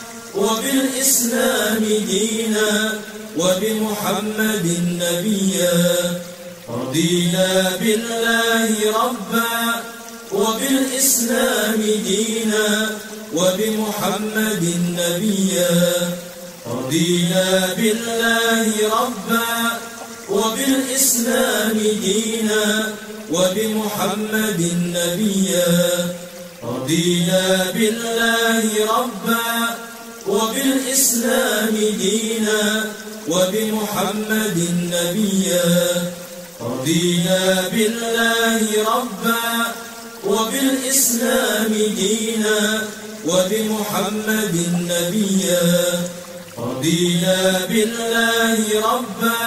وبالإسلام دينا وبمحمد نبيا رضينا بالله ربا وبالإسلام دينا وبمحمد نبيا رضينا بالله ربا وبالإسلام دينا وبمحمد نبيا رضينا بالله ربا وبالإسلام دينا وبمحمد نبيا رضينا بالله ربا وبالإسلام دينا وبمحمد نبيا رضينا بالله ربا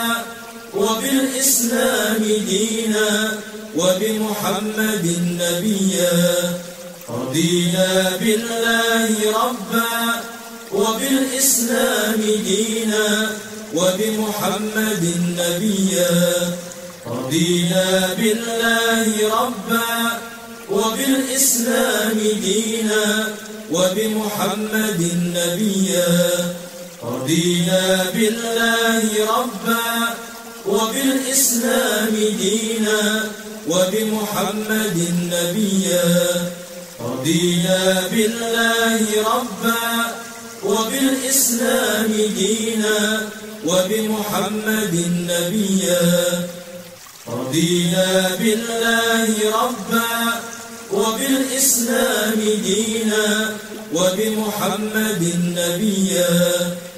وبالإسلام دينا وبمحمد نبيا رضينا بالله ربا وبالإسلام دينا وبمحمد نبيا رضينا بالله ربا وبالإسلام دينا وبمحمد نبيا رضينا بالله ربا وبالإسلام دينا وبمحمد نبيا رضينا بالله ربا وبالإسلام دينا وبمحمد نبيا رضينا بالله ربا وبالإسلام دينا وبمحمد نبيا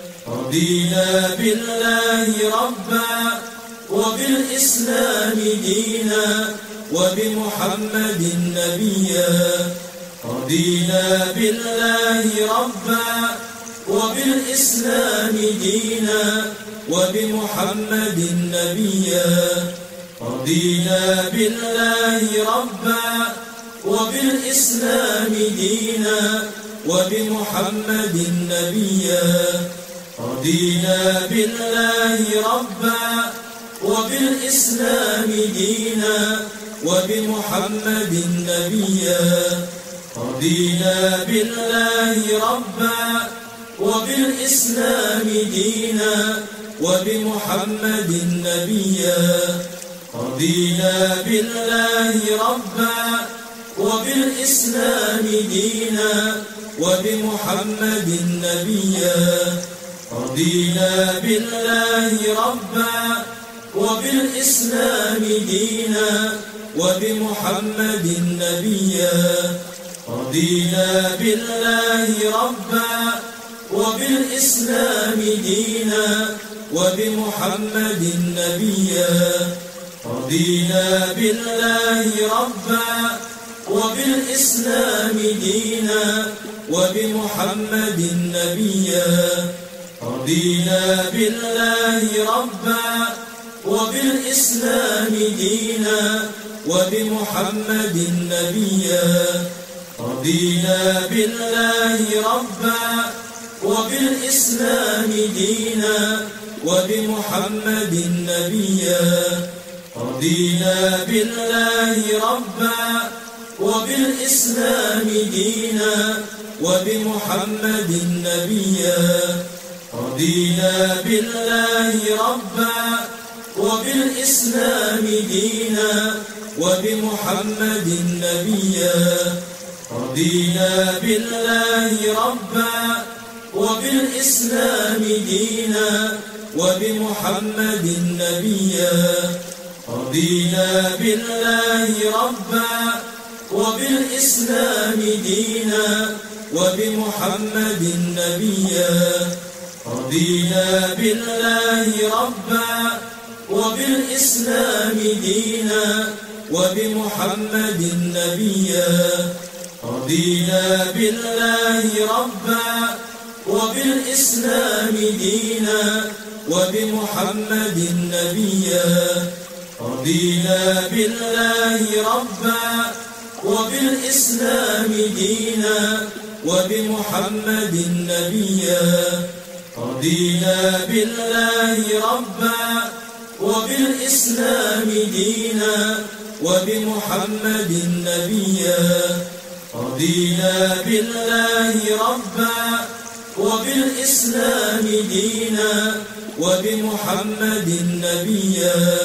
رضينا بالله ربا وبالإسلام دينا وبمحمد نبيا رضينا بالله ربا وبالإسلام دينا وبمحمد نبيا رضينا بالله ربا وبالإسلام دينا وبمحمد نبيا رضينا بالله ربا وبالإسلام دينا وبمحمد نبيا رضينا بالله ربا وبالإسلام دينا وبمحمد نبيا رضينا بالله ربا وبالإسلام دينا وبمحمد نبيا رضينا بالله ربا وبالإسلام دينا وبمحمد نبيا رضينا بالله ربا وبالإسلام دينا وبمحمد نبيا رضينا بالله ربا وبالإسلام دينا وبمحمد نبيا رضينا بالله ربا وبالإسلام دينا وبمحمد نبيا رضينا بالله ربا وبالإسلام دينا وبمحمد نبيا رضينا بالله ربا وبالإسلام دينا وبمحمد نبيا رضينا بالله ربا وبالإسلام دينا وبمحمد نبيا رضينا بالله ربا وبالإسلام دينا وبمحمد نبيا رضينا بالله ربا وبالإسلام دينا وبمحمد نبيا رضينا بالله ربا وبالإسلام دينا وبمحمد نبيا رضينا بالله ربا وبالإسلام دينا وبمحمد نبيا رضينا بالله ربا وبالإسلام دينا وبمحمد نبيا رضينا بالله ربا وبالإسلام دينا وبمحمد نبيا رضينا بالله ربا وبالإسلام دينا وبمحمد نبيا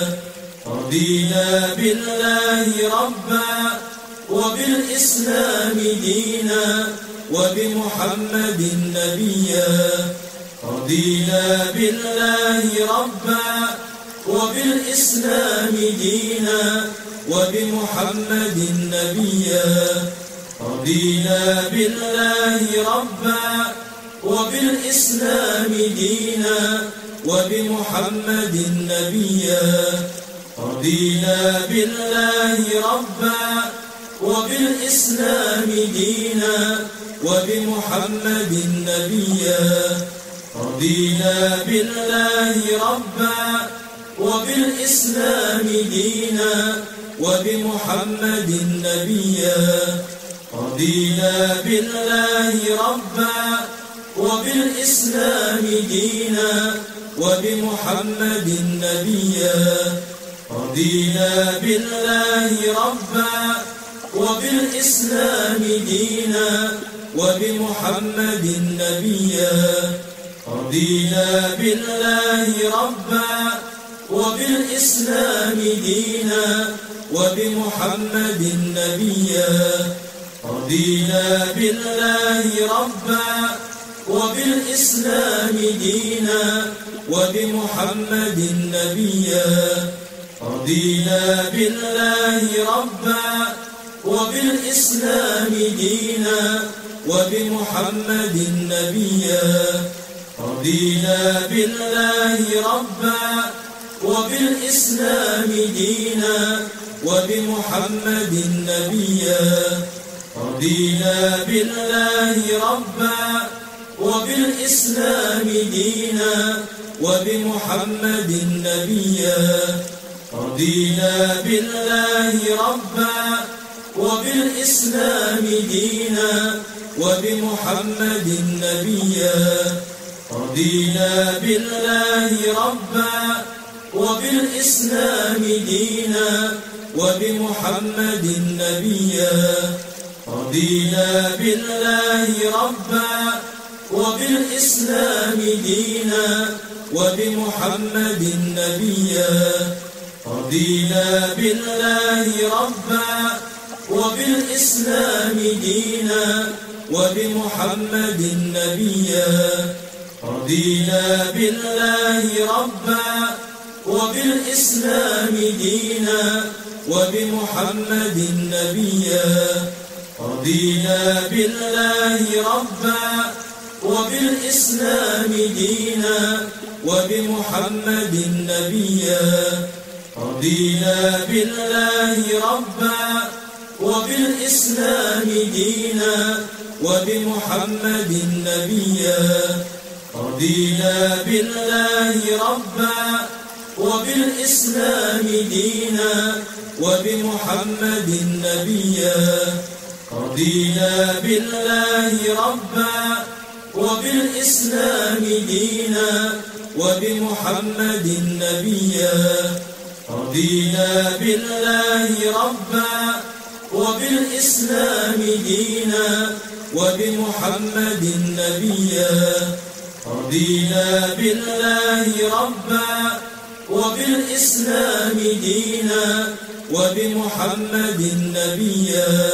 رضينا بالله ربا وبالإسلام دينا وبمحمد نبيا رضينا بالله ربا وبالإسلام دينا وبمحمد نبيا رضينا بالله ربا وبالإسلام دينا وبمحمد نبيا رضينا بالله ربا وبالإسلام دينا وبمحمد نبيا رضينا بالله ربا وبالإسلام دينا وبمحمد نبيا رضينا بالله ربا وبالإسلام دينا وبمحمد نبيا رضينا بالله ربا وبالإسلام دينا وبمحمد نبيا رضينا بالله ربا وبالإسلام دينا وبمحمد نبيا رضينا بالله ربا وبالإسلام دينا وبمحمد نبيا رضينا بالله ربا وبالإسلام دينا وبمحمد نبيا رضينا بالله ربا وبالإسلام دينا وبمحمد نبيا رضينا بالله ربا وبالإسلام دينا وبمحمد نبيا رضينا بالله ربا وبالإسلام دينا وبمحمد نبيا رضينا بالله ربا وبالإسلام دينا وبمحمد نبيا رضينا بالله ربا وبالإسلام دينا وبمحمد نبيا رضينا بالله ربا وبالإسلام دينا وبمحمد نبيا رضينا بالله ربا وبالإسلام دينا وبمحمد نبيا رضينا بالله ربا وبالإسلام دينا وبمحمد نبيا رضينا بالله ربا وبالإسلام دينا وبمحمد نبيا رضينا بالله ربا وبالإسلام دينا وبمحمد نبيا رضينا بالله ربا وبالإسلام دينا وبمحمد نبيا رضينا بالله ربا وبالإسلام دينا وبمحمد نبيا رضينا بالله ربا وبالإسلام دينا وبمحمد نبيا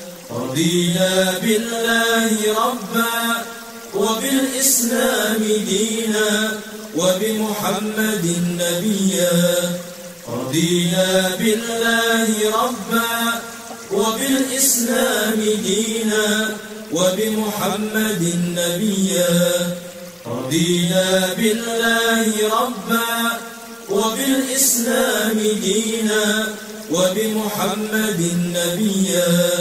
رضينا بالله ربا وبالإسلام دينا وبمحمد نبيا رضينا بالله ربا وبالإسلام دينا وبمحمد نبيا رضينا بالله ربا وبالإسلام دينا وبمحمد نبيا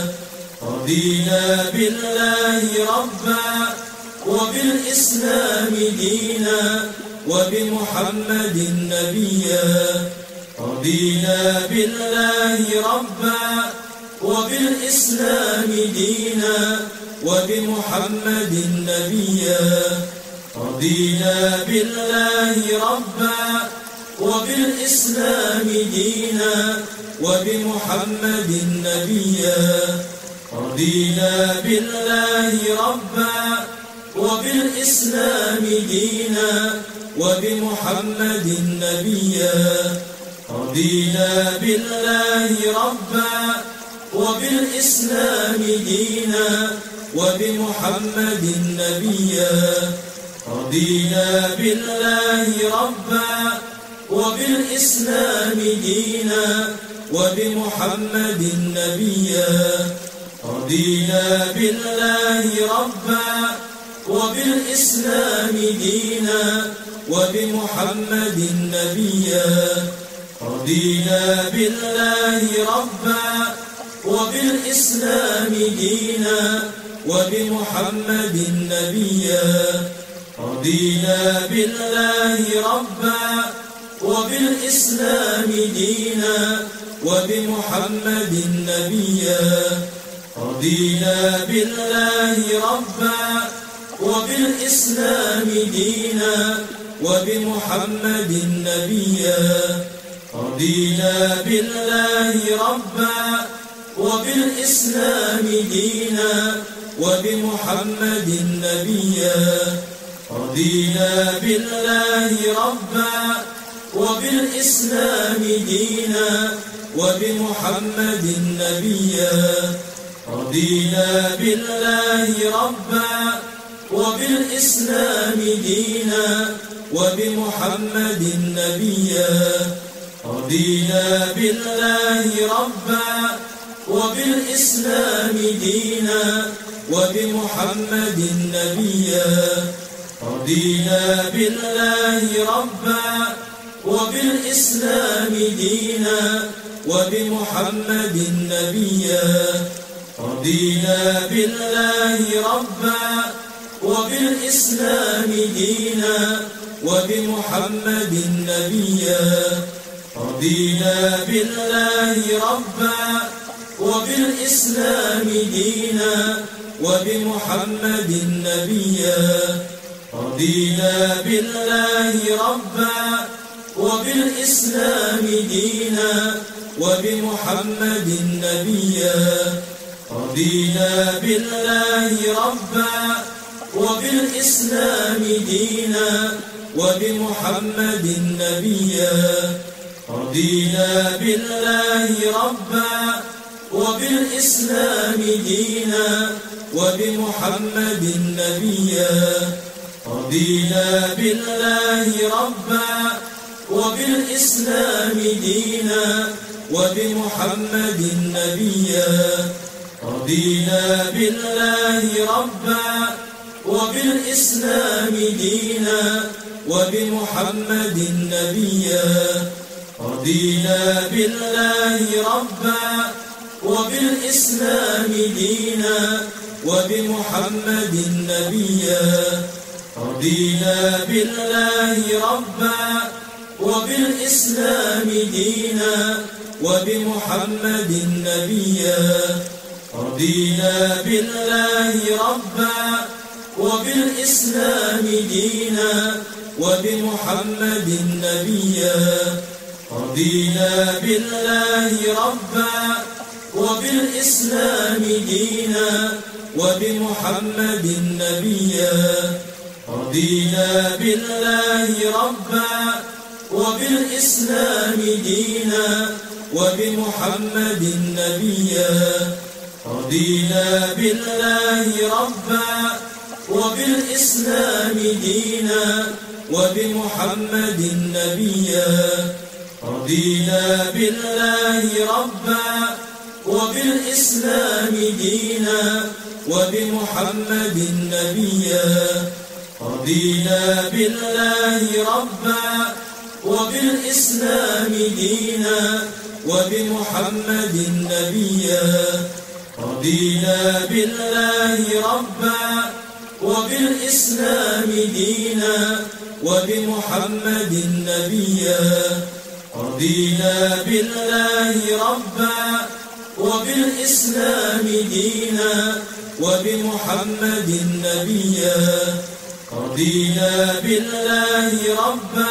رضينا بالله ربا وبالإسلام دينا وبمحمد نبيا رضينا بالله ربا وبالإسلام دينا وبمحمد نبيا رضينا بالله ربا وبالإسلام دينا وبمحمد نبيا رضينا بالله ربا وبالإسلام دينا وبمحمد نبيا رضينا بالله ربا وبالإسلام دينا وبمحمد نبيا رضينا بالله ربا وبالإسلام دينا وبمحمد نبيا رضينا بالله ربا وبالإسلام دينا وبمحمد نبيا رضينا بالله ربا وبالإسلام دينا وبمحمد نبيا رضينا بالله ربا وبالإسلام دينا وبمحمد نبيا رضينا بالله ربا وبالإسلام دينا وبمحمد نبيا رضينا بالله ربا وبالإسلام دينا وبمحمد نبيا رضينا بالله ربا وبالإسلام دينا وبمحمد نبيا رضينا بالله ربا وبالإسلام دينا وبمحمد نبيا رضينا بالله ربا وبالإسلام دينا وبمحمد نبيا رضينا بالله ربا وبالإسلام دينا وبمحمد نبيا رضينا بالله ربا وبالإسلام دينا وبمحمد نبيا رضينا بالله ربا وبالإسلام دينا وبمحمد نبيا رضينا بالله ربا وبالإسلام دينا وبمحمد نبيا رضينا بالله ربا وبالإسلام دينا وبمحمد نبيا رضينا بالله ربا وبالإسلام دينا وبمحمد نبيا رضينا بالله ربا وبالإسلام دينا وبمحمد نبيا رضينا بالله ربا وبالإسلام دينا وبمحمد نبيا رضينا بالله ربا وبالإسلام دينا وبمحمد نبيا رضينا بالله ربا وبالإسلام دينا وبمحمد نبيا رضينا بالله ربا وبالإسلام دينا وبمحمد نبيا رضينا بالله ربا وبالإسلام دينا وبمحمد نبيا رضينا بالله ربا وبالإسلام دينا وبمحمد نبيا رضينا بالله ربا وبالإسلام دينا وبمحمد نبيا رضينا بالله ربا وبالإسلام دينا وبمحمد نبيا رضينا بالله ربا وبالإسلام دينا وبمحمد نبيا رضينا بالله ربا وبالإسلام دينا وبمحمد نبيا رضينا بالله ربا وبالإسلام دينا وبمحمد نبيا رضينا بالله ربا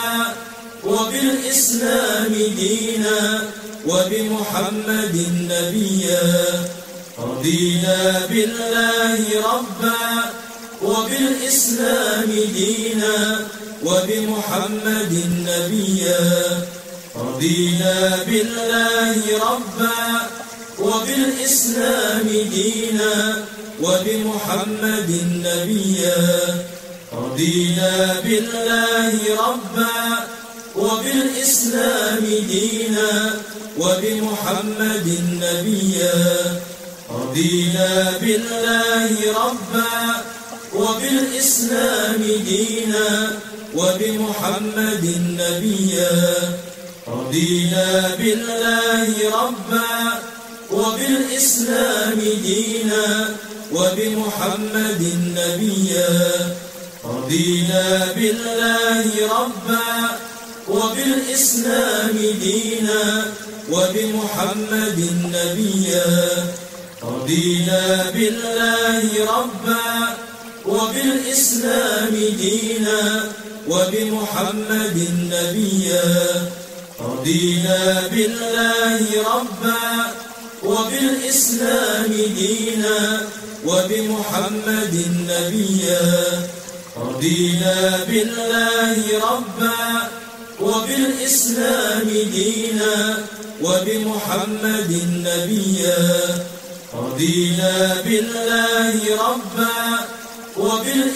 وبالإسلام دينا وبمحمد نبيا رضينا بالله ربا وبالإسلام دينا وبمحمد نبيا رضينا بالله ربا وبالإسلام دينا وبمحمد نبيا رضينا بالله ربا وبالإسلام دينا وبمحمد نبيا رضينا بالله ربا وبالإسلام دينا وبمحمد نبيا رضينا بالله ربا وبالإسلام دينا وبمحمد نبيا رضينا بالله ربا وبالإسلام دينا وبمحمد نبيا رضينا بالله ربا وبالإسلام دينا وبمحمد نبيا رضينا بالله ربا وبالإسلام دينا وبمحمد نبيا رضينا بالله ربا وبالإسلام دينا وبمحمد نبيا رضينا بالله ربا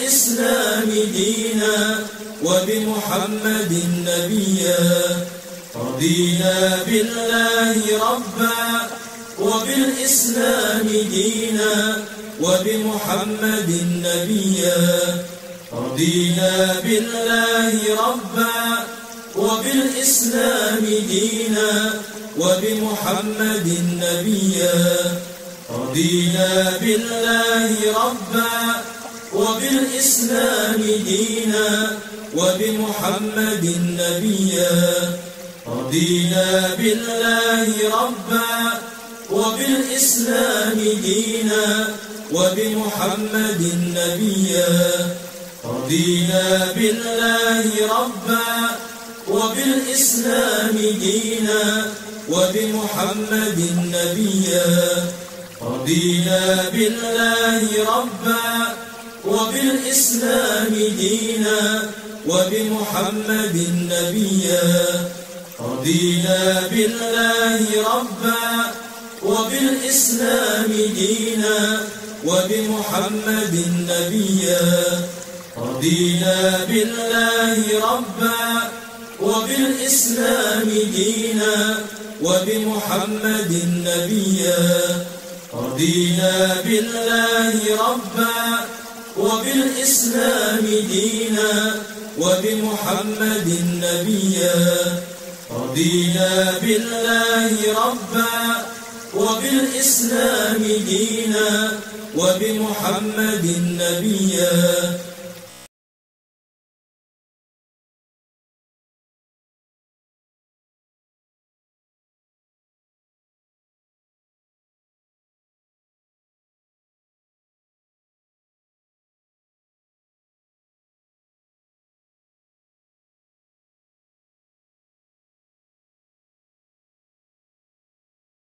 وبالإسلام دينا وبمحمد نبيا رضينا بالله ربا وبالإسلام دينا وبمحمد نبيا. رضينا بالله ربا وبالإسلام دينا وبمحمد نبيا. رضينا بالله ربا وبالإسلام دينا وبمحمد نبيا. رضينا بالله ربا وبالإسلام دينا وبمحمد نبيا. رضينا بالله ربا وبالإسلام دينا وبمحمد نبيا. رضينا بالله ربا وبالإسلام دينا وبمحمد نبيا. رضينا بالله ربا وبالإسلام دينا وبمحمد نبيا. رضينا بالله ربا وبالإسلام دينا وبمحمد نبيا. رضينا بالله ربا وبالإسلام دينا وبمحمد نبيا. رضينا بالله ربا وبالإسلام دينا وبمحمد نبيا. رضينا بالله ربا وبالإسلام دينا وبمحمد نبيا. رضينا بالله ربا وبالإسلام دينا وبمحمد نبيا. رضينا بالله ربا وبالإسلام دينا وبمحمد نبيا.